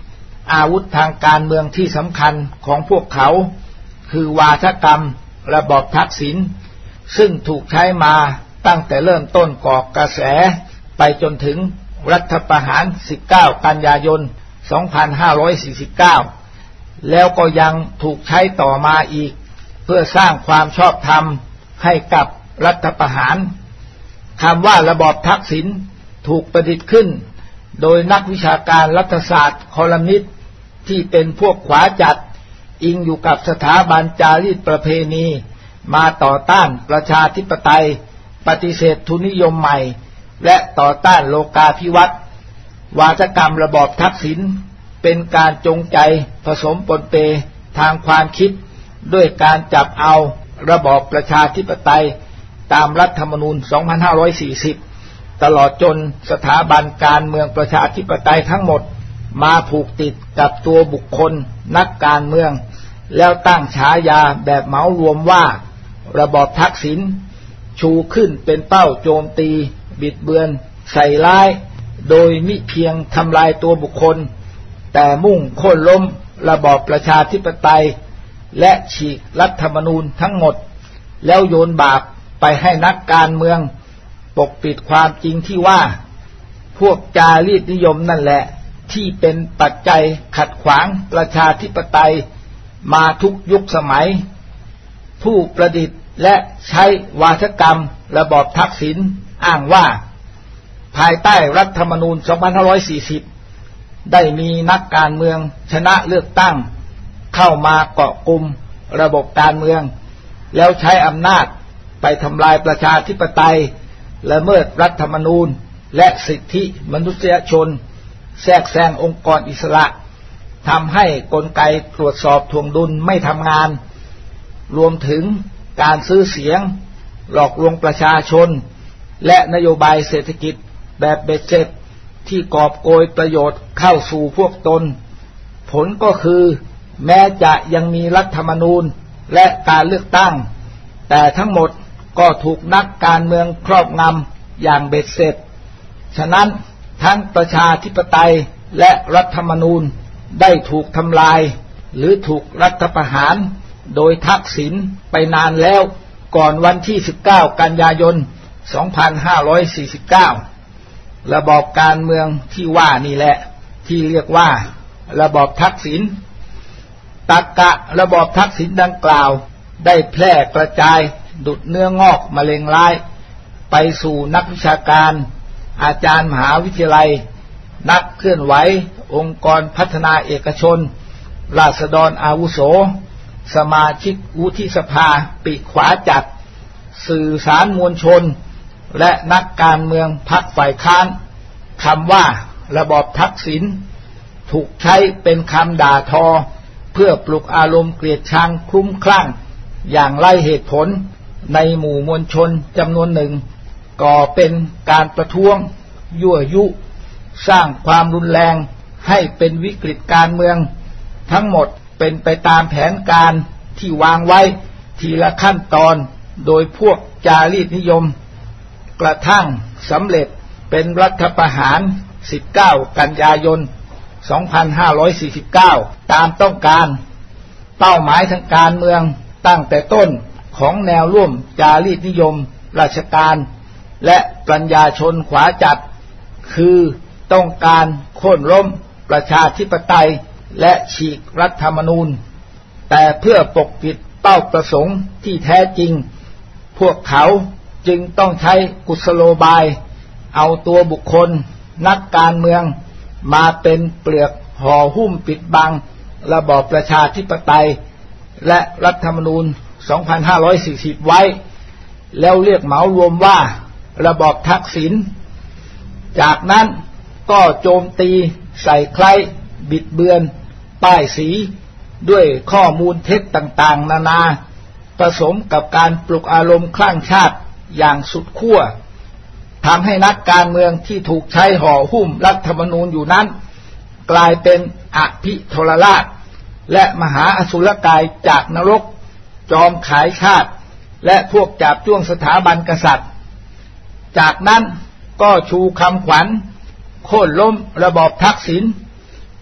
อาวุธทางการเมืองที่สำคัญของพวกเขาคือวาทกรรมระบอบทักษิณซึ่งถูกใช้มาตั้งแต่เริ่มต้นก่อกระแสไปจนถึงรัฐประหารสิบเก้ากันยายนสองพันห้าร้อยสี่สิบเก้าแล้วก็ยังถูกใช้ต่อมาอีกเพื่อสร้างความชอบธรรมให้กับรัฐประหารคำว่าระบอบทักษิณถูกประดิษฐ์ขึ้นโดยนักวิชาการรัฐศาสตร์คอลัมนิสต์ที่เป็นพวกขวาจัดอิงอยู่กับสถาบันจารีตประเพณีมาต่อต้านประชาธิปไตยปฏิเสธทุนนิยมใหม่และต่อต้านโลกาภิวัตน์วาทกรรมระบอบทักษิณเป็นการจงใจผสมปนเปทางความคิดด้วยการจับเอาระบอบประชาธิปไตยตามรัฐธรรมนูญสองพันห้าร้อยสี่สิบตลอดจนสถาบันการเมืองประชาธิปไตยทั้งหมดมาผูกติดกับตัวบุคคลนักการเมืองแล้วตั้งฉายาแบบเหมารวมว่าระบอบทักษิณชูขึ้นเป็นเป้าโจมตีบิดเบือนใส่ร้ายโดยมิเพียงทำลายตัวบุคคลแต่มุ่งโค่นล้มระบอบประชาธิปไตยและฉีกรัฐธรรมนูญทั้งหมดแล้วโยนบาปไปให้นักการเมืองปกปิดความจริงที่ว่าพวกจารีตนิยมนั่นแหละที่เป็นปัจจัยขัดขวางประชาธิปไตยมาทุกยุคสมัยผู้ประดิษฐ์และใช้วาทกรรมระบอบทักษิณอ้างว่าภายใต้รัฐธรรมนูญสองพันห้าร้อยสี่สิบได้มีนักการเมืองชนะเลือกตั้งเข้ามาเกาะกลุ่มระบบการเมืองแล้วใช้อำนาจไปทำลายประชาธิปไตยละเมิดรัฐธรรมนูญและสิทธิมนุษยชนแทรกแซงองค์กรอิสระทำให้กลไกตรวจสอบทวงดุลไม่ทำงานรวมถึงการซื้อเสียงหลอกลวงประชาชนและนโยบายเศรษฐกิจแบบเบ็ดเสร็จที่กอบโกยประโยชน์เข้าสู่พวกตนผลก็คือแม้จะยังมีรัฐธรรมนูญและการเลือกตั้งแต่ทั้งหมดก็ถูกนักการเมืองครอบงำอย่างเบ็ดเสร็จฉะนั้นทั้งประชาธิปไตยและรัฐธรรมนูญได้ถูกทำลายหรือถูกรัฐประหารโดยทักษิณไปนานแล้วก่อนวันที่สิบเก้ากันยายนสองพันห้าร้อยสี่สิบเก้าระบอบการเมืองที่ว่านี่แหละที่เรียกว่าระบอบทักษิณตรรกะระบอบทักษิณดังกล่าวได้แพร่กระจายดุจเนื้องอกมะเร็งร้ายไปสู่นักวิชาการอาจารย์มหาวิทยาลัยนักเคลื่อนไหวองค์กรพัฒนาเอกชนราษฎรอาวุโสสมาชิกวุฒิสภาปีกขวาจัดสื่อสารมวลชนและนักการเมืองพรรคฝ่ายค้านคำว่าระบอบทักษิณถูกใช้เป็นคำด่าทอเพื่อปลุกอารมณ์เกลียดชังคลุ้มคลั่งอย่างไร้เหตุผลในหมู่มวลชนจำนวนหนึ่งก่อเป็นการประท้วงยั่วยุสร้างความรุนแรงให้เป็นวิกฤตการเมืองทั้งหมดเป็นไปตามแผนการที่วางไว้ทีละขั้นตอนโดยพวกจารีตนิยมกระทั่งสำเร็จเป็นรัฐประหารสิบเก้ากันยายนสองพันห้าร้อยสี่สิบเก้าตามต้องการเป้าหมายทางการเมืองตั้งแต่ต้นของแนวร่วมจารีตนิยมราชการและปัญญาชนขวาจัดคือต้องการโค่นล้มประชาธิปไตยและฉีกรัฐธรรมนูญแต่เพื่อปกปิดเป้าประสงค์ที่แท้จริงพวกเขาจึงต้องใช้กุศโลบายเอาตัวบุคคลนักการเมืองมาเป็นเปลือกห่อหุ้มปิดบังระบอบประชาธิปไตยและรัฐธรรมนูญสองพันห้าร้อยสี่สิบไว้แล้วเรียกเหมารวมว่าระบอบทักษิณจากนั้นก็โจมตีใส่ใครบิดเบือนป้ายสีด้วยข้อมูลเท็จต่างๆนานาผสมกับการปลุกอารมณ์คลั่งชาติอย่างสุดขั้วทำให้นักการเมืองที่ถูกใช้ห่อหุ้มรัฐธรรมนูญอยู่นั้นกลายเป็นอภิโทรราชและมหาอสุรกายจากนรกจอมขายชาติและพวกจับจ้วงสถาบันกษัตริย์จากนั้นก็ชูคำขวัญโค่นล้มระบอบทักษิณ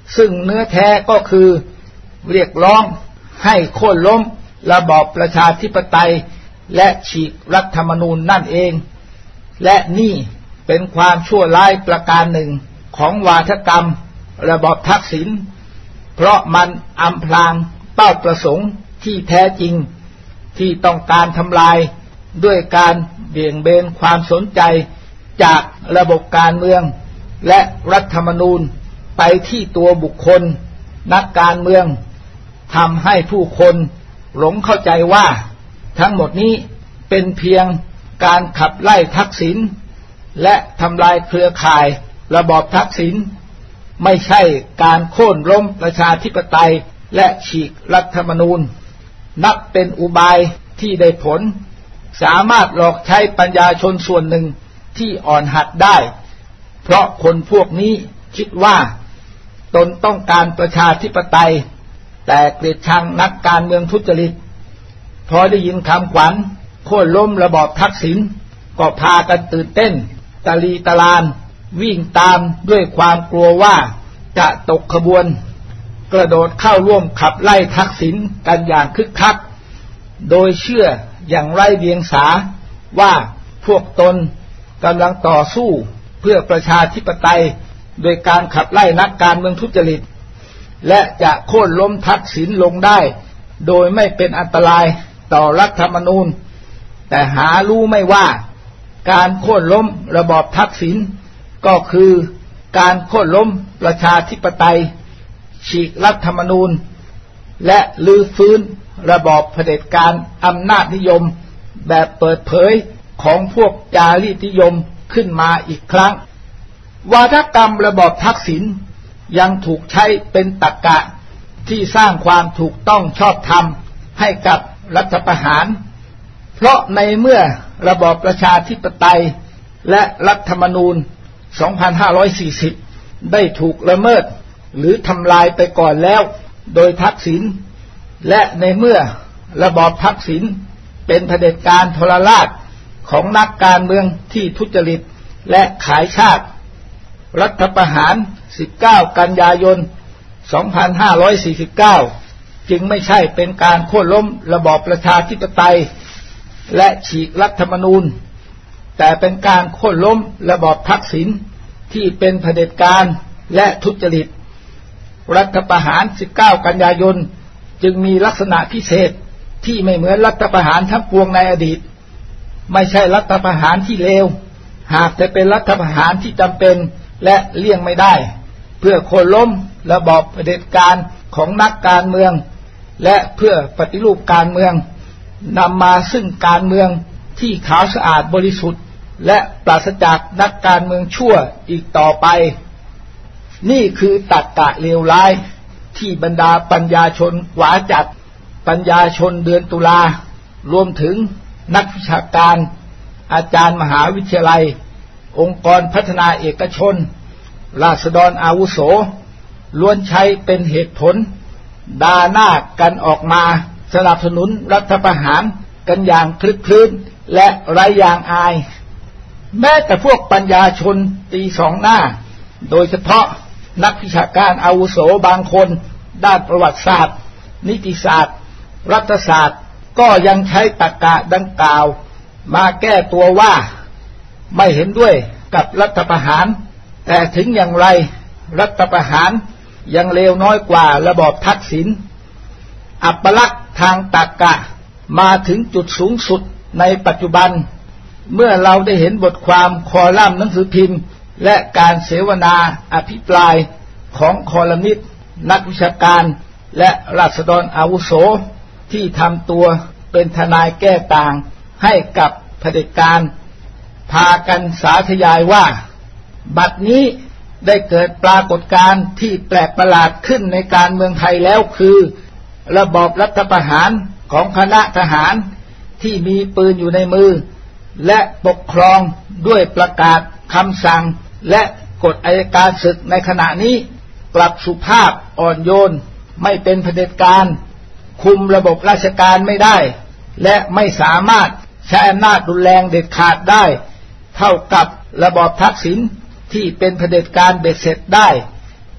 ซึ่งเนื้อแท้ก็คือเรียกร้องให้โค่นล้มระบอบประชาธิปไตยและฉีกรัฐธรรมนูญนั่นเองและนี่เป็นความชั่วร้ายประการหนึ่งของวาทกรรมระบอบทักษิณเพราะมันอำพรางเป้าประสงค์ที่แท้จริงที่ต้องการทำลายด้วยการเบี่ยงเบนความสนใจจากระบบการเมืองและรัฐธรรมนูญไปที่ตัวบุคคลนักการเมืองทำให้ผู้คนหลงเข้าใจว่าทั้งหมดนี้เป็นเพียงการขับไล่ทักษิณและทำลายเครือข่ายระบอบทักษิณไม่ใช่การโค่นล้มประชาธิปไตยและฉีกรัฐธรรมนูญนับเป็นอุบายที่ได้ผลสามารถหลอกใช้ปัญญาชนส่วนหนึ่งที่อ่อนหัดได้เพราะคนพวกนี้คิดว่าตนต้องการประชาธิปไตยแต่เกลียดชังนักการเมืองทุจริตพอได้ยินคำขวัญโค่นล้มระบอบทักษิณก็พากันตื่นเต้นตะลีตะลานวิ่งตามด้วยความกลัวว่าจะตกขบวนกระโดดเข้าร่วมขับไล่ทักษิณกันอย่างคึกคักโดยเชื่ออย่างไร้เดียงสาว่าพวกตนกำลังต่อสู้เพื่อประชาธิปไตยโดยการขับไล่นักการเมืองทุจริตและจะโค่นล้มทักษิณลงได้โดยไม่เป็นอันตรายต่อรัฐธรรมนูญแต่หารู้ไม่ว่าการโค่นล้มระบอบทักษิณก็คือการโค่นล้มประชาธิปไตยฉีกรัฐธรรมนูญและลื้อฟื้นระบอบเผด็จการอำนาจนิยมแบบเปิดเผยของพวกจารีตนิยมขึ้นมาอีกครั้งวาทกรรมระบอบทักษิณยังถูกใช้เป็นตรรกะที่สร้างความถูกต้องชอบธรรมให้กับรัฐประหารเพราะในเมื่อระบอบประชาธิปไตยและรัฐธรรมนูญสองพันห้าร้อยสี่สิบได้ถูกละเมิดหรือทำลายไปก่อนแล้วโดยทักษิณและในเมื่อระบอบทักษิณเป็นเผด็จการทรราชของนักการเมืองที่ทุจริตและขายชาติรัฐประหารสิบเก้ากันยายนสองพันห้าร้อยสี่สิบเก้าจึงไม่ใช่เป็นการโค่นล้มระบอบประชาธิปไตยและฉีกรัฐธรรมนูญแต่เป็นการโค่นล้มระบอบทักษิณที่เป็นเผด็จการและทุจริตรัฐประหารสิบเก้ากันยายนจึงมีลักษณะพิเศษที่ไม่เหมือนรัฐประหารทั้งปวงในอดีตไม่ใช่รัฐประหารที่เลวหากแต่เป็นรัฐประหารที่จำเป็นและเลี่ยงไม่ได้เพื่อโค่นล้มระบอบเผด็จการของนักการเมืองและเพื่อปฏิรูปการเมืองนำมาซึ่งการเมืองที่ขาวสะอาดบริสุทธิ์และปราศจากนักการเมืองชั่วอีกต่อไปนี่คือตรรกะเลวร้ายที่บรรดาปัญญาชนหวาจัดปัญญาชนเดือนตุลารวมถึงนักวิชาการอาจารย์มหาวิทยาลัยองค์กรพัฒนาเอกชนราษฎรอาวุโสล้วนใช้เป็นเหตุผลด่าหน้ากันออกมาสนับสนุนรัฐประหารกันอย่างคลึกคลื้นและไร้ยางอายแม้แต่พวกปัญญาชนตีสองหน้าโดยเฉพาะนักวิชาการอาวุโสบางคนด้านประวัติศาสตร์นิติศาสตร์รัฐศาสตร์ก็ยังใช้ตรรกะดังกล่าวมาแก้ตัวว่าไม่เห็นด้วยกับรัฐประหารแต่ถึงอย่างไรรัฐประหารยังเลวน้อยกว่าระบอบทักษิณอัปลักษณ์ทางตรรกะมาถึงจุดสูงสุดในปัจจุบันเมื่อเราได้เห็นบทความคอลัมน์หนังสือพิมพ์และการเสวนาอภิปรายของคอลัมนิสต์นักวิชาการและราษฎรอาวุโสที่ทำตัวเป็นทนายแก้ต่างให้กับเผด็จการพากันสาธยายว่าบัดนี้ได้เกิดปรากฏการณ์ที่แปลกประหลาดขึ้นในการเมืองไทยแล้วคือระบอบรัฐประหารของคณะทหารที่มีปืนอยู่ในมือและปกครองด้วยประกาศคำสั่งและกฎอัยการศึกในขณะนี้กลับสุภาพอ่อนโยนไม่เป็นเผด็จการคุมระบบราชการไม่ได้และไม่สามารถใช้อำนาจรุนแรงเด็ดขาดได้เท่ากับระบอบทักษิณที่เป็นเผด็จการเบ็ดเสร็จได้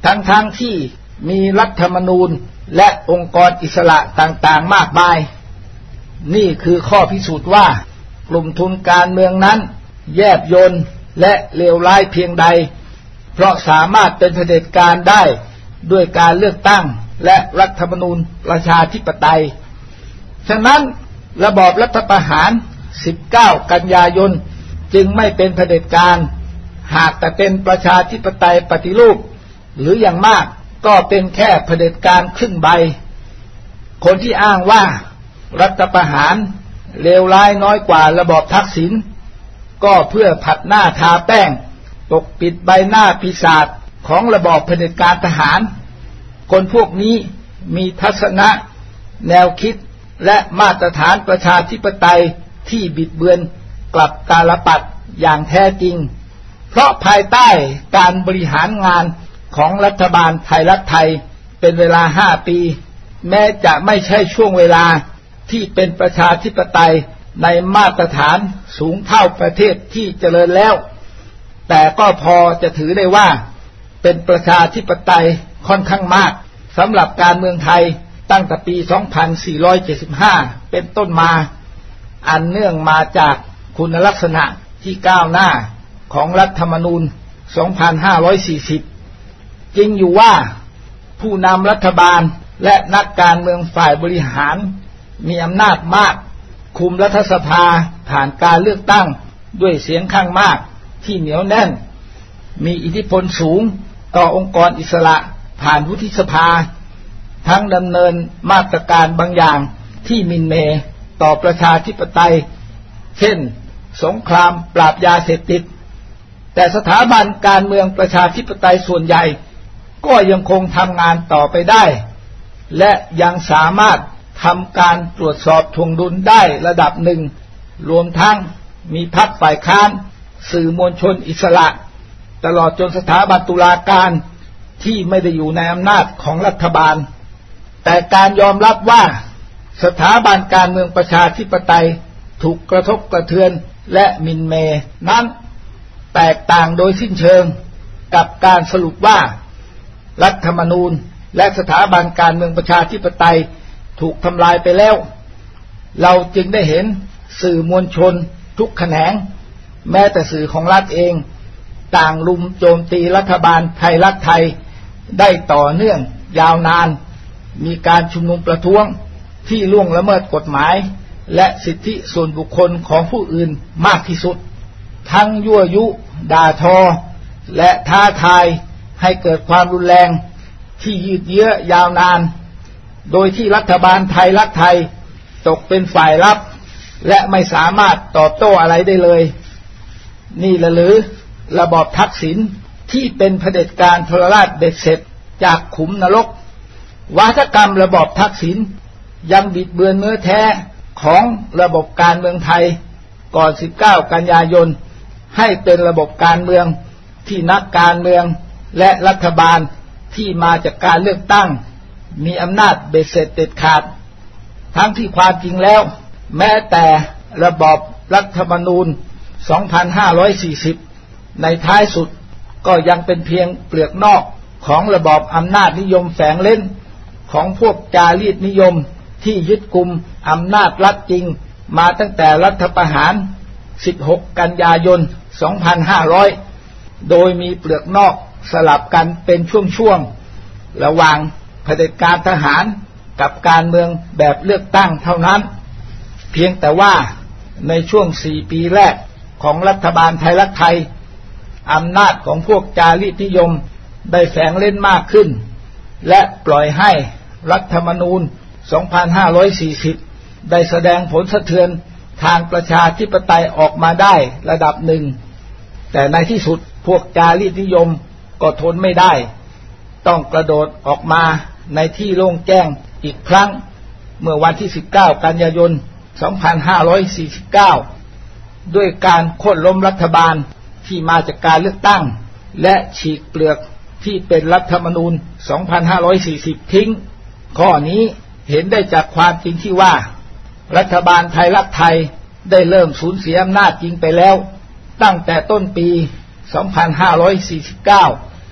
ทั้งๆ ท, ที่มีรัฐธรรมนูญและองค์กรอิสระต่างๆมากมายนี่คือข้อพิสูจน์ว่ากลุ่มทุนการเมืองนั้นแยบยลและเลวร้ายเพียงใดเพราะสามารถเป็นเผด็จการได้ด้วยการเลือกตั้งและรัฐธรรมนูญประชาธิปไตยฉะนั้นระบอบรัฐประหารสิบเก้ากันยายนจึงไม่เป็นเผด็จการหากแต่เป็นประชาธิปไตยปฏิรูปหรืออย่างมากก็เป็นแค่เผด็จการครึ่งใบคนที่อ้างว่ารัฐประหารเลวร้ายน้อยกว่าระบอบทักษิณก็เพื่อผัดหน้าทาแป้งปกปิดใบหน้าปีศาจของระบอบเผด็จการทหารคนพวกนี้มีทัศนะแนวคิดและมาตรฐานประชาธิปไตยที่บิดเบือนกลับตาลปัดอย่างแท้จริงเพราะภายใต้การบริหารงานของรัฐบาลไทยรักไทยเป็นเวลาห้าปีแม้จะไม่ใช่ช่วงเวลาที่เป็นประชาธิปไตยในมาตรฐานสูงเท่าประเทศที่เจริญแล้วแต่ก็พอจะถือได้ว่าเป็นประชาธิปไตยค่อนข้างมากสำหรับการเมืองไทยตั้งแต่ปี สองพันสี่ร้อยเจ็ดสิบห้า เป็นต้นมาอันเนื่องมาจากคุณลักษณะที่ก้าวหน้าของรัฐธรรมนูญ สองพันห้าร้อยสี่สิบ จริงอยู่ว่าผู้นำรัฐบาลและนักการเมืองฝ่ายบริหารมีอำนาจมากคุมรัฐสภาผ่านการเลือกตั้งด้วยเสียงข้างมากที่เหนียวแน่นมีอิทธิพลสูงต่อองค์กรอิสระผ่านวุฒิสภาทั้งดำเนินมาตรการบางอย่างที่หมิ่นเหม่ต่อประชาธิปไตยเช่นสงครามปราบยาเสพติดแต่สถาบันการเมืองประชาธิปไตยส่วนใหญ่ก็ยังคงทำงานต่อไปได้และยังสามารถทำการตรวจสอบทวงดุลได้ระดับหนึ่งรวมทั้งมีพรรคฝ่ายค้านสื่อมวลชนอิสระตลอดจนสถาบันตุลาการที่ไม่ได้อยู่ในอำนาจของรัฐบาลแต่การยอมรับว่าสถาบันการเมืองประชาธิปไตยถูกกระทบกระเทือนและหมิ่นเหม่นั้นแตกต่างโดยสิ้นเชิงกับการสรุปว่ารัฐธรรมนูญและสถาบันการเมืองประชาธิปไตยถูกทำลายไปแล้วเราจึงได้เห็นสื่อมวลชนทุกแขนงแม้แต่สื่อของรัฐเองต่างลุมโจมตีรัฐบาลไทยรักไทยได้ต่อเนื่องยาวนานมีการชุมนุมประท้วงที่ล่วงละเมิดกฎหมายและสิทธิส่วนบุคคลของผู้อื่นมากที่สุดทั้งยั่วยุด่าทอและท้าทายให้เกิดความรุนแรงที่ยืดเยื้อยาวนานโดยที่รัฐบาลไทยรักไทยตกเป็นฝ่ายรับและไม่สามารถตอบโต้อะไรได้เลยนี่ละหรือระบอบทักษิณที่เป็นเผด็จการทรราชเบ็ดเสร็จจากขุมนรกวาทกรรมระบอบทักษิณยังบิดเบือนเนื้อแท้ของระบบการเมืองไทยก่อนสิบเก้ากันยายนให้เป็นระบบการเมืองที่นักการเมืองและรัฐบาลที่มาจากการเลือกตั้งมีอำนาจเบ็ดเสร็จเด็ดขาดทั้งที่ความจริงแล้วแม้แต่ระบอบรัฐธรรมนูญ สองพันห้าร้อยสี่สิบ ในท้ายสุดก็ยังเป็นเพียงเปลือกนอกของระบอบอำนาจนิยมแฝงเล่นของพวกจารีตนิยมที่ยึดกุมอำนาจรัฐจริงมาตั้งแต่รัฐประหารสิบหกกันยายน สองพันห้าร้อย โดยมีเปลือกนอกสลับกันเป็นช่วงๆระหว่างเผด็จการทหารกับการเมืองแบบเลือกตั้งเท่านั้นเพียงแต่ว่าในช่วงสี่ปีแรกของรัฐบาลไทยรักไทยอำนาจของพวกจารีตนิยมได้แฝงเล่นมากขึ้นและปล่อยให้รัฐธรรมนูญ สองพันห้าร้อยสี่สิบ ได้แสดงผลสะเทือนทางประชาธิปไตยออกมาได้ระดับหนึ่งแต่ในที่สุดพวกจารีตนิยมก็ทนไม่ได้ต้องกระโดดออกมาในที่โล่งแจ้งอีกครั้งเมื่อวันที่สิบเก้ากันยายน สองพันห้าร้อยสี่สิบเก้า ด้วยการโค่นล้มรัฐบาลที่มาจากการเลือกตั้งและฉีกเปลือกที่เป็นรัฐธรรมนูญ สองพันห้าร้อยสี่สิบ ทิ้งข้อนี้เห็นได้จากความจริงที่ว่ารัฐบาลไทยรักไทยได้เริ่มสูญเสียอำนาจจริงไปแล้วตั้งแต่ต้นปี สองพันห้าร้อยสี่สิบเก้า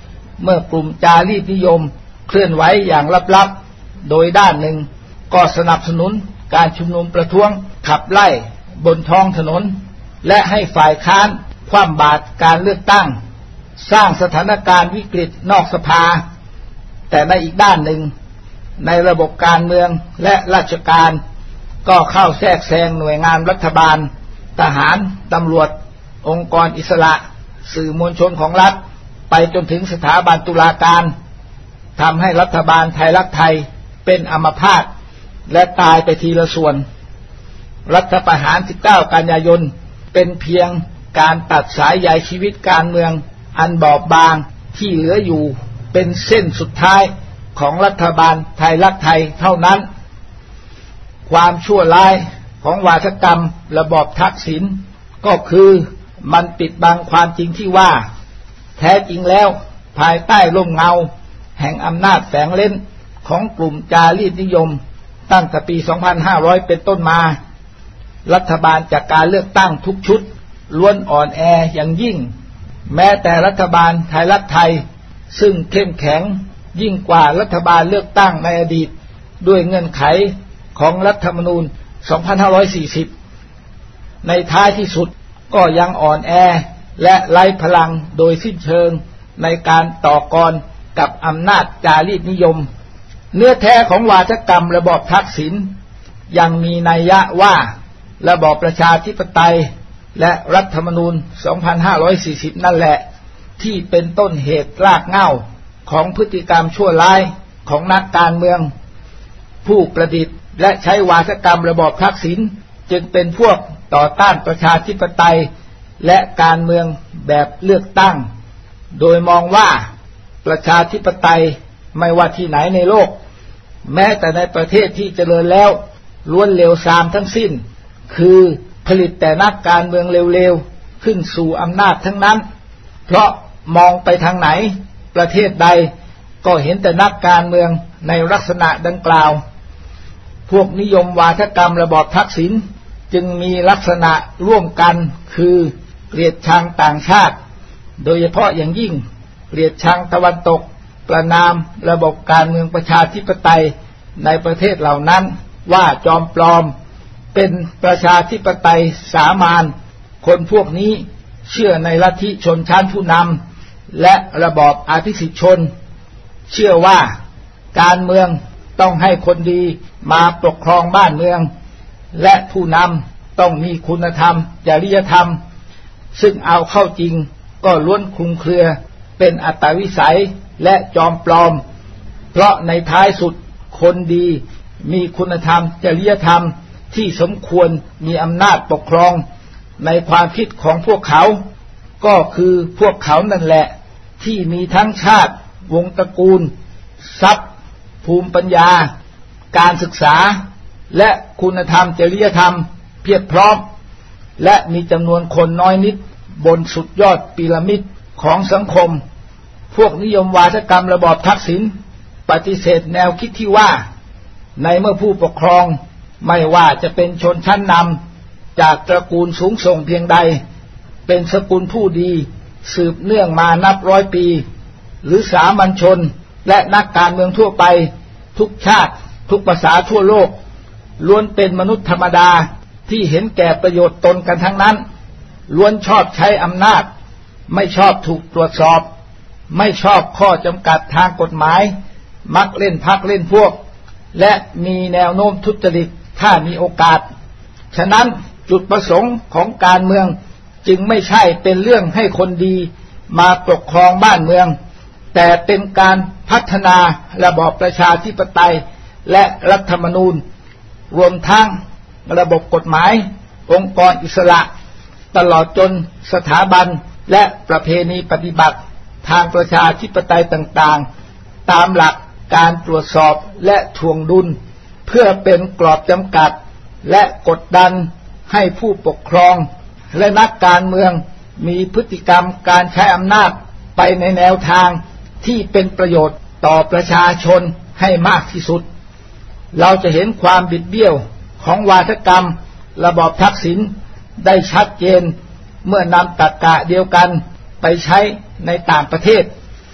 เมื่อกลุ่มจารีตนิยมเคลื่อนไหวอย่างลับๆโดยด้านหนึ่งก็สนับสนุนการชุมนุมประท้วงขับไล่บนท้องถนนและให้ฝ่ายค้านคว่ำบาตรการเลือกตั้งสร้างสถานการณ์วิกฤตนอกสภาแต่ในอีกด้านหนึ่งในระบบการเมืองและราชการก็เข้าแทรกแซงหน่วยงานรัฐบาลทหารตำรวจองค์กรอิสระสื่อมวลชนของรัฐไปจนถึงสถาบันตุลาการทำให้รัฐบาลไทยรักไทยเป็นอัมพาตและตายไปทีละส่วนรัฐประหารสิบเก้ากันยายนเป็นเพียงการตัดสายใยชีวิตการเมืองอันบอบบางที่เหลืออยู่เป็นเส้นสุดท้ายของรัฐบาลไทยรักไทยเท่านั้นความชั่วร้ายของวาทกรรมระบอบทักษิณก็คือมันปิดบังความจริงที่ว่าแท้จริงแล้วภายใต้ร่มเงาแห่งอำนาจแฝงเล่นของกลุ่มจารีตนิยมตั้งแต่ปี สองพันห้าร้อย เป็นต้นมารัฐบาลจากการเลือกตั้งทุกชุดล้วนอ่อนแออย่างยิ่งแม้แต่รัฐบาลไทยรักไทยซึ่งเข้มแข็งยิ่งกว่ารัฐบาลเลือกตั้งในอดีตด้วยเงื่อนไขของรัฐธรรมนูญ สองพันห้าร้อยสี่สิบ ในท้ายที่สุดก็ยังอ่อนแอและไร้พลังโดยสิ้นเชิงในการต่อกรกับอำนาจจารีตนิยมเนื้อแท้ของวาทกรรมระบอบทักษิณยังมีนัยยะว่าระบอบประชาธิปไตยและรัฐธรรมนูญ สองพันห้าร้อยสี่สิบ นั่นแหละที่เป็นต้นเหตุรากเหง้าของพฤติกรรมชั่วร้ายของนักการเมืองผู้ประดิษฐ์และใช้วาทกรรมระบอบทักษิณจึงเป็นพวกต่อต้านประชาธิปไตยและการเมืองแบบเลือกตั้งโดยมองว่าประชาธิปไตยไม่ว่าที่ไหนในโลกแม้แต่ในประเทศที่เจริญแล้วล้วนเลวทรามทั้งสิ้นคือผลิตแต่นักการเมืองเร็วๆขึ้นสู่อำนาจทั้งนั้นเพราะมองไปทางไหนประเทศใดก็เห็นแต่นักการเมืองในลักษณะดังกล่าวพวกนิยมวาทกรรมระบอบทักษิณจึงมีลักษณะร่วมกันคือเกลียดชังต่างชาติโดยเฉพาะอย่างยิ่งเกลียดชังตะวันตกประณามระบบการเมืองประชาธิปไตยในประเทศเหล่านั้นว่าจอมปลอมเป็นประชาธิปไตยสามัญคนพวกนี้เชื่อในลัทธิชนชั้นผู้นำและระบอบอภิสิทธิชนเชื่อว่าการเมืองต้องให้คนดีมาปกครองบ้านเมืองและผู้นำต้องมีคุณธรรมจริยธรรมซึ่งเอาเข้าจริงก็ล้วนคลุมเครือเป็นอัตวิสัยและจอมปลอมเพราะในท้ายสุดคนดีมีคุณธรรมจริยธรรมที่สมควรมีอำนาจปกครองในความคิดของพวกเขาก็คือพวกเขานั่นแหละที่มีทั้งชาติวงศ์ตระกูลทรัพย์ภูมิปัญญาการศึกษาและคุณธรรมจริยธรรมเพียบพร้อมและมีจำนวนคนน้อยนิดบนสุดยอดพีระมิดของสังคมพวกนิยมวาทกรรมระบอบทักษิณปฏิเสธแนวคิดที่ว่าในเมื่อผู้ปกครองไม่ว่าจะเป็นชนชั้นนำจากตระกูลสูงส่งเพียงใดเป็นสกุลผู้ดีสืบเนื่องมานับร้อยปีหรือสามัญชนและนักการเมืองทั่วไปทุกชาติทุกภาษาทั่วโลกล้วนเป็นมนุษย์ธรรมดาที่เห็นแก่ประโยชน์ตนกันทั้งนั้นล้วนชอบใช้อำนาจไม่ชอบถูกตรวจสอบไม่ชอบข้อจำกัดทางกฎหมายมักเล่นพรรคเล่นพวกและมีแนวโน้มทุจริตถ้ามีโอกาสฉะนั้นจุดประสงค์ของการเมืองจึงไม่ใช่เป็นเรื่องให้คนดีมาปกครองบ้านเมืองแต่เป็นการพัฒนาระบอบประชาธิปไตยและรัฐธรรมนูญรวมทั้งระบบกฎหมายองค์กรอิสระตลอดจนสถาบันและประเพณีปฏิบัติทางประชาธิปไตยต่างๆตามหลักการตรวจสอบและทวงดุลเพื่อเป็นกรอบจำกัดและกดดันให้ผู้ปกครองและนักการเมืองมีพฤติกรรมการใช้อำนาจไปในแนวทางที่เป็นประโยชน์ต่อประชาชนให้มากที่สุดเราจะเห็นความบิดเบี้ยวของวาทกรรมระบอบทักษิณได้ชัดเจนเมื่อนำตรรกะเดียวกันไปใช้ในต่างประเทศ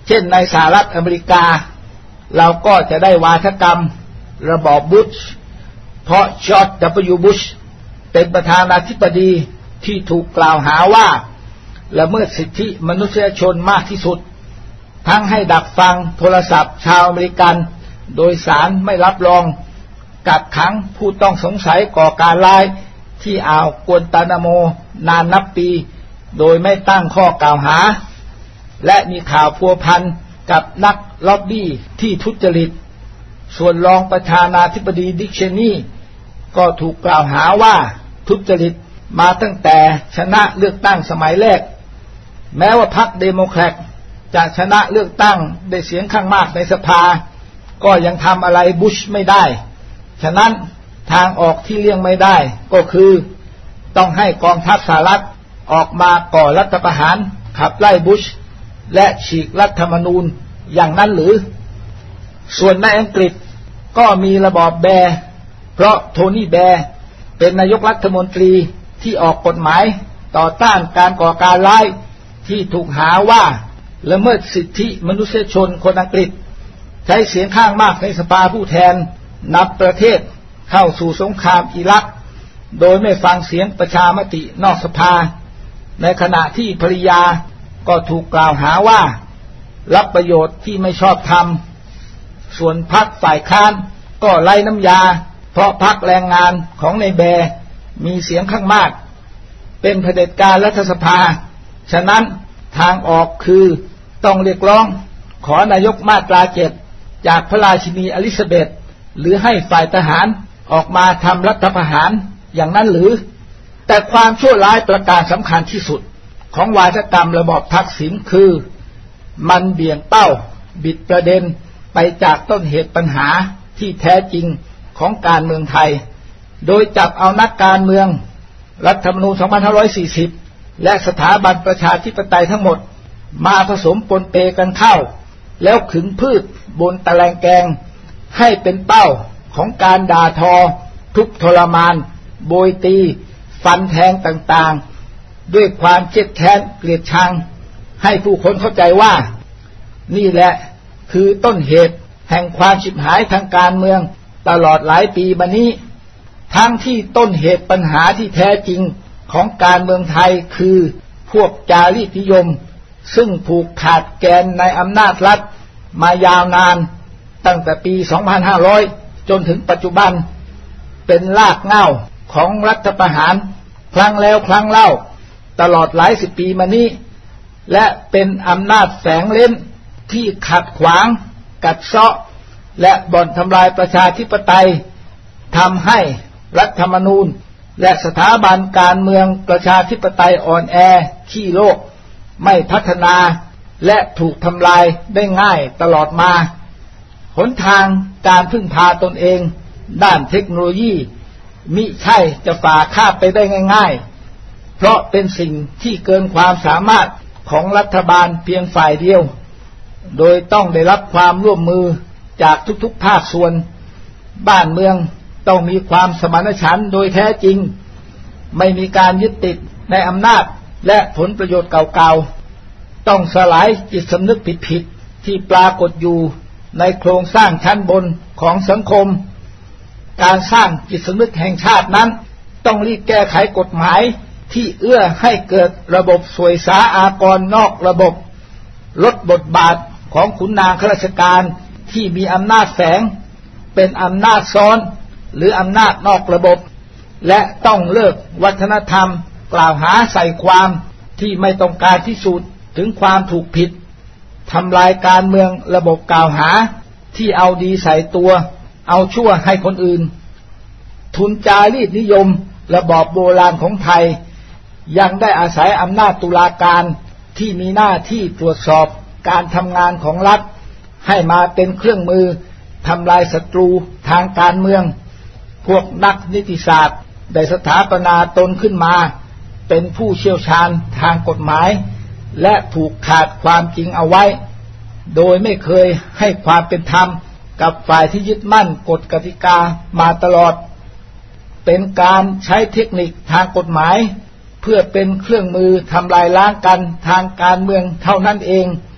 เช่นในสหรัฐอเมริกาเราก็จะได้วาทกรรมระบอบบุชเพราะจอร์จ ดับเบิลยู บุชเป็นประธานาธิบดีที่ถูกกล่าวหาว่าละเมิดสิทธิมนุษยชนมากที่สุดทั้งให้ดักฟังโทรศัพท์ชาวอเมริกันโดยศาลไม่รับรองกักขังผู้ต้องสงสัยก่อการร้ายที่อ่าวกวนตานาโมนานนับปีโดยไม่ตั้งข้อกล่าวหาและมีข่าวพัวพันกับนักล็อบบี้ที่ทุจริตส่วนรองประธานาธิบดีดิกเชนีก็ถูกกล่าวหาว่าทุจริตมาตั้งแต่ชนะเลือกตั้งสมัยแรกแม้ว่าพรรคเดโมแครตจะชนะเลือกตั้งได้เสียงข้างมากในสภาก็ยังทำอะไรบุชไม่ได้ฉะนั้นทางออกที่เลี่ยงไม่ได้ก็คือต้องให้กองทัพสหรัฐออกมาก่อรัฐประหารขับไล่บุชและฉีกรัฐธรรมนูญอย่างนั้นหรือส่วนในอังกฤษก็มีระบอบแบร์เพราะโทนี่แบร์เป็นนายกรัฐมนตรีที่ออกกฎหมายต่อต้านการก่อการร้ายที่ถูกหาว่าละเมิดสิทธิมนุษยชนคนอังกฤษใช้เสียงข้างมากในสภาผู้แทนนำประเทศเข้าสู่สงครามอิรักโดยไม่ฟังเสียงประชามตินอกสภาในขณะที่ภริยาก็ถูกกล่าวหาว่ารับประโยชน์ที่ไม่ชอบธรรมส่วนพรรคฝ่ายค้านก็ไล่น้ำยาเพราะพรรคแรงงานของในแบร์มีเสียงข้างมากเป็นเผด็จการรัฐสภาฉะนั้นทางออกคือต้องเรียกร้องขอนายกมาตราเจ็ดจากพระราชินีอลิซาเบธหรือให้ฝ่ายทหารออกมาทำรัฐประหารอย่างนั้นหรือแต่ความชั่วร้ายประการสำคัญที่สุดของวาทกรรมระบอบทักษิณคือมันเบี่ยงเป้าบิดประเด็นไปจากต้นเหตุปัญหาที่แท้จริงของการเมืองไทยโดยจับเอานักการเมืองรัฐธรรมนูญสองพันห้าร้อยสี่สิบและสถาบันประชาธิปไตยทั้งหมดมาผสมปนเปกันเข้าแล้วขึงพืชบนตะแลงแกงให้เป็นเป้าของการด่าทอทุกทรมานโบยตีฟันแทงต่างๆด้วยความเจ็บแค้นเกลียดชังให้ผู้คนเข้าใจว่านี่แหละคือต้นเหตุแห่งความฉิบหายทางการเมืองตลอดหลายปีมานี้ทั้งที่ต้นเหตุปัญหาที่แท้จริงของการเมืองไทยคือพวกจารีตนิยมซึ่งผูกขาดแกนในอำนาจรัฐมายาวนานตั้งแต่ปีสองพันห้าร้อยจนถึงปัจจุบันเป็นรากเหง้าของรัฐประหารครั้งแล้วครั้งเล่าตลอดหลายสิบปีมานี้และเป็นอำนาจแฝงเล่นที่ขัดขวางกัดเซาะและบ่อนทำลายประชาธิปไตยทำให้รัฐธรรมนูญและสถาบันการเมืองประชาธิปไตยอ่อนแอขี้โลกไม่พัฒนาและถูกทำลายได้ง่ายตลอดมาหนทางการพึ่งพาตนเองด้านเทคโนโลยีมิใช่จะฝ่าข้ามไปได้ง่ายๆเพราะเป็นสิ่งที่เกินความสามารถของรัฐบาลเพียงฝ่ายเดียวโดยต้องได้รับความร่วมมือจากทุกๆภาคส่วนบ้านเมืองต้องมีความสมานฉันท์โดยแท้จริงไม่มีการยึดติดในอำนาจและผลประโยชน์เก่าๆต้องสลายจิตสำนึกผิดๆที่ปรากฏอยู่ในโครงสร้างชั้นบนของสังคมการสร้างจิตสำนึกแห่งชาตินั้นต้องรีบแก้ไขกฎหมายที่เอื้อให้เกิดระบบสวยสาอากรนอกระบบลดบทบาทของขุนนางข้าราชการที่มีอำนาจแฝงเป็นอำนาจซ้อนหรืออำนาจนอกระบบและต้องเลิกวัฒนธรรมกล่าวหาใส่ความที่ไม่ต้องการพิสูจน์ถึงความถูกผิดทำลายการเมืองระบบกล่าวหาที่เอาดีใส่ตัวเอาชั่วให้คนอื่นทุนจารีตนิยมระบอบโบราณของไทยยังได้อาศัยอำนาจตุลาการที่มีหน้าที่ตรวจสอบการทำงานของรัฐให้มาเป็นเครื่องมือทำลายศัตรูทางการเมืองพวกนักนิติศาสตร์ได้สถาปนาตนขึ้นมาเป็นผู้เชี่ยวชาญทางกฎหมายและผูกขาดความจริงเอาไว้โดยไม่เคยให้ความเป็นธรรมกับฝ่ายที่ยึดมั่นกฎกติกามาตลอดเป็นการใช้เทคนิคทางกฎหมายเพื่อเป็นเครื่องมือทำลายล้างกันทางการเมืองเท่านั้นเอง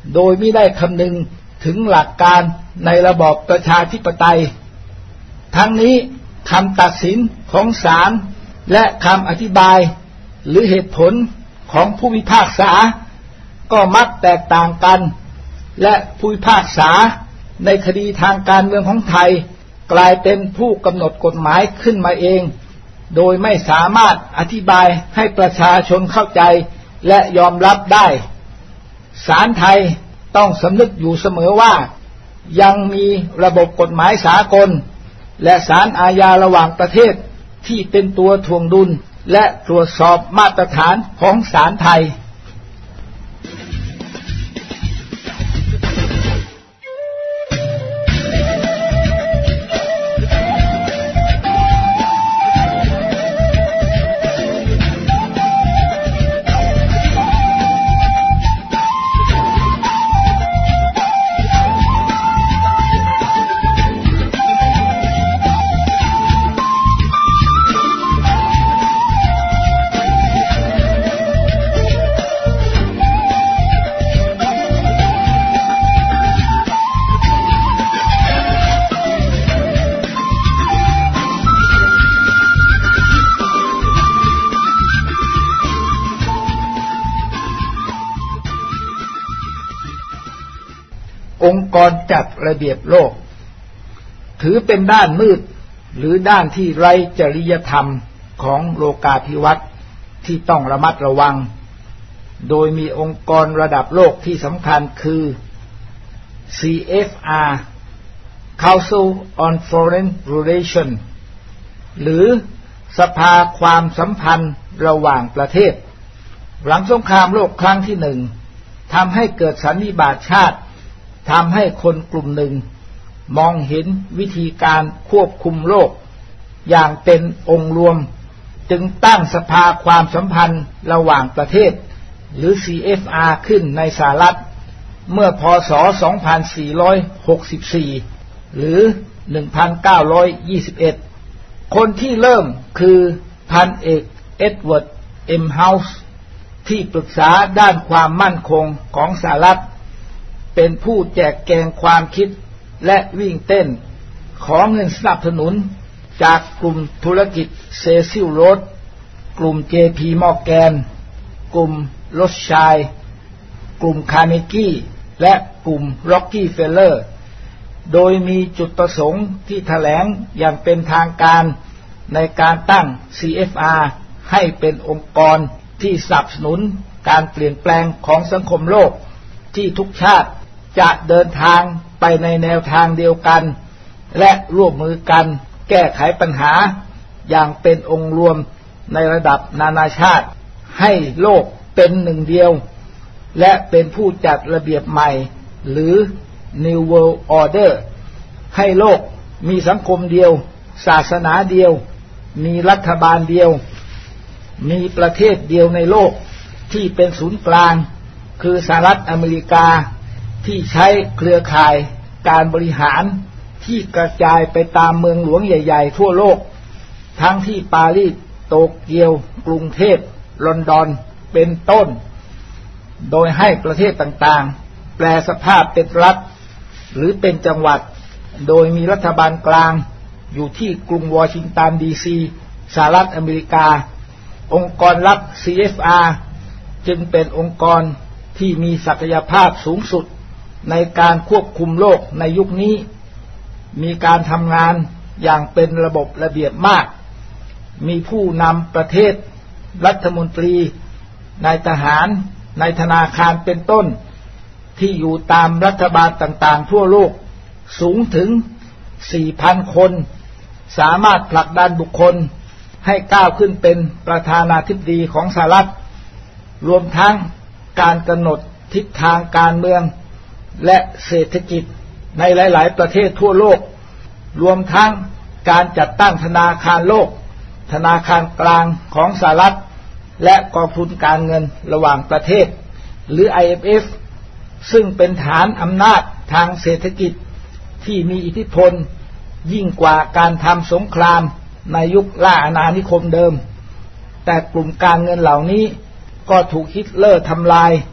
โดยไม่ได้คำนึงถึงหลักการในระบอบประชาธิปไตยทั้งนี้คำตัดสินของศาลและคำอธิบายหรือเหตุผลของผู้พิพากษาก็มักแตกต่างกันและผู้พิพากษาในคดีทางการเมืองของไทยกลายเป็นผู้กำหนดกฎหมายขึ้นมาเองโดยไม่สามารถอธิบายให้ประชาชนเข้าใจและยอมรับได้ศาลไทยต้องสำนึกอยู่เสมอว่ายังมีระบบกฎหมายสากลและศาลอาญาระหว่างประเทศที่เป็นตัวถ่วงดุลและตรวจสอบมาตรฐานของศาลไทยองค์กรจัดระเบียบโลกถือเป็นด้านมืดหรือด้านที่ไร้จริยธรรมของโลกาภิวัตน์ที่ต้องระมัดระวังโดยมีองค์กรระดับโลกที่สำคัญคือ ซี เอฟ อาร์ Council on Foreign Relations หรือสภาความสัมพันธ์ระหว่างประเทศหลังสงครามโลกครั้งที่หนึ่งทำให้เกิดสันนิบาตชาติทำให้คนกลุ่มหนึ่งมองเห็นวิธีการควบคุมโลกอย่างเป็นองค์รวมจึงตั้งสภาความสัมพันธ์ระหว่างประเทศหรือ ซี เอฟ อาร์ ขึ้นในสหรัฐเมื่อพ.ศ. สองพันสี่ร้อยหกสิบสี่หรือ หนึ่งพันเก้าร้อยยี่สิบเอ็ด คนที่เริ่มคือพันเอกเอ็ดเวิร์ด เอ็ม เฮาส์ที่ปรึกษาด้านความมั่นคงของสหรัฐเป็นผู้แจกแจงความคิดและวิ่งเต้นขอเงินสนับสนุนจากกลุ่มธุรกิจเซซิลโรดกลุ่ม เจ พี มอร์แกนกลุ่มโรธชัยด์กลุ่มคาร์เนกี้และกลุ่มร็อกกี้เฟลเลอร์โดยมีจุดประสงค์ที่แถลงอย่างเป็นทางการในการตั้ง ซี เอฟ อาร์ ให้เป็นองค์กรที่สนับสนุนการเปลี่ยนแปลงของสังคมโลกที่ทุกชาติจะเดินทางไปในแนวทางเดียวกันและร่วมมือกันแก้ไขปัญหาอย่างเป็นองค์รวมในระดับนานาชาติให้โลกเป็นหนึ่งเดียวและเป็นผู้จัดระเบียบใหม่หรือ New World Order ให้โลกมีสังคมเดียวศาสนาเดียวมีรัฐบาลเดียวมีประเทศเดียวในโลกที่เป็นศูนย์กลางคือสหรัฐอเมริกาที่ใช้เครือข่ายการบริหารที่กระจายไปตามเมืองหลวงใหญ่ๆทั่วโลกทั้งที่ปารีสโตเกียวกรุงเทพลอนดอนเป็นต้นโดยให้ประเทศต่างๆแปลสภาพเป็นรัฐหรือเป็นจังหวัดโดยมีรัฐบาลกลางอยู่ที่กรุงวอชิงตันดีซีสหรัฐอเมริกาองค์กรลับ ซี เอฟ อาร์ จึงเป็นองค์กรที่มีศักยภาพสูงสุดในการควบคุมโลกในยุคนี้มีการทำงานอย่างเป็นระบบระเบียบมากมีผู้นำประเทศรัฐมนตรีนายทหารนายธนาคารเป็นต้นที่อยู่ตามรัฐบาลต่างๆทั่วโลกสูงถึง สี่พัน คนสามารถผลักดันบุคคลให้ก้าวขึ้นเป็นประธานาธิบดีของสหรัฐรวมทั้งการกำหนดทิศทางการเมืองและเศรษฐกิจในหลายๆประเทศทั่วโลกรวมทั้งการจัดตั้งธนาคารโลกธนาคารกลางของสหรัฐและกองทุนการเงินระหว่างประเทศหรือ ไอ เอฟ เอฟ ซึ่งเป็นฐานอำนาจทางเศรษฐกิจที่มีอิทธิพลยิ่งกว่าการทำสงครามในยุคล่าอาณานิคมเดิมแต่กลุ่มการเงินเหล่านี้ก็ถูกฮิตเลอร์ทำลาย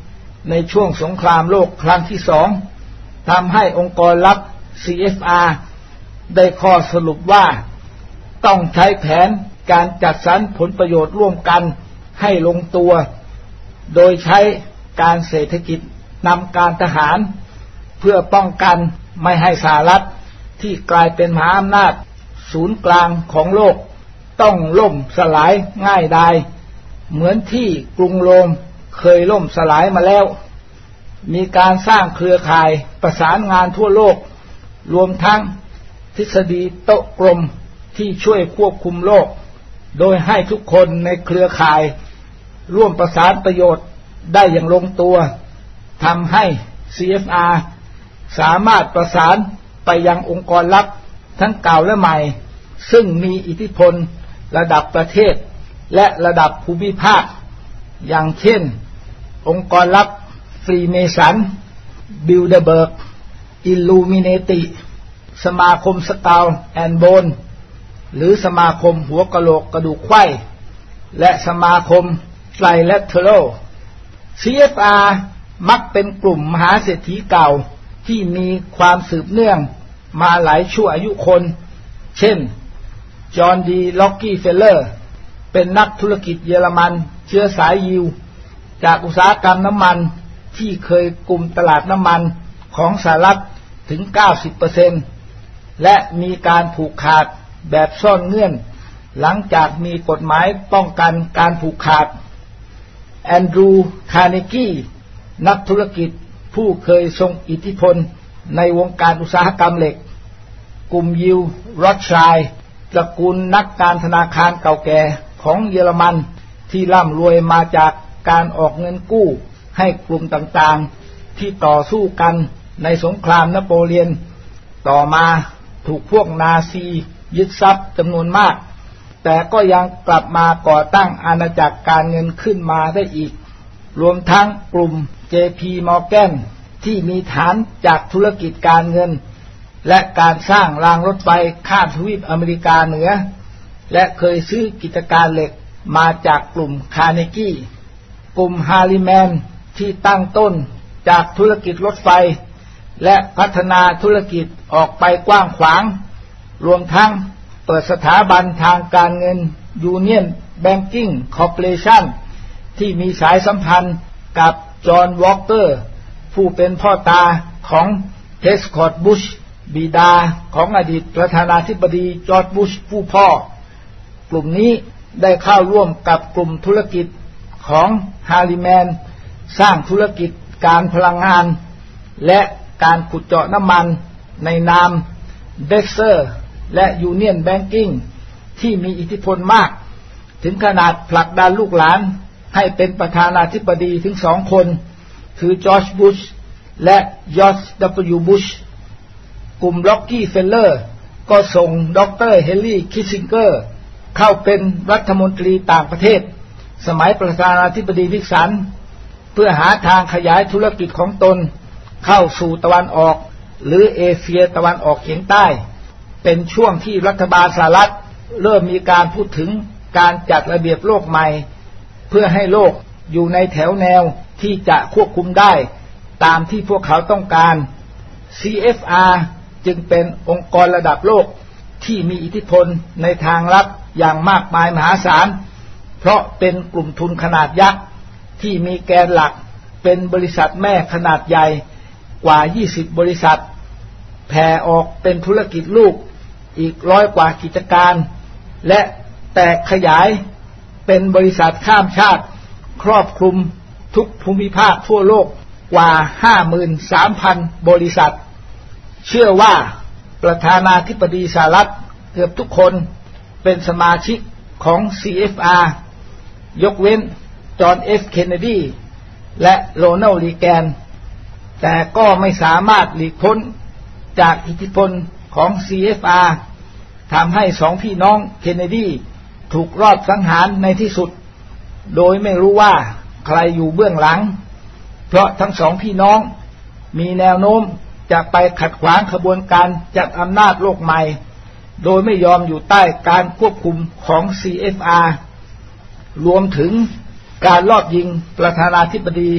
ในช่วงสงครามโลกครั้งที่สองทำให้องค์กรลับ ซี เอฟ อาร์ ได้ข้อสรุปว่าต้องใช้แผนการจัดสรรผลประโยชน์ร่วมกันให้ลงตัวโดยใช้การเศรษฐกิจนำการทหารเพื่อป้องกันไม่ให้สหรัฐที่กลายเป็นมหาอำนาจศูนย์กลางของโลกต้องล่มสลายง่ายดายเหมือนที่กรุงโรมเคยล่มสลายมาแล้วมีการสร้างเครือข่ายประสานงานทั่วโลกรวมทั้งทฤษฎีโต๊ะกลมที่ช่วยควบคุมโลกโดยให้ทุกคนในเครือข่ายร่วมประสานประโยชน์ได้อย่างลงตัวทำให้ ซี เอฟ อาร์ สามารถประสานไปยังองค์กรลับทั้งเก่าและใหม่ซึ่งมีอิทธิพลระดับประเทศและระดับภูมิภาคอย่างเช่นองค์กรลับฟรีเมสัน บิลเดเบิร์ก อิลลูมิเนติสมาคมสกาวแอนด์โบนหรือสมาคมหัวกะโหลกกระดูกไขว้และสมาคมไตรเลเทโร ซี เอฟ อาร์ มักเป็นกลุ่มมหาเศรษฐีเก่าที่มีความสืบเนื่องมาหลายชั่วอายุคนเช่นจอห์นดีล็อกกี้เฟลเลอร์เป็นนักธุรกิจเยอรมันเชื้อสายยิวจากอุตสาหกรรมน้ำมันที่เคยกุมตลาดน้ำมันของสหรัฐถึง เก้าสิบเปอร์เซ็นต์ และมีการผูกขาดแบบซ่อนเงื่อนหลังจากมีกฎหมายป้องกันการผูกขาดแอนดรูว์ คาร์เนกีนักธุรกิจผู้เคยทรงอิทธิพลในวงการอุตสาหกรรมเหล็กกลุ่มยิว โรธชัยด์ตระกูลนักการธนาคารเก่าแก่ของเยอรมันที่ร่ำรวยมาจากการออกเงินกู้ให้กลุ่มต่างๆที่ต่อสู้กันในสงครามนโปเลียนต่อมาถูกพวกนาซียึดทรัพย์จำนวนมากแต่ก็ยังกลับมาก่อตั้งอาณาจักรการเงินขึ้นมาได้อีกรวมทั้งกลุ่ม เจ พี Morgan ที่มีฐานจากธุรกิจการเงินและการสร้างรางรถไฟข้ามทวีปอเมริกาเหนือและเคยซื้อกิจการเหล็กมาจากกลุ่มคาร์เนกีกลุ่มฮาริแมนที่ตั้งต้นจากธุรกิจรถไฟและพัฒนาธุรกิจออกไปกว้างขวางรวมทั้งเปิดสถาบันทางการเงิน Union Banking Corporation ที่มีสายสัมพันธ์กับจอห์น วอลเกอร์ผู้เป็นพ่อตาของเทสคอต บุชบิดาของอดีตประธานาธิบดีจอร์จบุชผู้พ่อกลุ่มนี้ได้เข้าร่วมกับกลุ่มธุรกิจของฮาริแมนสร้างธุรกิจการพลังงานและการขุดเจาะน้ำมันในนามเด็กเซอร์และยูเนียนแบงกิ้งที่มีอิทธิพลมากถึงขนาดผลักดันลูกหลานให้เป็นประธานาธิบดีถึงสองคนคือจอร์จบุชและยอร์จ ดับเบิลยู บุชกลุ่มล็อกกี้เฟลเลอร์ก็ส่งดร.เฮนรี่ คิสซิงเกอร์เข้าเป็นรัฐมนตรีต่างประเทศสมัยประธานาธิบดีนิกสันเพื่อหาทางขยายธุรกิจของตนเข้าสู่ตะวันออกหรือเอเชียตะวันออกเฉียงใต้เป็นช่วงที่รัฐบาลสหรัฐเริ่มมีการพูดถึงการจัดระเบียบโลกใหม่เพื่อให้โลกอยู่ในแถวแนวที่จะควบคุมได้ตามที่พวกเขาต้องการ ซี เอฟ อาร์ จึงเป็นองค์กรระดับโลกที่มีอิทธิพลในทางลับอย่างมากมายมหาศาลเพราะเป็นกลุ่มทุนขนาดยักษ์ที่มีแกนหลักเป็นบริษัทแม่ขนาดใหญ่กว่ายี่สิบบริษัทแผ่ออกเป็นธุรกิจลูกอีกร้อยกว่ากิจการและแตกขยายเป็นบริษัทข้ามชาติครอบคลุมทุกภูมิภาคทั่วโลกกว่า ห้าหมื่นสามพัน บริษัทเชื่อว่าประธานาธิบดีสหรัฐเกือบทุกคนเป็นสมาชิกของ ซี เอฟ อาร์ ยกเว้นจอห์น เอฟ เคนเนดีและโรนัลด์ รีแกนแต่ก็ไม่สามารถหลีกพ้นจากอิทธิพลของ ซี เอฟ อาร์ ทำให้สองพี่น้องเคนเนดีถูกรอบสังหารในที่สุดโดยไม่รู้ว่าใครอยู่เบื้องหลังเพราะทั้งสองพี่น้องมีแนวโน้มจะไปขัดขวางขบวนการจัดอำนาจโลกใหม่โดยไม่ยอมอยู่ใต้การควบคุมของ ซี เอฟ อาร์ รวมถึงการลอบยิงประธานาธิบดี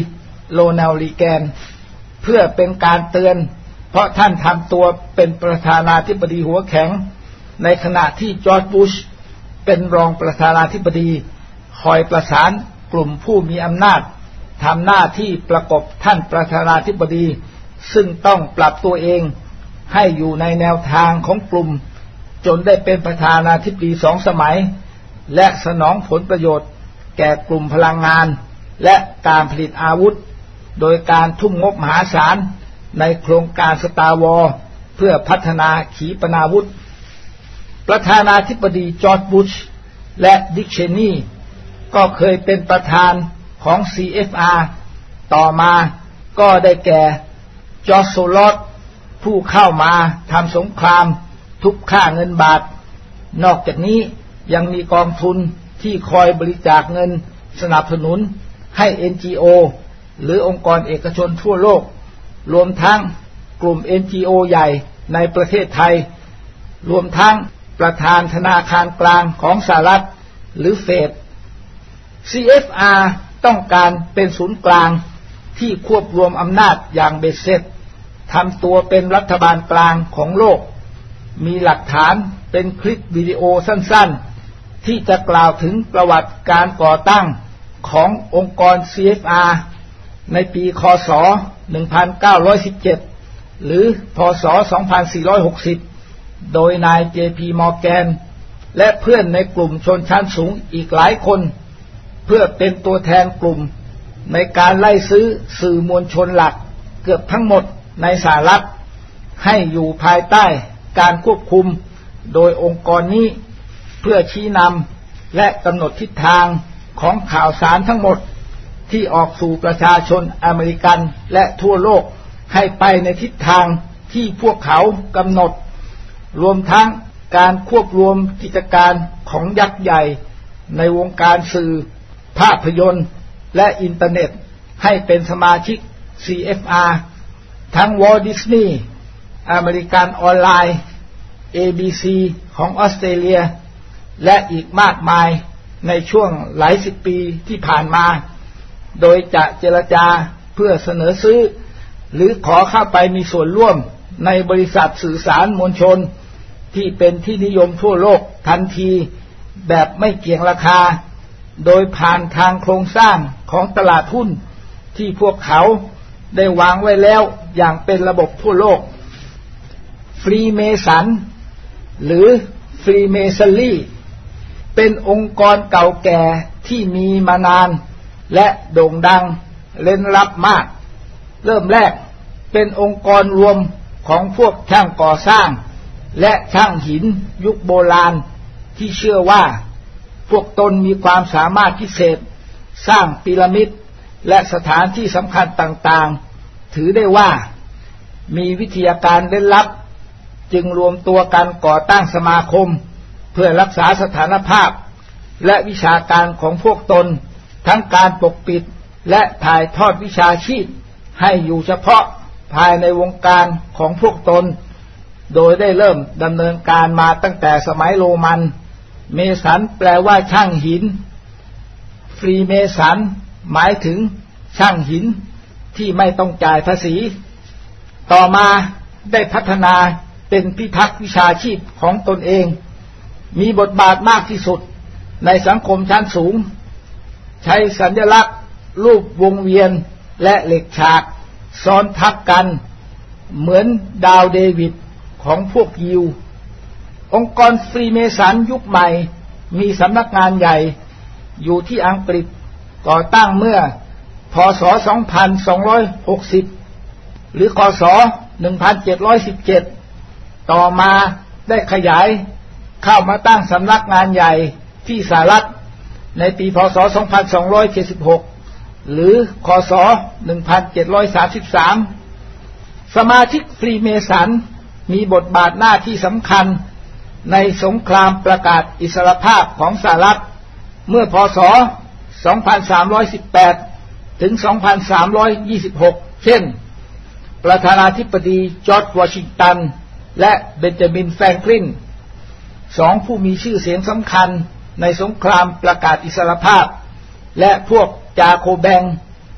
โรนัลด์ รีแกนเพื่อเป็นการเตือนเพราะท่านทำตัวเป็นประธานาธิบดีหัวแข็งในขณะที่จอร์จ บุชเป็นรองประธานาธิบดีคอยประสานกลุ่มผู้มีอำนาจทำหน้าที่ประกบท่านประธานาธิบดีซึ่งต้องปรับตัวเองให้อยู่ในแนวทางของกลุ่มจนได้เป็นประธานาธิบดีสองสมัยและสนองผลประโยชน์แก่กลุ่มพลังงานและการผลิตอาวุธโดยการทุ่มงบมหาศาลในโครงการสตาร์วอร์เพื่อพัฒนาขีปนาวุธประธานาธิบดีจอร์จ บุชและดิก เชนนีก็เคยเป็นประธานของ ซี เอฟ อาร์ ต่อมาก็ได้แก่จอร์จ โซลอสผู้เข้ามาทำสงครามทุบค่าเงินบาทนอกจากนี้ยังมีกองทุนที่คอยบริจาคเงินสนับสนุนให้ เอ็น จี โอ หรือองค์กรเอกชนทั่วโลกรวมทั้งกลุ่ม เอ็น จี โอ ใหญ่ในประเทศไทยรวมทั้งประธานธนาคารกลางของสหรัฐหรือเฟด ซี เอฟ อาร์ ต้องการเป็นศูนย์กลางที่ควบรวมอำนาจอย่างเบ็ดเสร็จทำตัวเป็นรัฐบาลกลางของโลกมีหลักฐานเป็นคลิปวิดีโอสั้นๆที่จะกล่าวถึงประวัติการก่อตั้งขององค์กร ซี เอฟ อาร์ ในปีค.ศ. หนึ่งพันเก้าร้อยสิบเจ็ดหรือพ.ศ. สองพันสี่ร้อยหกสิบโดยนาย เจ พี มอร์แกนและเพื่อนในกลุ่มชนชั้นสูงอีกหลายคนเพื่อเป็นตัวแทนกลุ่มในการไล่ซื้อสื่อมวลชนหลักเกือบทั้งหมดในสหรัฐให้อยู่ภายใต้การควบคุมโดยองค์กรนี้เพื่อชี้นำและกำหนดทิศทางของข่าวสารทั้งหมดที่ออกสู่ประชาชนอเมริกันและทั่วโลกให้ไปในทิศทางที่พวกเขากำหนดรวมทั้งการควบรวมกิจการของยักษ์ใหญ่ในวงการสื่อภาพยนตร์และอินเทอร์เน็ตให้เป็นสมาชิก ซี เอฟ อาร์ ทั้งวอลต์ ดิสนีย์อเมริกันออนไลน์ เอ บี ซี ของออสเตรเลียและอีกมากมายในช่วงหลายสิบปีที่ผ่านมาโดยจะเจรจาเพื่อเสนอซื้อหรือขอเข้าไปมีส่วนร่วมในบริษัทสื่อสารมวลชนที่เป็นที่นิยมทั่วโลกทันทีแบบไม่เกี่ยงราคาโดยผ่านทางโครงสร้างของตลาดหุ้นที่พวกเขาได้วางไว้แล้วอย่างเป็นระบบทั่วโลกฟรีเมสันหรือฟรีเมซันลีเป็นองค์กรเก่าแก่ที่มีมานานและโด่งดังเร้นลับมากเริ่มแรกเป็นองค์กรรวมของพวกช่างก่อสร้างและช่างหินยุคโบราณที่เชื่อว่าพวกตนมีความสามารถพิเศษสร้างพีระมิดและสถานที่สำคัญต่างๆถือได้ว่ามีวิทยาการเร้นลับจึงรวมตัวกันก่อตั้งสมาคมเพื่อรักษาสถานภาพและวิชาการของพวกตนทั้งการปกปิดและถ่ายทอดวิชาชีพให้อยู่เฉพาะภายในวงการของพวกตนโดยได้เริ่มดำเนินการมาตั้งแต่สมัยโรมันเมสันแปลว่าช่างหินฟรีเมสันหมายถึงช่างหินที่ไม่ต้องจ่ายภาษีต่อมาได้พัฒนาเป็นพิทักษ์วิชาชีพของตนเองมีบทบาทมากที่สุดในสังคมชั้นสูงใช้สัญลักษณ์รูปวงเวียนและเหล็กฉากซ้อนทับกันเหมือนดาวเดวิดของพวกยิวองค์กรฟรีเมสันยุคใหม่มีสำนักงานใหญ่อยู่ที่อังกฤษก่อตั้งเมื่อพ.ศ. สองพันสองร้อยหกสิบหรือค.ศ. หนึ่งพันเจ็ดร้อยสิบเจ็ดต่อมาได้ขยายเข้ามาตั้งสำนักงานใหญ่ที่สหรัฐในปีพ.ศ. สองพันสองร้อยเจ็ดสิบหกหรือค.ศ. หนึ่งพันเจ็ดร้อยสามสิบสามสมาชิกฟรีเมสันมีบทบาทหน้าที่สำคัญในสงครามประกาศอิสรภาพของสหรัฐเมื่อพ.ศ. สองพันสามร้อยสิบแปดถึง สองพันสามร้อยยี่สิบหกเช่นประธานาธิบดีจอร์จวอชิงตันและเบนจามินแฟรงคลินสองผู้มีชื่อเสียงสำคัญในสงครามประกาศอิสรภาพและพวกจาโคแบง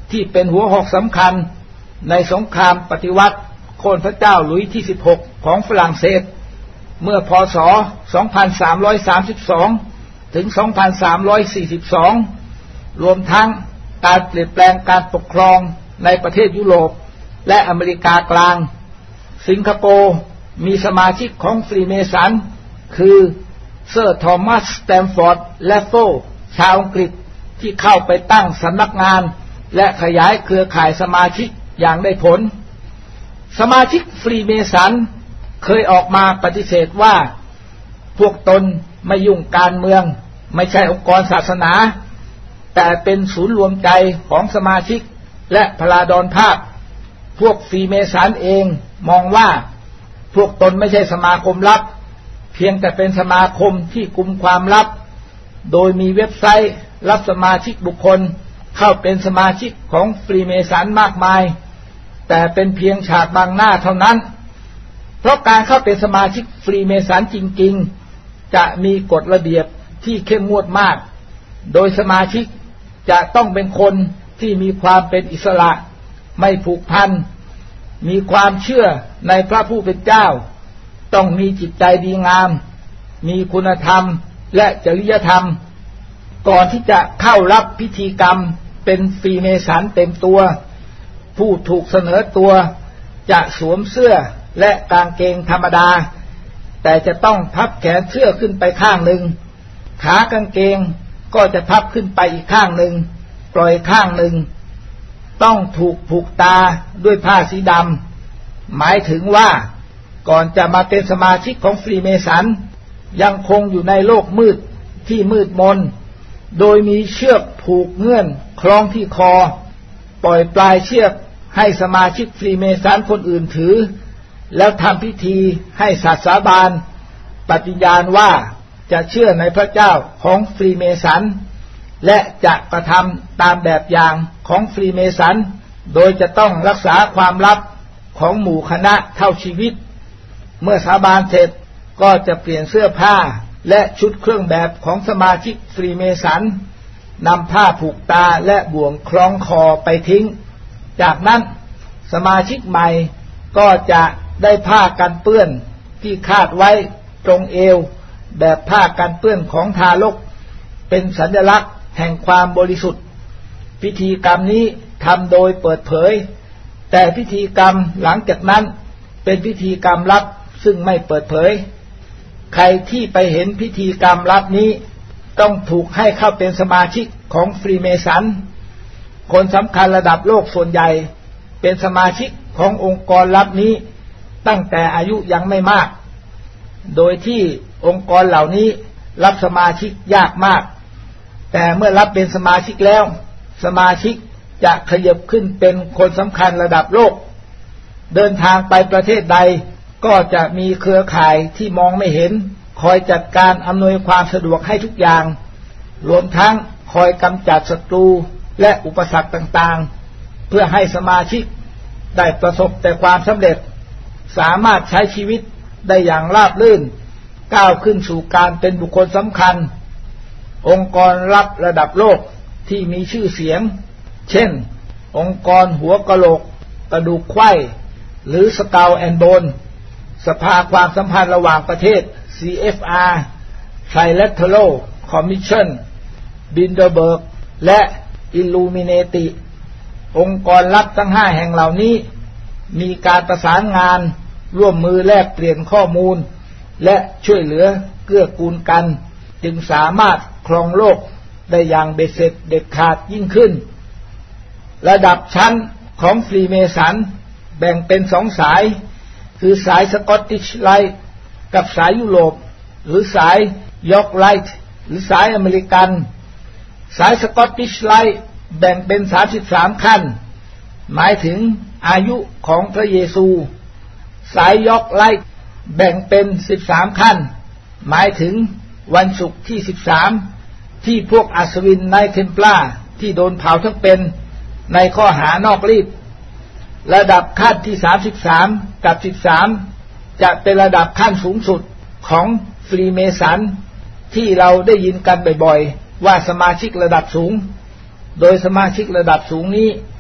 ที่เป็นหัวหอกสำคัญในสงครามปฏิวัติโค่นพระเจ้าหลุยส์ที่สิบหกของฝรั่งเศสเมื่อพ.ศ. สองพันสามร้อยสามสิบสอง ถึง สองพันสามร้อยสี่สิบสอง รวมทั้งการเปลี่ยนแปลงการปกครองในประเทศยุโรปและอเมริกากลางสิงคโปร์มีสมาชิกของฟรีเมสันคือเซอร์ทอมัสสแตมฟอร์ดแลฟโฟชาวอังกฤษที่เข้าไปตั้งสำนักงานและขยายเครือข่ายสมาชิกอย่างได้ผลสมาชิกฟรีเมสันเคยออกมาปฏิเสธว่าพวกตนไม่ยุ่งการเมืองไม่ใช่องค์กรศาสนาแต่เป็นศูนย์รวมใจของสมาชิกและพลาดรภาพพวกฟรีเมสันเองมองว่าพวกตนไม่ใช่สมาคมลับเพียงแต่เป็นสมาคมที่กุมความลับโดยมีเว็บไซต์รับสมาชิกบุคคลเข้าเป็นสมาชิกของฟรีเมสันมากมายแต่เป็นเพียงฉากบังหน้าเท่านั้นเพราะการเข้าเป็นสมาชิกฟรีเมสันจริงๆจะมีกฎระเบียบที่เข้มงวดมากโดยสมาชิกจะต้องเป็นคนที่มีความเป็นอิสระไม่ผูกพันมีความเชื่อในพระผู้เป็นเจ้าต้องมีจิตใจดีงามมีคุณธรรมและจริยธรรมก่อนที่จะเข้ารับพิธีกรรมเป็นฟรีเมสันเต็มตัวผู้ถูกเสนอตัวจะสวมเสื้อและกางเกงธรรมดาแต่จะต้องพับแขนเสื้อขึ้นไปข้างหนึ่งขากางเกงก็จะพับขึ้นไปอีกข้างหนึ่งปล่อยข้างหนึ่งต้องถูกผูกตาด้วยผ้าสีดำหมายถึงว่าก่อนจะมาเป็นสมาชิกของฟรีเมสันยังคงอยู่ในโลกมืดที่มืดมนโดยมีเชือกผูกเงื่อนคล้องที่คอปล่อยปลายเชือกให้สมาชิกฟรีเมสันคนอื่นถือแล้วทำพิธีให้สัตย์สาบานปฏิญาณว่าจะเชื่อในพระเจ้าของฟรีเมสันและจะกระทำตามแบบอย่างของฟรีเมสันโดยจะต้องรักษาความลับของหมู่คณะเท่าชีวิตเมื่อสาบานเสร็จก็จะเปลี่ยนเสื้อผ้าและชุดเครื่องแบบของสมาชิกฟรีเมสันนำผ้าผูกตาและบ่วงคล้องคอไปทิ้งจากนั้นสมาชิกใหม่ก็จะได้ผ้ากันเปื้อนที่คาดไว้ตรงเอวแบบผ้ากันเปื้อนของทารกเป็นสัญลักษณ์แห่งความบริสุทธิ์พิธีกรรมนี้ทำโดยเปิดเผยแต่พิธีกรรมหลังจากนั้นเป็นพิธีกรรมลับซึ่งไม่เปิดเผยใครที่ไปเห็นพิธีกรรมลับนี้ต้องถูกให้เข้าเป็นสมาชิกของฟรีเมสันคนสำคัญระดับโลกส่วนใหญ่เป็นสมาชิกขององค์กรลับนี้ตั้งแต่อายุยังไม่มากโดยที่องค์กรเหล่านี้รับสมาชิกยากมากแต่เมื่อรับเป็นสมาชิกแล้วสมาชิกจะขยับขึ้นเป็นคนสำคัญระดับโลกเดินทางไปประเทศใดก็จะมีเครือข่ายที่มองไม่เห็นคอยจัดการอำนวยความสะดวกให้ทุกอย่างรวมทั้งคอยกำจัดศัตรูและอุปสรรคต่างๆเพื่อให้สมาชิกได้ประสบแต่ความสำเร็จสามารถใช้ชีวิตได้อย่างราบรื่นก้าวขึ้นสู่การเป็นบุคคลสำคัญองค์กรลับระดับโลกที่มีชื่อเสียงเช่นองค์กรหัวกะโหลกกระดูกไขว้หรือสเกลแอนด์โบนสภาความสัมพันธ์ระหว่างประเทศ ซี เอฟ อาร์ Trilateral Commission Bilderberg และ Illuminati องค์กรลับทั้งห้าแห่งเหล่านี้มีการประสานงานร่วมมือแลกเปลี่ยนข้อมูลและช่วยเหลือเกื้อกูลกันจึงสามารถครองโลกได้อย่างเบ็ดเสร็จเด็ดขาดยิ่งขึ้นระดับชั้นของฟรีเมสันแบ่งเป็นสองสายคือสายสกอตติชไลท์กับสายยุโรปหรือสายยอร์กไลท์หรือสายอเมริกันสายสกอตติชไลท์แบ่งเป็นสามสิบสามขั้นหมายถึงอายุของพระเยซูสายยอร์กไลท์แบ่งเป็นสิบสามขั้นหมายถึงวันศุกร์ที่สิบสามที่พวกอัศวินในเทมพลาร์ที่โดนเผาทั้งเป็นในข้อหานอกรีดระดับขั้นที่สามสิบสามกับสิบสามจะเป็นระดับขั้นสูงสุดของฟรีเมสันที่เราได้ยินกันบ่อยๆว่าสมาชิกระดับสูงโดยสมาชิกระดับสูงนี้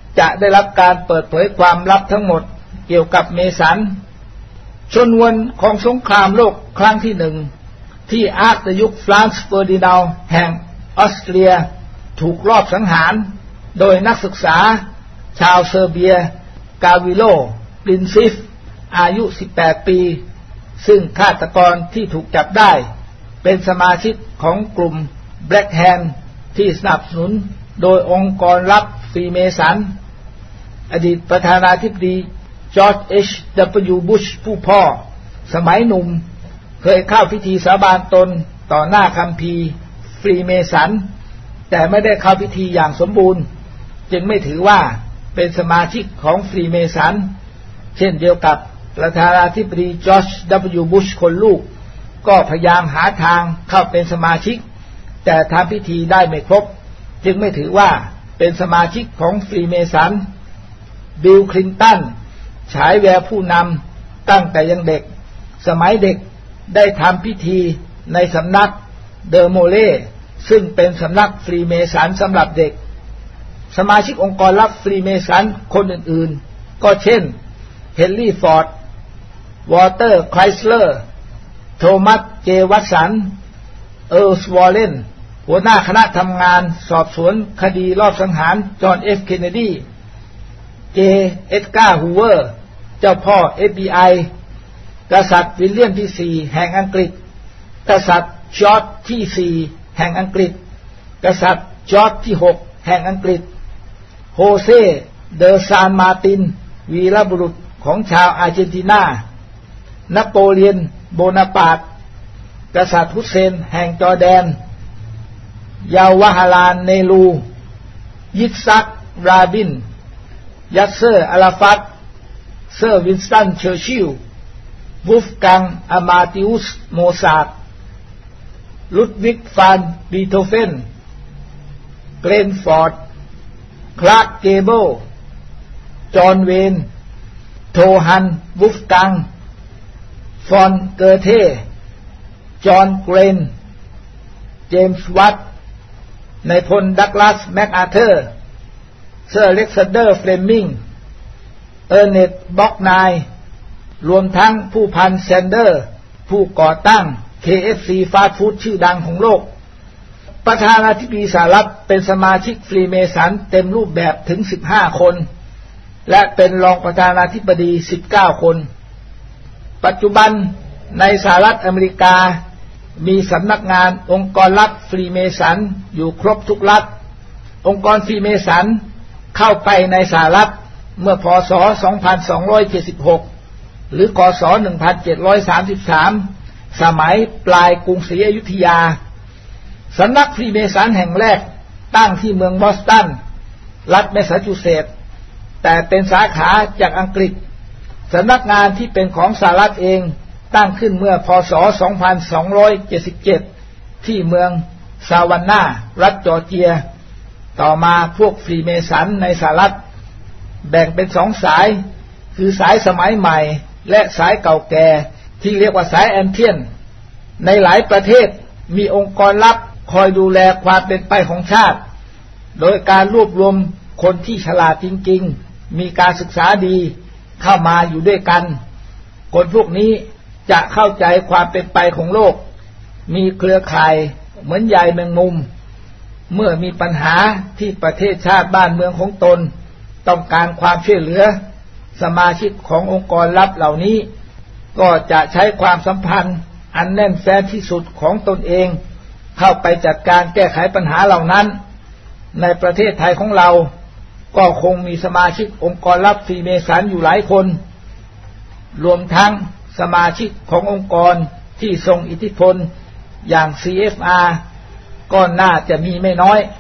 จะได้รับการเปิดเผยความลับทั้งหมดเกี่ยวกับเมสันชนวนของสงครามโลกครั้งที่หนึ่งที่อาร์ตยุคฟรานซ์เฟอร์ดินานด์แห่งออสเตรียถูกลอบสังหารโดยนักศึกษาชาวเซอร์เบียกาวิโลปรินซิฟอายุสิบแปดปีซึ่งฆาตกรที่ถูกจับได้เป็นสมาชิกของกลุ่มแบล็กแฮนด์ที่สนับสนุนโดยองค์กรลับฟรีเมสันอดีตประธานาธิบดีจอร์จ เอช ดับเบิลยู บุชผู้พ่อสมัยหนุ่มเคยเข้าพิธีสาบานตนต่อหน้าคัมภีร์ฟรีเมสันแต่ไม่ได้เข้าพิธีอย่างสมบูรณ์จึงไม่ถือว่าเป็นสมาชิกของฟรีเมสันเช่นเดียวกับประธานาธิบดีจอร์จ ดับเบิลยู บุชคนลูกก็พยายามหาทางเข้าเป็นสมาชิกแต่ทำพิธีได้ไม่ครบจึงไม่ถือว่าเป็นสมาชิกของฟรีเมสันบิล คลินตันฉายแววผู้นำตั้งแต่ยังเด็กสมัยเด็กได้ทำพิธีในสำนักเดอโมเล่ซึ่งเป็นสำนักฟรีเมสันสำหรับเด็กสมาชิกองค์กรลับฟรีเมสันคนอื่นๆก็เช่นเฮนรี่ฟอร์ดวอเตอร์ไคลสเลอร์โทมัสเจวัตสันเอิร์ลสวอลเลนหัวหน้าคณะทำงานสอบสวนคดีลอบสังหารจอห์นเอฟเคนเนดีเจเอ็ดการ์ฮูเวอร์เจ้าพ่อ เอฟ บี ไอ กษัตริย์วิลเลียมที่สี่แห่งอังกฤษกษัตริย์จอร์จที่สี่แห่งอังกฤษกษัตริย์จอร์จที่หกแห่งอังกฤษโฮเซเดอซานมาร์ตินวีรบุรุษของชาวอาร์เจนตินานโปเลียนโบนาปาร์ตกษัตริย์ฮุสเซนแห่งจอร์แดนยาวาฮาลานเนรูยิตซักราบินยัสเซอร์อาราฟัตเซอร์วินสตันเชอร์ชิลวูฟกังอามาติอุสโมซาร์ทลุดวิกฟานบีโธเฟนเกรนฟอร์ดคลาร์กเกเบิลจอห์นเวนโทฮันวูฟกังฟอนเกอเทจอห์นเกรนเจมส์วัตนายพลดักลาสแมคอาเธอร์เซอร์เล็กซานเดอร์เฟลมิงเออร์เนตต์บ็อกไนรวมทั้งผู้พันแซนเดอร์ผู้ก่อตั้ง เค เอฟ ซี ฟาสต์ฟู้ดชื่อดังของโลกประธานาธิบดีสหรัฐเป็นสมาชิกฟรีเมสันเต็มรูปแบบถึงสิบห้าคนและเป็นรองประธานาธิบดีสิบเก้าคนปัจจุบันในสหรัฐอเมริกามีสำนักงานองค์กรลับฟรีเมสันอยู่ครบทุกรัฐองค์กรฟรีเมสันเข้าไปในสหรัฐเมื่อพ.ศ. สองพันสองร้อยเจ็ดสิบหกหรือ ค.ศ. หนึ่งพันเจ็ดร้อยสามสิบสามสมัยปลายกรุงศรีอยุธยาสำนักฟรีเมสันแห่งแรกตั้งที่เมืองบอสตันรัฐแมสซาชูเซตส์แต่เป็นสาขาจากอังกฤษสำนักงานที่เป็นของสหรัฐเองตั้งขึ้นเมื่อพ.ศ. สองพันสองร้อยเจ็ดสิบเจ็ดที่เมืองซาวันนารัฐจอร์เจียต่อมาพวกฟรีเมสันในสหรัฐแบ่งเป็นสองสายคือสายสมัยใหม่และสายเก่าแก่ที่เรียกว่าสายแอนเทียนในหลายประเทศมีองค์กรลับคอยดูแลความเป็นไปของชาติโดยการรวบรวมคนที่ฉลาดจริงๆมีการศึกษาดีเข้ามาอยู่ด้วยกันคนพวกนี้จะเข้าใจความเป็นไปของโลกมีเครือข่ายเหมือนใยแมงมุมเมื่อมีปัญหาที่ประเทศชาติบ้านเมืองของตนต้องการความช่วยเหลือสมาชิกขององค์กรลับเหล่านี้ก็จะใช้ความสัมพันธ์อันแน่นแฟ้นที่สุดของตนเองเข้าไปจัดการแก้ไขปัญหาเหล่านั้นในประเทศไทยของเราก็คงมีสมาชิกองค์กรลับฟรีเมสันอยู่หลายคนรวมทั้งสมาชิกขององค์กรที่ทรงอิทธิพลอย่าง ซี เอฟ อาร์ ก็น่าจะมีไม่น้อย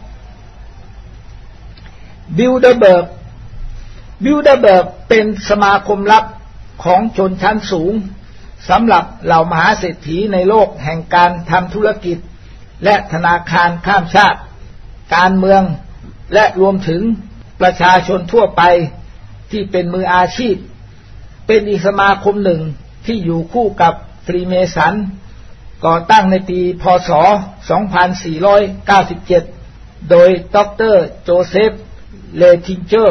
บิลเดอร์เบิร์กบิลเดอร์เบิร์กเป็นสมาคมลับของชนชั้นสูงสำหรับเหล่ามหาเศรษฐีในโลกแห่งการทำธุรกิจและธนาคารข้ามชาติการเมืองและรวมถึงประชาชนทั่วไปที่เป็นมืออาชีพเป็นอีกสมาคมหนึ่งที่อยู่คู่กับฟรีเมสันก่อตั้งในปีพ.ศ. สองพันสี่ร้อยเก้าสิบเจ็ดโดยดร.โจเซฟ เลทิงเจอร์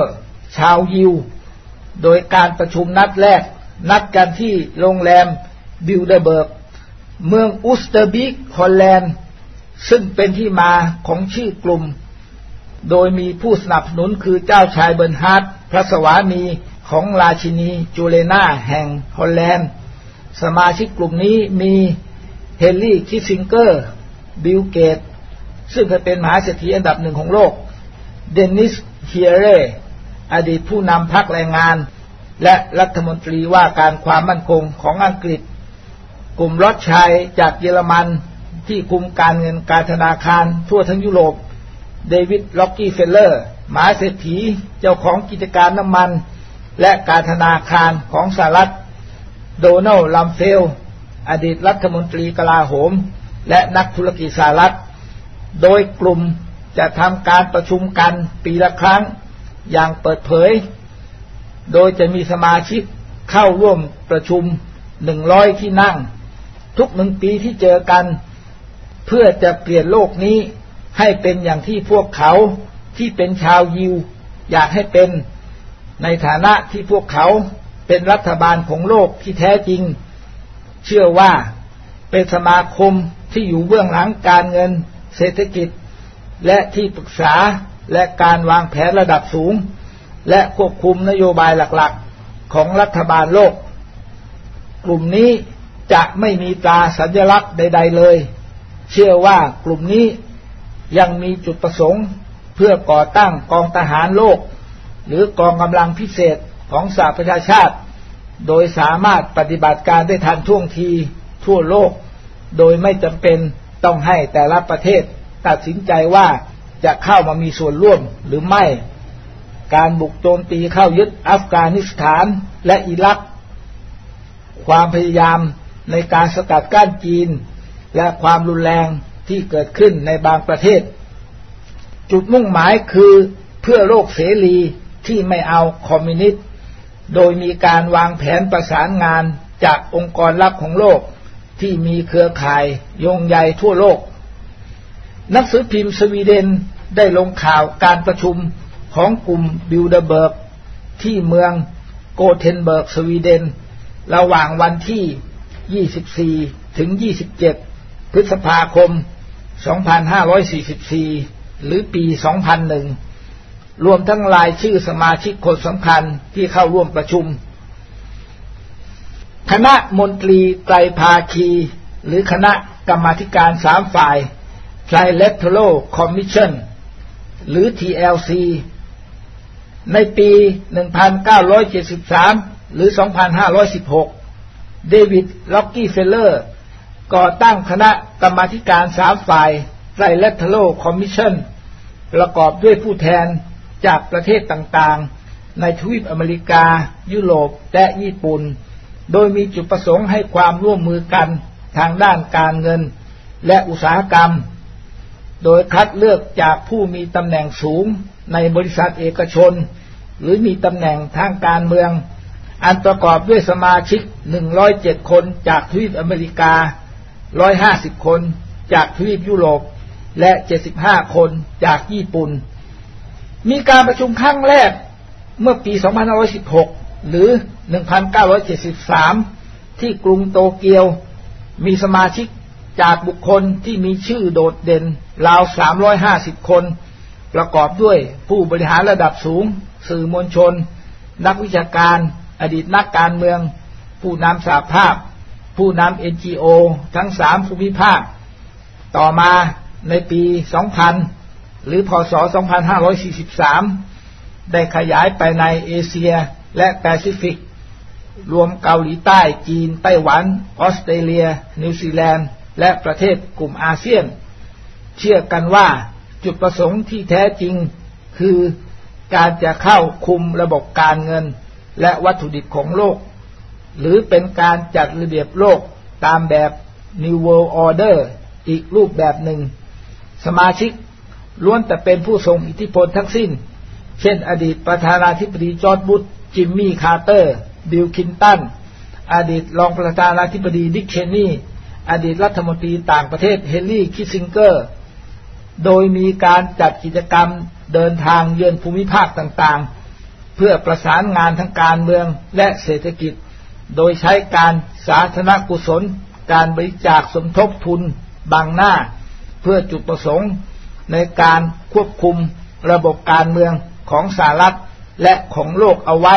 ชาวยิวโดยการประชุมนัดแรกนัดกันที่โรงแรมบิลเดเบิร์กเมืองอุสเตอร์บิกฮอลแลนด์ซึ่งเป็นที่มาของชื่อกลุ่มโดยมีผู้สนับสนุนคือเจ้าชายเบิร์นฮาร์ดพระสวามีของราชินีจูเลนาแห่งฮอลแลนด์สมาชิกกลุ่มนี้มีเฮนรี่คิสซิงเกอร์บิลเกตซึ่งเคยเป็นมหาเศรษฐีอันดับหนึ่งของโลกเดนิสเฮียเรอดีตผู้นำพรรคแรงงานและรัฐมนตรีว่าการความมั่นคงของอังกฤษกลุ่มรอดชัยจากเยอรมันที่คุมการเงินการธนาคารทั่วทั้งยุโรปเดวิดล็อกกี้เฟลเลอร์มหาเศรษฐีเจ้าของกิจการน้ำมันและการธนาคารของสหรัฐโดนัลด์ลัมเฟลอดีตรัฐมนตรีกลาโหมและนักธุรกิจสหรัฐโดยกลุ่มจะทำการประชุมกันปีละครั้งอย่างเปิดเผยโดยจะมีสมาชิกเข้าร่วมประชุมหนึ่งร้อยที่นั่งทุกหนึ่งปีที่เจอกันเพื่อจะเปลี่ยนโลกนี้ให้เป็นอย่างที่พวกเขาที่เป็นชาวยิวอยากให้เป็นในฐานะที่พวกเขาเป็นรัฐบาลของโลกที่แท้จริงเชื่อว่าเป็นสมาคมที่อยู่เบื้องหลังการเงินเศรษฐกิจและที่ปรึกษาและการวางแผนระดับสูงและควบคุมนโยบายหลักๆของรัฐบาลโลกกลุ่มนี้จะไม่มีตราสัญลักษณ์ใดๆเลยเชื่อว่ากลุ่มนี้ยังมีจุดประสงค์เพื่อก่อตั้งกองทหารโลกหรือกองกำลังพิเศษของสหประชาชาติโดยสามารถปฏิบัติการได้ทันท่วงทีทั่วโลกโดยไม่จำเป็นต้องให้แต่ละประเทศตัดสินใจว่าจะเข้ามามีส่วนร่วมหรือไม่การบุกโจมตีเข้ายึดอัฟกานิสถานและอิรักความพยายามในการสกัดกั้นจีนและความรุนแรงที่เกิดขึ้นในบางประเทศจุดมุ่งหมายคือเพื่อโลกเสรีที่ไม่เอาคอมมิวนิสต์โดยมีการวางแผนประสานงานจากองค์กรลับของโลกที่มีเครือข่ายโยงใยทั่วโลกหนังสือพิมพ์สวีเดนได้ลงข่าวการประชุมของกลุ่มบิลเดเบิร์กที่เมืองโกเทนเบิร์กสวีเดนระหว่างวันที่ยี่สิบสี่ถึงยี่สิบเจ็ดพฤษภาคมสองพันห้าร้อยสี่สิบสี่หรือปีสองพันหนึ่งรวมทั้งรายชื่อสมาชิกคนสำคัญที่เข้าร่วมประชุมคณะมนตรีไตรภาคีหรือคณะกรรมาธิการสามฝ่าย Trilateral Commission หรือ ที แอล ซี ในปี หนึ่งพันเก้าร้อยเจ็ดสิบสาม หรือ สองพันห้าร้อยสิบหก เดวิด ล็อกกี้เฟลเลอร์ก่อตั้งคณะกรรมาธิการสามฝ่าย Trilateral Commission ประกอบด้วยผู้แทนจากประเทศต่างๆในทวีปอเมริกายุโรปและญี่ปุ่นโดยมีจุดประสงค์ให้ความร่วมมือกันทางด้านการเงินและอุตสาหกรรมโดยคัดเลือกจากผู้มีตำแหน่งสูงในบริษัทเอกชนหรือมีตำแหน่งทางการเมืองอันประกอบด้วยสมาชิกหนึ่งร้อยเจ็ดคนจากทวีปอเมริกาหนึ่งร้อยห้าสิบคนจากทวีปยุโรปและเจ็ดสิบห้าคนจากญี่ปุ่นมีการประชุมครั้งแรกเมื่อปีสองพันห้าร้อยสิบหกหรือหนึ่งพันเก้าร้อยเจ็ดสิบสามที่กรุงโตเกียวมีสมาชิกจากบุคคลที่มีชื่อโดดเด่นราวสามร้อยห้าสิบคนประกอบด้วยผู้บริหารระดับสูงสื่อมวลชนนักวิชาการอดีตนักการเมืองผู้นำสหภาพผู้นำ เอ็น จี โอ ทั้งสามภูมิภาคต่อมาในปีสองพันหรือพ.ศ. สองพันห้าร้อยสี่สิบสามได้ขยายไปในเอเชียและแปซิฟิกรวมเกาหลีใต้จีนไต้หวันออสเตรเลียนิวซีแลนด์และประเทศกลุ่มอาเซียนเชื่อกันว่าจุดประสงค์ที่แท้จริงคือการจะเข้าคุมระบบการเงินและวัตถุดิบของโลกหรือเป็นการจัดระเบียบโลกตามแบบ New World Order อีกรูปแบบหนึ่งสมาชิกล้วนแต่เป็นผู้ทรงอิทธิพลทั้งสิ้นเช่นอดีตประธานาธิบดีจอร์จบุชจิมมี่คาร์เตอร์บิลคลินตันอดีตรองประธานาธิบดีดิกเชนีอดีตรัฐมนตรีต่างประเทศเฮนรี่คิสซิงเกอร์โดยมีการจัดกิจกรรมเดินทางเยือนภูมิภาคต่างๆเพื่อประสานงานทางการเมืองและเศรษฐกิจโดยใช้การสาธารณกุศลการบริจาคสมทบทุนบังหน้าเพื่อจุดประสงค์ในการควบคุมระบบการเมืองของสหรัฐและของโลกเอาไว้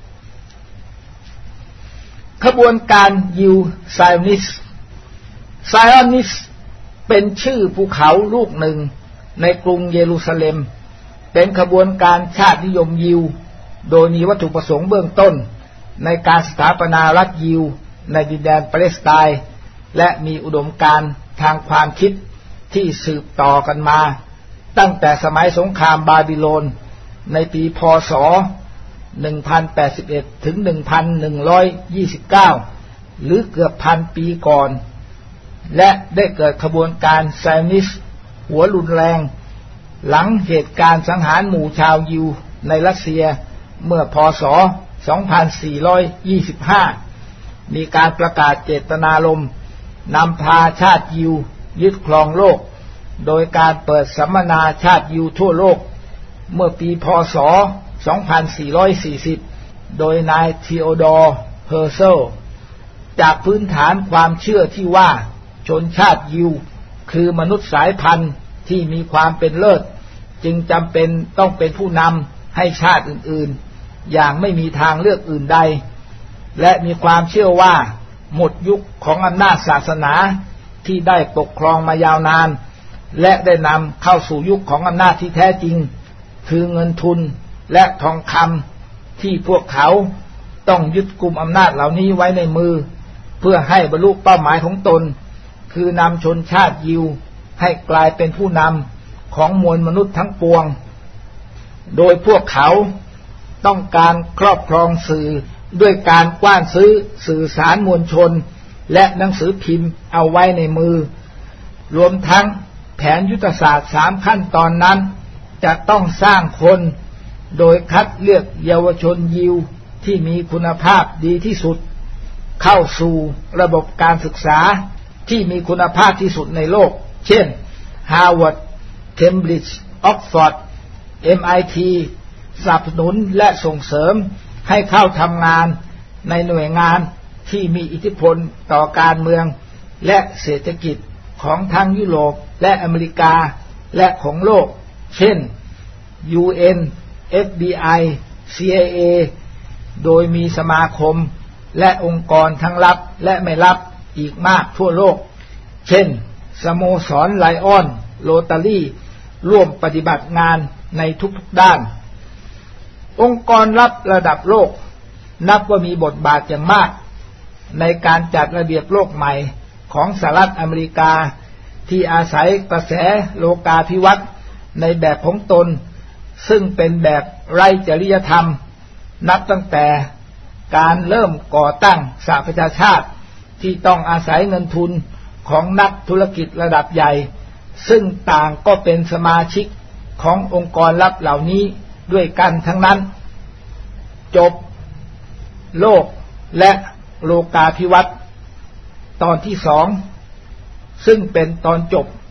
ขบวนการยิวไซออนิสไซออนิสเป็นชื่อภูเขาลูกหนึ่งในกรุงเยรูซาเล็มเป็นขบวนการชาตินิยมยิวโดยมีวัตถุประสงค์เบื้องต้นในการสถาปนารัฐยิวในดินแดนปาเลสไตน์และมีอุดมการณ์ทางความคิดที่สืบต่อกันมาตั้งแต่สมัยสงครามบาบิโลนในปีพ.ศ. หนึ่งพันแปดสิบเอ็ด ถึง หนึ่งพันหนึ่งร้อยยี่สิบเก้า หรือเกือบพันปีก่อนและได้เกิดขบวนการไซออนิสต์หัวรุนแรงหลังเหตุการณ์สังหารหมู่ชาวยิวในรัสเซียเมื่อพ.ศ. สองพันสี่ร้อยยี่สิบห้า มีการประกาศเจตนารมณ์นำพาชาติยิวยึดครองโลกโดยการเปิดสัมมนาชาติยิวทั่วโลกเมื่อปีพ.ศ. สองพันสี่ร้อยสี่สิบ โดยนายธีโอดอร์ เฮอร์เซลจากพื้นฐานความเชื่อที่ว่าชนชาติยิวคือมนุษย์สายพันธุ์ที่มีความเป็นเลิศจึงจำเป็นต้องเป็นผู้นำให้ชาติอื่นๆอย่างไม่มีทางเลือกอื่นใดและมีความเชื่อว่าหมดยุคของอำนาจศาสนาที่ได้ปกครองมายาวนานและได้นำเข้าสู่ยุคของอำนาจที่แท้จริงคือเงินทุนและทองคำที่พวกเขาต้องยึดกุมอำนาจเหล่านี้ไว้ในมือเพื่อให้บรรลุเป้าหมายของตนคือนำชนชาติยิวให้กลายเป็นผู้นำของมวลมนุษย์ทั้งปวงโดยพวกเขาต้องการครอบครองสื่อด้วยการกว้านซื้อสื่อสารมวลชนและหนังสือพิมพ์เอาไว้ในมือรวมทั้งแผนยุทธศาสตร์สามขั้นตอนนั้นจะต้องสร้างคนโดยคัดเลือกเยาวชนยิวที่มีคุณภาพดีที่สุดเข้าสู่ระบบการศึกษาที่มีคุณภาพที่สุดในโลกเช่น Harvard Cambridge Oxford เอ็ม ไอ ที สนับสนุนและส่งเสริมให้เข้าทำงานในหน่วยงานที่มีอิทธิพลต่อการเมืองและเศรษฐกิจของทั้งยุโรปและอเมริกาและของโลกเช่น ยู เอ็น เอฟ บี ไอ ซี ไอ เอ โดยมีสมาคมและองค์กรทั้งลับและไม่ลับอีกมากทั่วโลกเช่นสโมสรไลออนโรตารี่ร่วมปฏิบัติงานในทุกๆด้านองค์กรลับระดับโลกนับว่ามีบทบาทอย่างมากในการจัดระเบียบโลกใหม่ของสหรัฐอเมริกาที่อาศัยกระแสโลกาภิวัตน์ในแบบของตนซึ่งเป็นแบบไร้จริยธรรมนับตั้งแต่การเริ่มก่อตั้งสหประชาชาติที่ต้องอาศัยเงินทุนของนักธุรกิจระดับใหญ่ซึ่งต่างก็เป็นสมาชิกขององค์กรลับเหล่านี้ด้วยกันทั้งนั้นจบโลกและโลกาภิวัตน์ตอนที่สองซึ่งเป็นตอนจบ